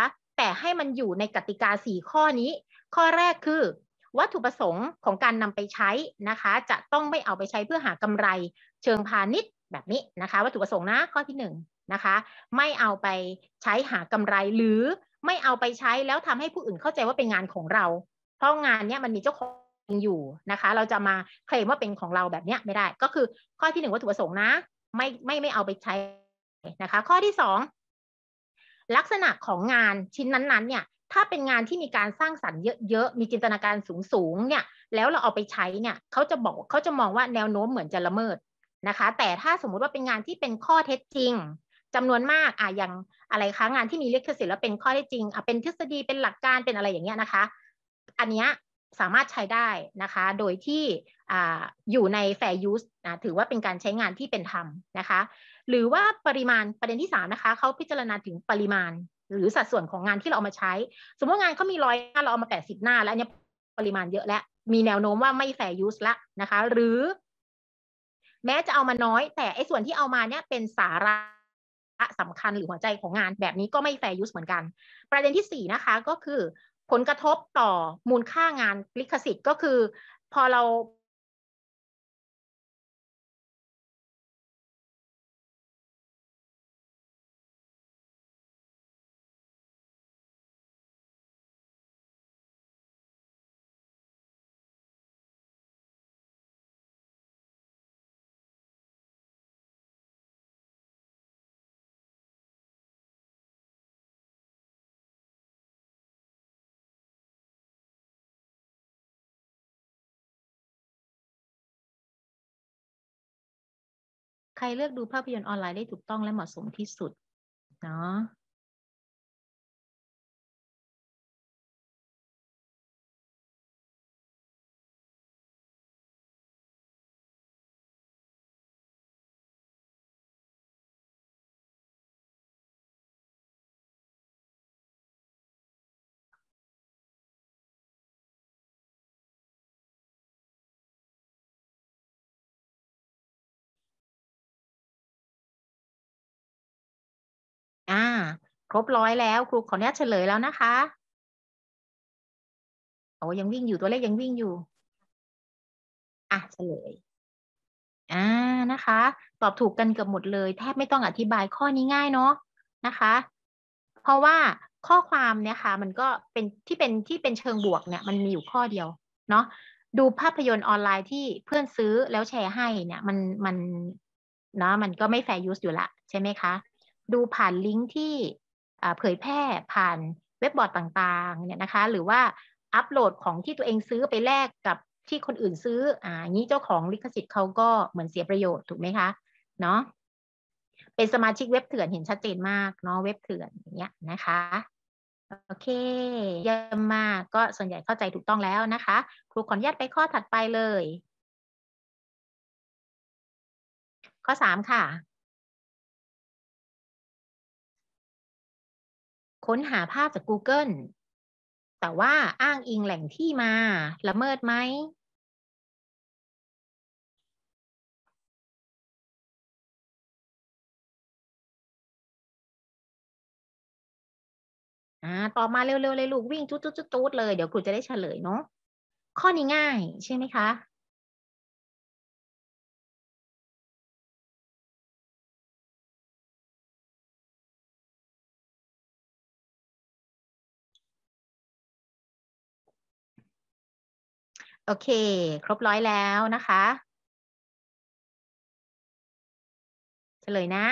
แต่ให้มันอยู่ในกติกา4ข้อนี้ข้อแรกคือวัตถุประสงค์ของการนำไปใช้นะคะจะต้องไม่เอาไปใช้เพื่อหากำไรเชิงพาณิชย์แบบนี้นะคะวัตถุประสงค์นะข้อที่1นะคะไม่เอาไปใช้หากำไรหรือไม่เอาไปใช้แล้วทำให้ผู้อื่นเข้าใจว่าเป็นงานของเราเพราะงานนี้มันมีเจ้าของอยู่นะคะเราจะมาเคลมว่าเป็นของเราแบบนี้ไม่ได้ก็คือข้อที่1วัตถุประสงค์นะไม่เอาไปใช้นะคะข้อที่2ลักษณะของงานชิ้นนั้นๆเนี่ยถ้าเป็นงานที่มีการสร้างสรรค์เยอะๆมีจินตนาการสูงๆเนี่ยแล้วเราเอาไปใช้เนี่ยเขาจะมองว่าแนวโน้มเหมือนจะละเมิดนะคะแต่ถ้าสมมุติว่าเป็นงานที่เป็นข้อเท็จจริงจำนวนมากอย่างอะไรคะงานที่มีลิขสิทธิ์แล้วเป็นข้อเท็จจริงเป็นทฤษฎีเป็นหลักการเป็นอะไรอย่างเงี้ยนะคะอันเนี้ยสามารถใช้ได้นะคะโดยที่อยู่ใน fair use ถือว่าเป็นการใช้งานที่เป็นธรรมนะคะหรือว่าปริมาณประเด็นที่3นะคะเขาพิจารณาถึงปริมาณหรือสัดส่วนของงานที่เราเอามาใช้สมมติงานเขามี100 หน้าเราเอามา80 หน้าแล้วเนี่ยปริมาณเยอะแล้วมีแนวโน้มว่าไม่ fair use ละนะคะหรือแม้จะเอามาน้อยแต่ไอ้ส่วนที่เอามาเนี่ยเป็นสาระสำคัญหรือหัวใจของงานแบบนี้ก็ไม่ fair use เหมือนกันประเด็นที่4นะคะก็คือผลกระทบต่อมูลค่างานลิขสิทธิ์ก็คือพอเราใครเลือกดูภาพยนตร์ออนไลน์ได้ถูกต้องและเหมาะสมที่สุดเนาะครบ100แล้วครูขออนุญาตเฉลยแล้วนะคะโอ้ยังวิ่งอยู่ตัวเลขยังวิ่งอยู่เฉลยนะคะตอบถูกกันเกือบหมดเลยแทบไม่ต้องอธิบายข้อนี้ง่ายเนาะนะคะเพราะว่าข้อความเนี่ยค่ะมันก็เป็นที่เป็นเชิงบวกเนี่ยมันมีอยู่ข้อเดียวเนาะดูภาพยนตร์ออนไลน์ที่เพื่อนซื้อแล้วแชร์ให้เนี่ยมันเนาะมันก็ไม่ fair use อยู่ละใช่ไหมคะดูผ่านลิงก์ที่เผยแพร่ผ่านเว็บบอร์ดต่างๆเนี่ยนะคะหรือว่าอัปโหลดของที่ตัวเองซื้อไปแลกกับที่คนอื่นซื้องี้เจ้าของลิขสิทธิ์เขาก็เหมือนเสียประโยชน์ถูกไหมคะเนาะเป็นสมาชิกเว็บเถื่อนเห็นชัดเจนมากเนาะเว็บเถื่อนอย่างเงี้ยนะคะโอเคเยี่ยมมากก็ส่วนใหญ่เข้าใจถูกต้องแล้วนะคะครูขออนุญาตไปข้อถัดไปเลยข้อ3ค่ะค้นหาภาพจาก Google แต่ว่าอ้างอิงแหล่งที่มาละเมิดไหมตอบมาเร็วๆเลยลูกวิ่งจุดเลยเดี๋ยวครูจะได้เฉลยเนาะข้อนี้ง่ายใช่ไหมคะโอเคครบ100แล้วนะคะเฉลยนะ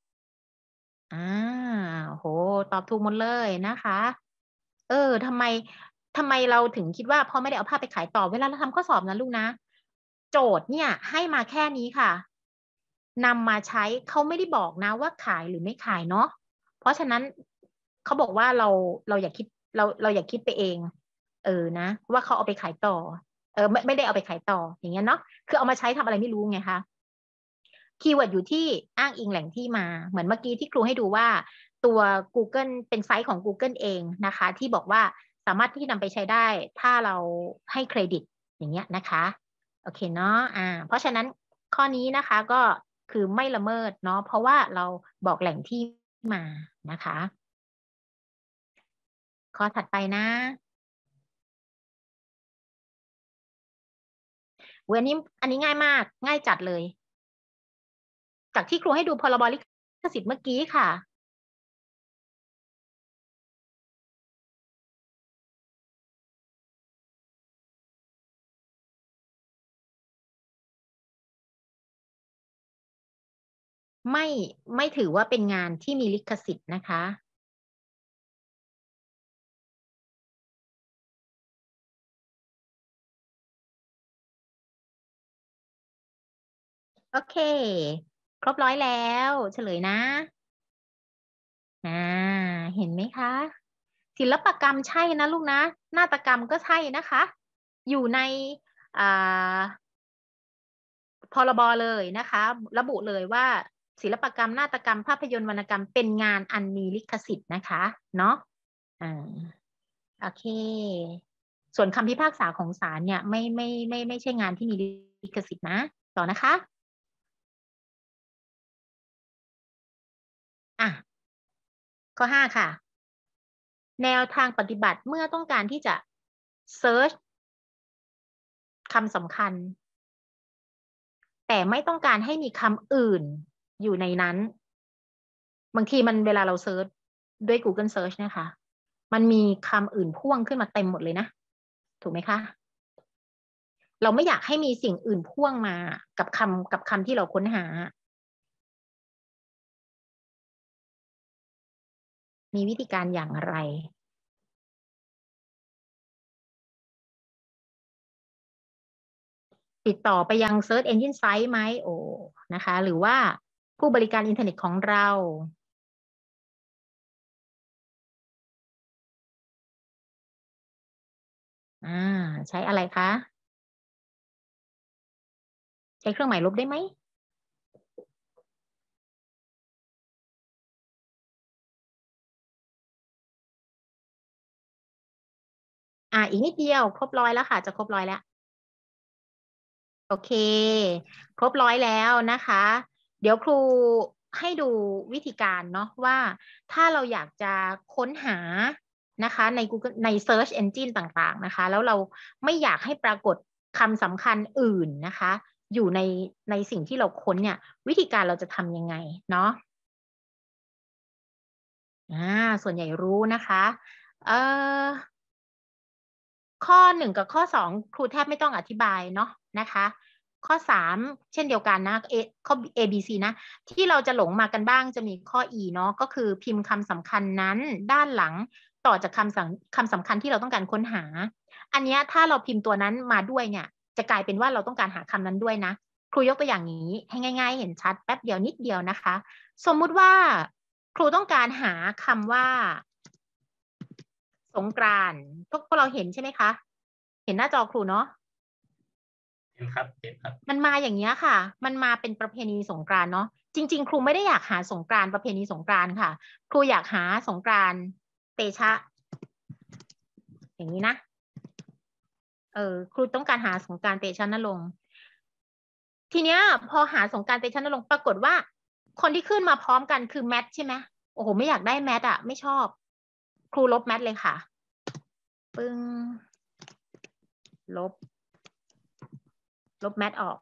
โหตอบถูกหมดเลยนะคะทำไมเราถึงคิดว่าพอไม่ได้เอาภาพไปขายต่อเวลาเราทำข้อสอบนะลูกนะโจทย์เนี่ยให้มาแค่นี้ค่ะนำมาใช้เขาไม่ได้บอกนะว่าขายหรือไม่ขายเนาะเพราะฉะนั้นเขาบอกว่าเราอย่าคิดเราอย่าคิดไปเองนะว่าเขาเอาไปขายต่อไม่ได้เอาไปขายต่ออย่างเงี้ยเนาะคือเอามาใช้ทำอะไรไม่รู้ไงคะคีย์เวิร์ดอยู่ที่อ้างอิงแหล่งที่มาเหมือนเมื่อกี้ที่ครูให้ดูว่าตัว Google เป็นไซต์ของ Google เองนะคะที่บอกว่าสามารถที่นำไปใช้ได้ถ้าเราให้เครดิตอย่างเงี้ยนะคะโอเคเนาะเพราะฉะนั้นข้อนี้นะคะก็คือไม่ละเมิดเนาะเพราะว่าเราบอกแหล่งที่มานะคะข้อถัดไปนะอันนี้ง่ายมากง่ายจัดเลย จากที่ครูให้ดูพรบลิขสิทธิ์เมื่อกี้ค่ะ ไม่ถือว่าเป็นงานที่มีลิขสิทธิ์นะคะ โอเค ครบร้อยแล้วเฉลยนะเห็นไหมคะ ศิลปกรรมใช่นะลูกนะนาฏกรรมก็ใช่นะคะ อยู่ในพรบเลยนะคะ ระบุเลยว่าศิลปกรรมนาฏกรรมภาพยนตร์วรรณกรรมเป็นงานอันมีลิขสิทธิ์นะคะเนาะโอเค ส่วนคำพิพากษาของศาลเนี่ยไม่ใช่งานที่มีลิขสิทธิ์นะต่อนะคะข้อ 5 ค่ะ แนวทางปฏิบัติเมื่อต้องการที่จะเซิร์ชคำสำคัญแต่ไม่ต้องการให้มีคำอื่นอยู่ในนั้นบางทีเวลาเราเซิร์ชด้วย Google Search นะคะมันมีคำอื่นพ่วงขึ้นมาเต็มหมดเลยนะถูกไหมคะเราไม่อยากให้มีสิ่งอื่นพ่วงมากับคำที่เราค้นหามีวิธีการอย่างไรติดต่อไปยัง Search Engine Site ไหมนะคะหรือว่าผู้บริการอินเทอร์เน็ตของเราใช้อะไรคะใช้เครื่องหมายลบได้ไหมอีกนิดเดียวครบร้อยแล้วค่ะจะครบร้อยแล้วโอเคครบร้อยแล้วนะคะเดี๋ยวครูให้ดูวิธีการเนาะว่าถ้าเราอยากจะค้นหานะคะใน Google ใน Search Engine ต่างๆนะคะแล้วเราไม่อยากให้ปรากฏคำสำคัญอื่นนะคะอยู่ในสิ่งที่เราค้นเนี่ยวิธีการเราจะทำยังไงเนาะส่วนใหญ่รู้นะคะข้อ 1กับข้อ 2ครูแทบไม่ต้องอธิบายเนาะนะคะข้อ 3เช่นเดียวกันนะข้อ A B C นะที่เราจะหลงมากันบ้างจะมีข้อ E เนาะก็คือพิมพ์คำสำคัญนั้นด้านหลังต่อจากคำสำคัญที่เราต้องการค้นหาอันนี้ถ้าเราพิมพ์ตัวนั้นมาด้วยเนี่ยจะกลายเป็นว่าเราต้องการหาคำนั้นด้วยนะครูยกตัวอย่างนี้ให้ง่ายๆเห็นชัดแป๊บเดียวนิดเดียวนะคะสมมุติว่าครูต้องการหาคำว่าสงกรานต์พวกเราเห็นใช่ไหมคะเห็นหน้าจอครูเนาะเห็นครับเห็นครับมันมาอย่างเงี้ยค่ะมันมาเป็นประเพณีสงกรานต์เนาะจริงๆครูไม่ได้อยากหาสงกรานต์ประเพณีสงกรานต์ค่ะครูอยากหาสงกรานต์เตชะอย่างนี้นะครูต้องการหาสงกรานต์เตชะนรงค์ทีเนี้ยพอหาสงกรานต์เตชะนรงค์ปรากฏว่าคนที่ขึ้นมาพร้อมกันคือแมทใช่ไหมโอ้โหไม่อยากได้แมทอะไม่ชอบครูลบแมทเลยค่ะปึ้งลบแมทออก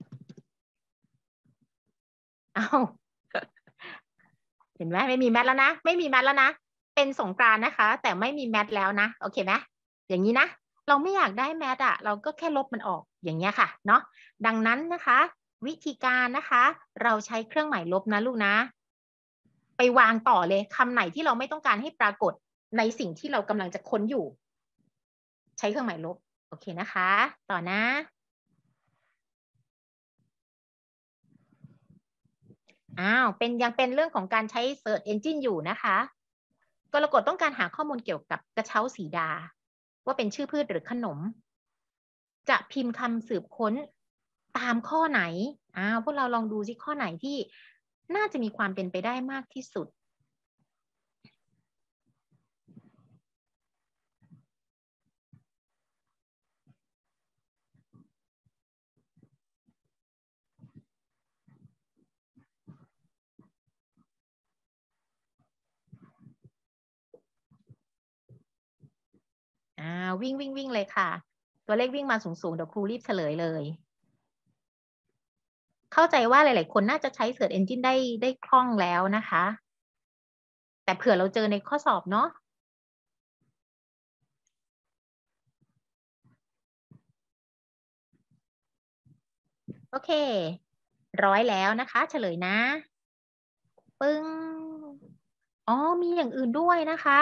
เห็นไหมไม่มีแมทแล้วนะไม่มีแมทแล้วนะเป็นสงกรานต์นะคะแต่ไม่มีแมทแล้วนะโอเคไหมอย่างนี้นะเราไม่อยากได้แมทอะเราก็แค่ลบมันออกอย่างเงี้ยค่ะเนาะดังนั้นนะคะวิธีการนะคะเราใช้เครื่องหมายลบนะลูกนะไปวางต่อเลยคำไหนที่เราไม่ต้องการให้ปรากฏในสิ่งที่เรากำลังจะค้นอยู่ใช้เครื่องหมายลบโอเคนะคะต่อนะยังเป็นเรื่องของการใช้ Search Engine อยู่นะคะกรกฎต้องการหาข้อมูลเกี่ยวกับกระเช้าสีดาว่าเป็นชื่อพืชหรือขนมจะพิมพ์คำสืบค้นตามข้อไหนพวกเราลองดูสิข้อไหนที่น่าจะมีความเป็นไปได้มากที่สุดวิ่งเลยค่ะตัวเลขวิ่งมาสูงเดี๋ยวครูรีบเฉลยเลยเข้าใจว่าหลายๆคนน่าจะใช้ Search Engine ได้คล่องแล้วนะคะแต่เผื่อเราเจอในข้อสอบเนาะโอเค100แล้วนะคะเฉลยนะปึ้งอ๋อมีอย่างอื่นด้วยนะคะ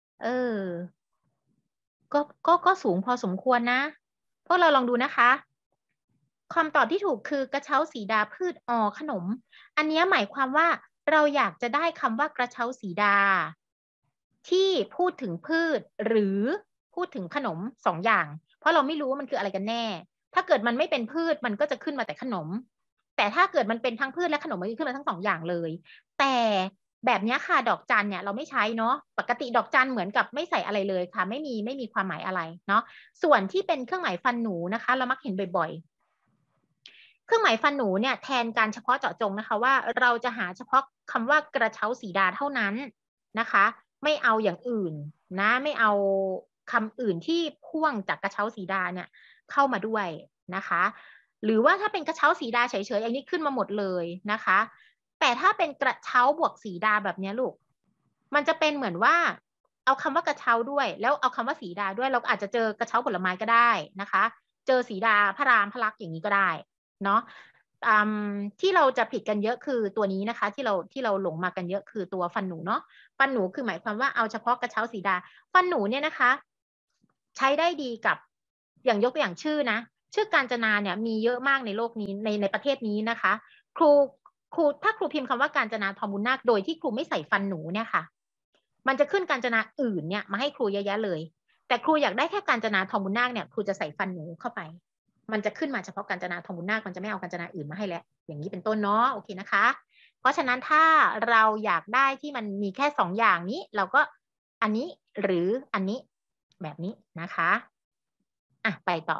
ก็สูงพอสมควรนะพวกเราลองดูนะคะคำตอบที่ถูกคือกระเช้าสีดาพืชขนมอันนี้หมายความว่าเราอยากจะได้คำว่ากระเช้าสีดาที่พูดถึงพืชหรือพูดถึงขนม2 อย่างเพราะเราไม่รู้ว่ามันคืออะไรกันแน่ถ้าเกิดมันไม่เป็นพืชมันก็จะขึ้นมาแต่ขนมแต่ถ้าเกิดมันเป็นทั้งพืชและขนมมันจะขึ้นมาทั้ง2 อย่างเลยแต่แบบนี้ค่ะดอกจันเนี่ยเราไม่ใช้เนาะปกติดอกจันเหมือนกับไม่ใส่อะไรเลยค่ะไม่มีความหมายอะไรเนาะส่วนที่เป็นเครื่องหมายฟันหนูนะคะเรามักเห็นบ่อยๆเครื่องหมายฟันหนูเนี่ยแทนการเฉพาะเจาะจงนะคะว่าเราจะหาเฉพาะคำว่ากระเช้าสีดาเท่านั้นนะคะไม่เอาอย่างอื่นนะไม่เอาคำอื่นที่พ่วงจากกระเช้าสีดาเนี่ยเข้ามาด้วยนะคะหรือว่าถ้าเป็นกระเช้าสีดาเฉยๆอย่างนี้ขึ้นมาหมดเลยนะคะแต่ถ้าเป็นกระเช้าบวกสีดาแบบนี้ลูกมันจะเป็นเหมือนว่าเอาคำว่ากระเช้าด้วยแล้วเอาคำว่าสีดาด้วยเราอาจจะเจอกระเช้าผลไม้ก็ได้นะคะเจอสีดาพระรามพระลักษณ์อย่างนี้ก็ได้เนาะที่เราจะผิดกันเยอะคือตัวนี้นะคะที่เราหลงมากันเยอะคือตัวฟันหนูเนาะฟันหนูคือหมายความว่าเอาเฉพาะกระเช้าสีดาฟันหนูเนี่ยนะคะใช้ได้ดีกับอย่างยกตัวอย่างชื่อนะชื่อกาญจนาเนี่ยมีเยอะมากในโลกนี้ในประเทศนี้นะคะครูถ้าครูพิมพ์คำว่ากาญจนาทองบุญนาคโดยที่ครูไม่ใส่ฟันหนูเนี่ยค่ะมันจะขึ้นกาญจนาอื่นเนี่ยมาให้ครูเยอะแยะเลยแต่ครูอยากได้แค่กาญจนาทองบุญนาคเนี่ยครูจะใส่ฟันหนูเข้าไปมันจะขึ้นมาเฉพาะกาญจนาทองบุญนาคมันจะไม่เอากาญจนาอื่นมาให้แล้วอย่างนี้เป็นต้นเนาะโอเคนะคะเพราะฉะนั้นถ้าเราอยากได้ที่มันมีแค่2 อย่างนี้เราก็อันนี้หรืออันนี้แบบนี้นะคะไปต่อ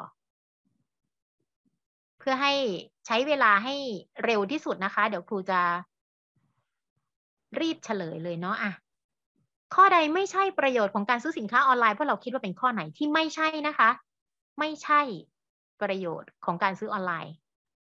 เพื่อให้ใช้เวลาให้เร็วที่สุดนะคะเดี๋ยวครูจะรีบเฉลยเลยเนาะข้อใดไม่ใช่ประโยชน์ของการซื้อสินค้าออนไลน์เพราะเราคิดว่าเป็นข้อไหนที่ไม่ใช่นะคะไม่ใช่ประโยชน์ของการซื้อออนไลน์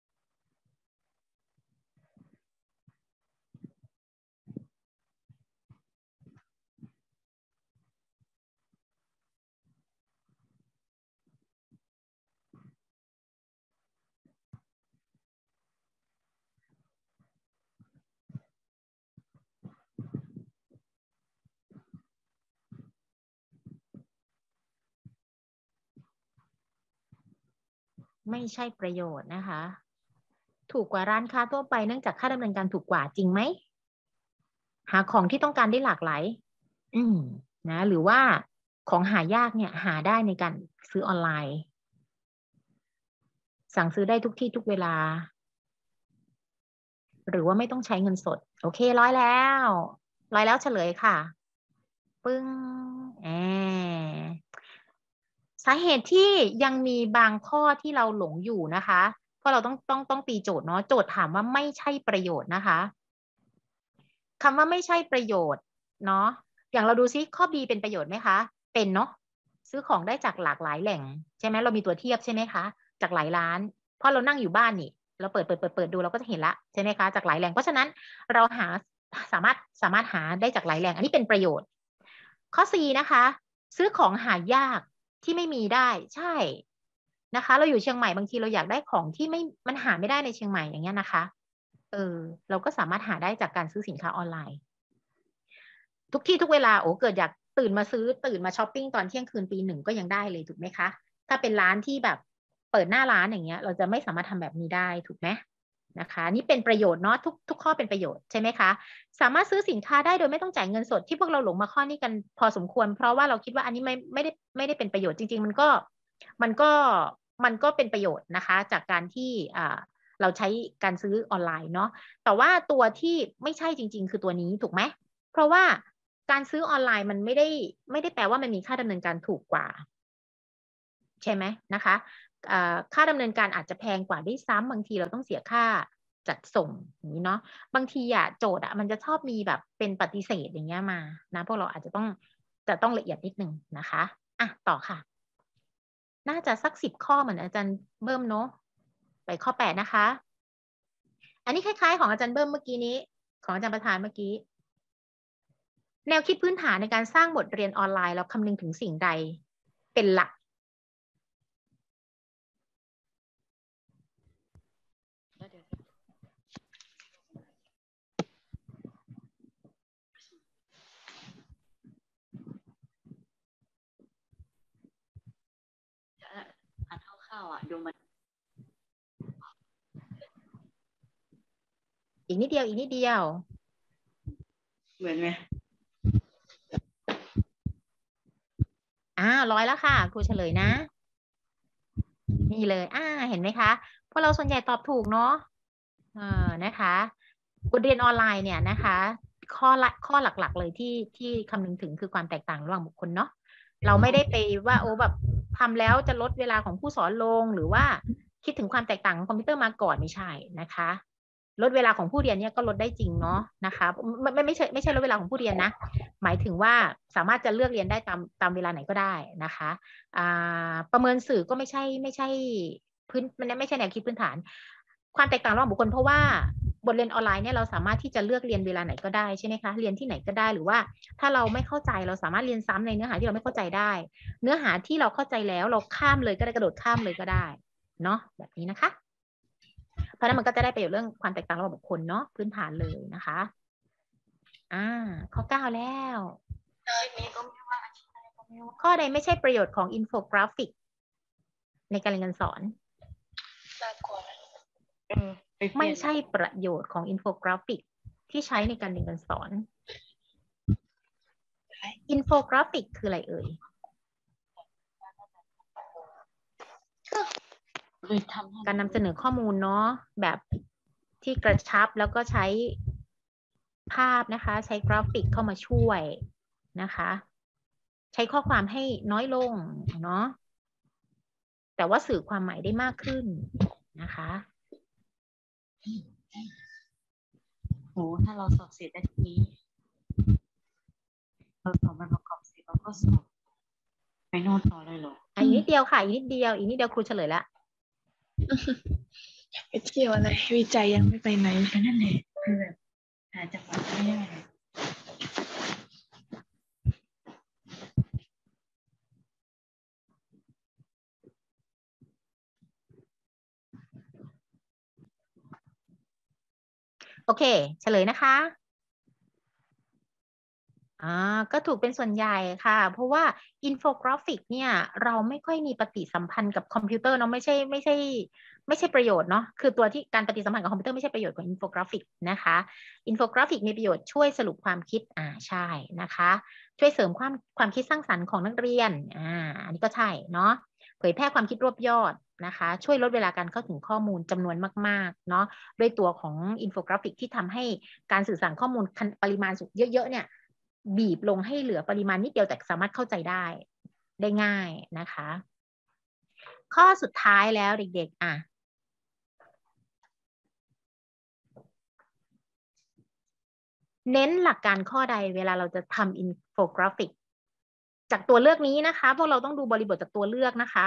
ไม่ใช่ประโยชน์นะคะถูกกว่าร้านค้าทั่วไปเนื่องจากค่าดำเนินการถูกกว่าจริงไหมหาของที่ต้องการได้หลากหลายนะหรือว่าของหายากเนี่ยหาได้ในการซื้อออนไลน์สั่งซื้อได้ทุกที่ทุกเวลาหรือว่าไม่ต้องใช้เงินสดโอเคร้อยแล้วเฉลยค่ะปึ้งสาเหตุที่ยังมีบางข้อที่เราหลงอยู่นะคะเพราะเราต้องตีโจทย์เนาะโจทย์ถามว่าไม่ใช่ประโยชน์นะคะคำว่าไม่ใช่ประโยชน์เนาะอย่างเราดูซิข้อ B เป็นประโยชน์ไหมคะเป็นเนาะซื้อของได้จากหลากหลายแหล่งใช่ไหมเรามีตัวเทียบใช่ไหมคะจากหลายร้านเพราะเรานั่งอยู่บ้านนี่เราเปิดดูเราก็จะเห็นละใช่ไหมคะจากหลายแหล่งเพราะฉะนั้นเราสามารถหาได้จากหลายแหล่งอันนี้เป็นประโยชน์ข้อ C นะคะซื้อของหายากที่ไม่มีได้ใช่นะคะเราอยู่เชียงใหม่บางทีเราอยากได้ของที่มันหาไม่ได้ในเชียงใหม่อย่างเงี้ยนะคะเราก็สามารถหาได้จากการซื้อสินค้าออนไลน์ทุกที่ทุกเวลาเกิดอยากตื่นมาช้อปปิ้งตอนเที่ยงคืนตี 1ก็ยังได้เลยถูกไหมคะถ้าเป็นร้านที่แบบเปิดหน้าร้านอย่างเงี้ยเราจะไม่สามารถทำแบบนี้ได้ถูกไหมนะคะนี่เป็นประโยชน์เนาะทุกข้อเป็นประโยชน์ใช่ไหมคะสามารถซื้อสินค้าได้โดยไม่ต้องจ่ายเงินสดที่พวกเราหลงมาข้อนี้กันพอสมควรเพราะว่าเราคิดว่าอันนี้ไม่ได้เป็นประโยชน์จริงๆมันก็เป็นประโยชน์นะคะจากการที่เราใช้การซื้อออนไลน์เนาะแต่ว่าตัวที่ไม่ใช่จริงๆคือตัวนี้ถูกไหมเพราะว่าการซื้อออนไลน์มันไม่ได้แปลว่ามันมีค่าดำเนินการถูกกว่าใช่ไหมนะคะค่าดำเนินการอาจจะแพงกว่าด้วยซ้ำบางทีเราต้องเสียค่าจัดส่งอย่างนี้เนาะบางทีโจทย์มันจะชอบมีแบบเป็นปฏิเสธอย่างเงี้ยมานะพวกเราอาจจะต้องละเอียดนิดนึงนะคะต่อค่ะน่าจะสัก10 ข้อเหมือนอาจารย์เบิ้มเนาะไปข้อ8นะคะ อันนี้คล้ายๆของอาจารย์เบิ้มเมื่อกี้นี้ของอาจารย์ประธานเมื่อกี้แนวคิดพื้นฐานในการสร้างบทเรียนออนไลน์เราคำนึงถึงสิ่งใดเป็นหลักอ่านคร่าวๆอ่ะดูมันอีกนิดเดียวอีกนิดเดียวเหมือนไหมร้อยแล้วค่ะครูเฉลยนะนี่เลยเห็นไหมคะพวกเราส่วนใหญ่ตอบถูกเนาะนะคะบทเรียนออนไลน์เนี่ยนะคะข้อหลักๆเลยที่คำนึงถึงคือความแตกต่างระหว่างบุคคลเนาะเราไม่ได้ไปว่าแบบทำแล้วจะลดเวลาของผู้สอนลงหรือว่าคิดถึงความแตกต่างของคอมพิวเตอร์มาก่อนไม่ใช่นะคะลดเวลาของผู้เรียนเนี่ยก็ลดได้จริงเนาะนะคะไม่ใช่ลดเวลาของผู้เรียนนะหมายถึงว่าสามารถจะเลือกเรียนได้ตามเวลาไหนก็ได้นะคะประเมินสื่อก็ไม่ใช่มันไม่ใช่แนวคิดพื้นฐานความแตกต่างระหว่างบุคคลเพราะว่าบทเรียนออนไลน์เนี่ยเราสามารถที่จะเลือกเรียนเวลาไหนก็ได้ใช่ไหมคะเรียนที่ไหนก็ได้หรือว่าถ้าเราไม่เข้าใจเราสามารถเรียนซ้ำในเนื้อหาที่เราไม่เข้าใจได้เนื้อหาที่เราเข้าใจแล้วเราข้ามเลยก็ได้กระโดดข้ามเลยก็ได้เนาะแบบนี้นะคะเพราะนั้นมันก็จะได้ประโยชน์เรื่องความแตกต่างระหว่างบุคคลเนาะพื้นฐานเลยนะคะข้อ9แล้วข้อใดไม่ใช่ประโยชน์ของอินโฟกราฟิกในการเรียนการสอนไม่ใช่ประโยชน์ของอินโฟกราฟิกที่ใช้ในการเรียนการสอนอินโฟกราฟิกคืออะไรเอ่ยการนำเสนอข้อมูลเนาะแบบที่กระชับแล้วก็ใช้ภาพนะคะใช้กราฟิกเข้ามาช่วยนะคะใช้ข้อความให้น้อยลงเนาะแต่ว่าสื่อความหมายได้มากขึ้นนะคะโหถ้าเราสอบเสร็จได้ทีนี้เราสอบมันประกอบเสร็จเราก็สอบไปโน่นต่อเลยเหรออีกนิดเดียวค่ะอีกนิดเดียวครูเฉลยละไปเที่ยวอะไรวิจัยยังไม่ไปไหนนั่นแหละคือแบบหาจังหวะไม่ได้โอเคเฉลยนะคะก็ถูกเป็นส่วนใหญ่ค่ะเพราะว่าอินโฟกราฟิกเนี่ยเราไม่ค่อยมีปฏิสัมพันธ์กับคอมพิวเตอร์เนาะไม่ใช่ประโยชน์เนาะคือตัวที่การปฏิสัมพันธ์กับคอมพิวเตอร์ไม่ใช่ประโยชน์ของอินโฟกราฟิกนะคะอินโฟกราฟิกมีประโยชน์ช่วยสรุปความคิดใช่นะคะช่วยเสริมความคิดสร้างสรรค์ของนักเรียนอันนี้ก็ใช่เนาะเผยแพร่ความคิดรวบยอดนะคะช่วยลดเวลาการเข้าถึงข้อมูลจำนวนมากๆเนาะด้วยตัวของอินโฟกราฟิกที่ทำให้การสื่อสารข้อมูลปริมาณเยอะๆเนี่ยบีบลงให้เหลือปริมาณนิดเดียวแต่สามารถเข้าใจได้ง่ายนะคะข้อสุดท้ายแล้วเด็กๆเน้นหลักการข้อใดเวลาเราจะทำอินโฟกราฟิกจากตัวเลือกนี้นะคะพวกเราต้องดูบริบทจากตัวเลือกนะคะ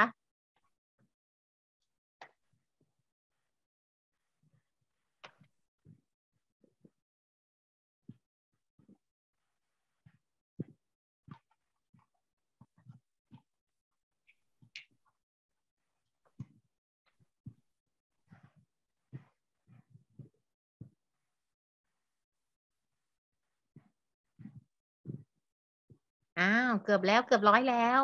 เกือบแล้วเกือบร้อยแล้ว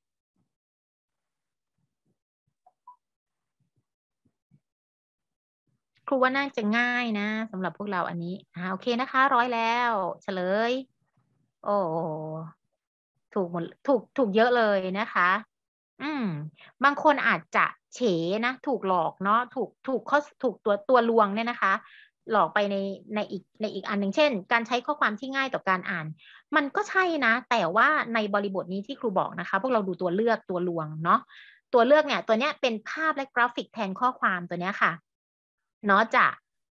ครูว่าน่าจะง่ายนะสำหรับพวกเราอันนี้โอเคนะคะร้อยแล้วเฉลยโอ้ถูกหมดถูกเยอะเลยนะคะบางคนอาจจะเฉนะถูกหลอกเนาะถูกตัวลวงเนี่ยนะคะหลอกไปในอีกอันหนึ่งเช่นการใช้ข้อความที่ง่ายต่อการอ่านมันก็ใช่นะแต่ว่าในบริบทนี้ที่ครูบอกนะคะพวกเราดูตัวเลือกตัวลวงเนาะตัวเลือกเนี่ยตัวเนี้ยเป็นภาพและกราฟิกแทนข้อความตัวเนี้ยค่ะเนาะจะ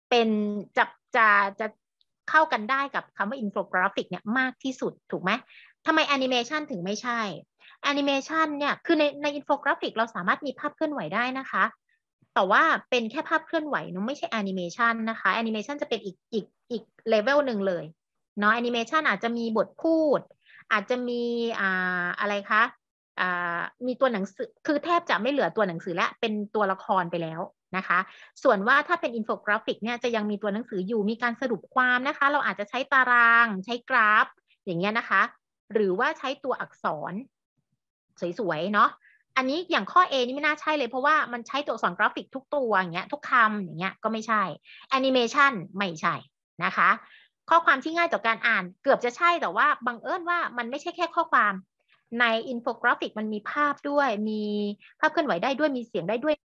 เข้ากันได้กับคำว่าอินโฟกราฟิกเนี่ยมากที่สุดถูกไหมทำไมแอนิเมชันถึงไม่ใช่แอนิเมชันเนี่ยคือในอินโฟกราฟิกเราสามารถมีภาพเคลื่อนไหวได้นะคะแต่ว่าเป็นแค่ภาพเคลื่อนไหวเนอะไม่ใช่แอนิเมชันนะคะแอนิเมชันจะเป็นอีกเลเวลหนึ่งเลยเนาะแอนิเมชันอาจจะมีบทพูดอาจจะมีอะไรคะมีตัวหนังสือคือแทบจะไม่เหลือตัวหนังสือและเป็นตัวละครไปแล้วนะคะส่วนว่าถ้าเป็นอินโฟกราฟิกเนี่ยจะยังมีตัวหนังสืออยู่มีการสรุปความนะคะเราอาจจะใช้ตารางใช้กราฟอย่างเงี้ยนะคะหรือว่าใช้ตัวอักษรสวยๆเนาะอันนี้อย่างข้อ A นี่ไม่น่าใช่เลยเพราะว่ามันใช้ตัวอักษรกราฟิกทุกตัวอย่างเงี้ยทุกคำอย่างเงี้ยก็ไม่ใช่แอนิเมชันไม่ใช่นะคะข้อความที่ง่ายต่อการอ่านเกือบจะใช่แต่ว่าบังเอิญว่ามันไม่ใช่แค่ข้อความในอินโฟกราฟิกมันมีภาพด้วยมีภาพเคลื่อนไหวได้ด้วยมีเสียงได้ด้วย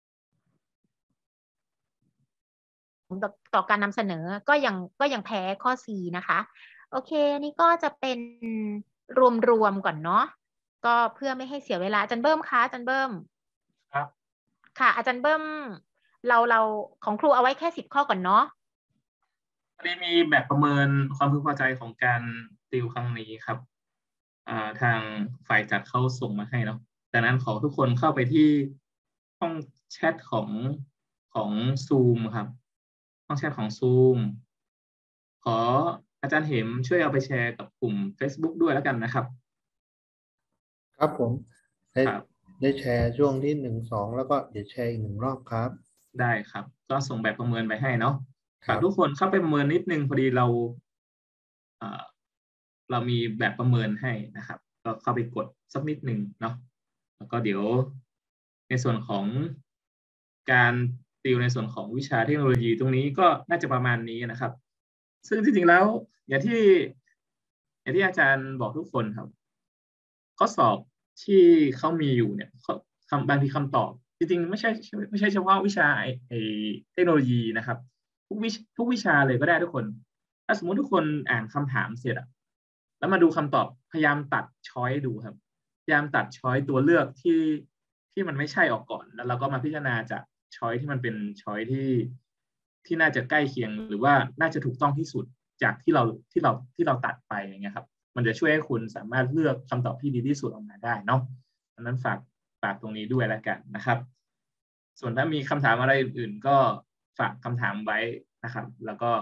ต่อการนำเสนอก็ยังแพ้ข้อ C นะคะโอเคนี่ก็จะเป็นรวมก่อนเนาะก็เพื่อไม่ให้เสียเวลาอาจารย์เบิ้มคะอาจารย์เบิ้มครับค่ะอาจารย์เบิ้มเราของครูเอาไว้แค่10 ข้อก่อนเนาะวันนี้มีแบบประเมินความพึงพอใจของการติวครั้งนี้ครับทางฝ่ายจัดเขาส่งมาให้เนาะดังนั้นขอทุกคนเข้าไปที่ห้องแชทของ Zoom ครับห้องแชทของ Zoom ขออาจารย์เหมช่วยเอาไปแชร์กับกลุ่ม Facebook ด้วยแล้วกันนะครับครับผมครับได้แชร์ช่วงที่1 2แล้วก็เดี๋ยวแชร์อีก1 รอบครับได้ครับก็ส่งแบบประเมินไปให้เนาะครัฝากบทุกคนเข้าไปประเมินนิดนึงพอดีเรามีแบบประเมินให้นะครับก็เข้าไปกดสักนิดนึงเนาะแล้วก็เดี๋ยวในส่วนของการติวในส่วนของวิชาเทคโนโลยีตรงนี้ก็น่าจะประมาณนี้นะครับซึ่งจริงๆแล้วอย่างที่อาจารย์บอกทุกคนครับข้อสอบที่เขามีอยู่เนี่ยบางทีคำตอบจริงๆไม่ใช่เฉพาะวิชาเทคโนโลยีนะครับทุกวิชาเลยก็ได้ทุกคนถ้าสมมติทุกคนอ่านคำถามเสร็จอะแล้วมาดูคำตอบพยายามตัดช้อยดูครับพยายามตัดช้อยตัวเลือกที่มันไม่ใช่ออกก่อนแล้วเราก็มาพิจารณาจากช้อยที่มันเป็นช้อยที่น่าจะใกล้เคียงหรือว่าน่าจะถูกต้องที่สุดจากที่เราตัดไปอย่างเงี้ยครับมันจะช่วยให้คุณสามารถเลือกคำตอบที่ดีที่สุดออกมาได้เนาะดังนั้นฝากตรงนี้ด้วยแล้วกันนะครับส่วนถ้ามีคำถามอะไรอื่นๆก็ฝากคำถามไว้นะครับแล้วก็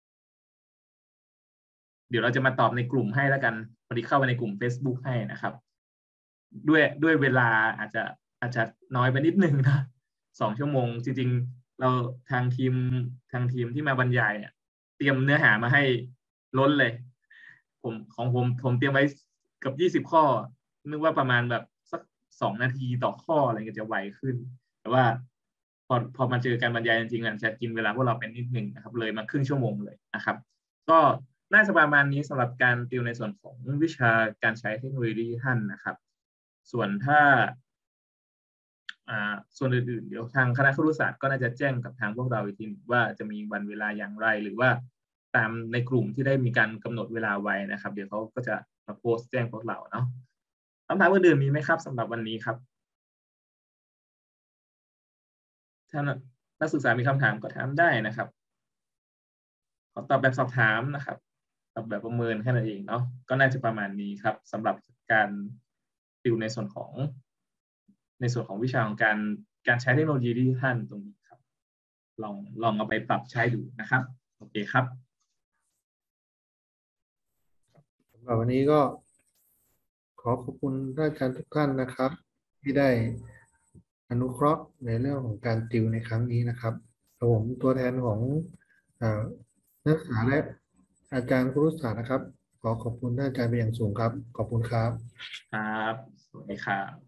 เดี๋ยวเราจะมาตอบในกลุ่มให้แล้วกันพอดีเข้าไปในกลุ่ม Facebook ให้นะครับด้วยเวลาอาจจะน้อยไปนิดนึงนะ2 ชั่วโมงจริงๆเราทางทีมที่มาบรรยายเนี่ยเตรียมเนื้อหามาให้ล้นเลยผมเตรียมไว้เกือบ20 ข้อนึกว่าประมาณแบบสัก2 นาทีต่อข้ออะไรเงี้ยจะไวขึ้นแต่ว่าพอมาเจอการบรรยายจริงๆมันจะกินเวลาพวกเราเป็นนิดนึงนะครับเลยมาครึ่งชั่วโมงเลยนะครับก็น่าจะประมาณนี้สำหรับการติวในส่วนของวิชาการใช้เทคโนโลยีท่านนะครับส่วนถ้าส่วนอื่นๆเดี๋ยวทางคณะครุศาสตร์ก็น่าจะแจ้งกับทางพวกเราอีกทีว่าจะมีวันเวลาอย่างไรหรือว่าตามในกลุ่มที่ได้มีการกำหนดเวลาไว้นะครับเดี๋ยวเขาก็จะมาโพสต์แจ้งพวกเราเนาะคำถามอื่นๆมีไหมครับสำหรับวันนี้ครับถ้านักศึกษามีคำถามก็ถามได้นะครับขอตอบแบบสอบถามนะครับตอบแบบประเมินแค่นั้นเองเนาะก็น่าจะประมาณนี้ครับสำหรับการติวในส่วนของวิชาของการใช้เทคโนโลยีดิจิทัลตรงนี้ครับลองเอาไปปรับใช้ดูนะครับโอเคครับสำหรับวันนี้ก็ขอบคุณอาจารย์ทุกท่านนะครับ ที่ได้อนุเคราะห์ในเรื่องของการติวในครั้งนี้นะครับผมตัวแทนของนักศึกษาและอาจารย์ครุศาสตร์นะครับขอบคุณอาจารย์เป็นอย่างสูงครับขอบคุณครับครับสวัสดีครับ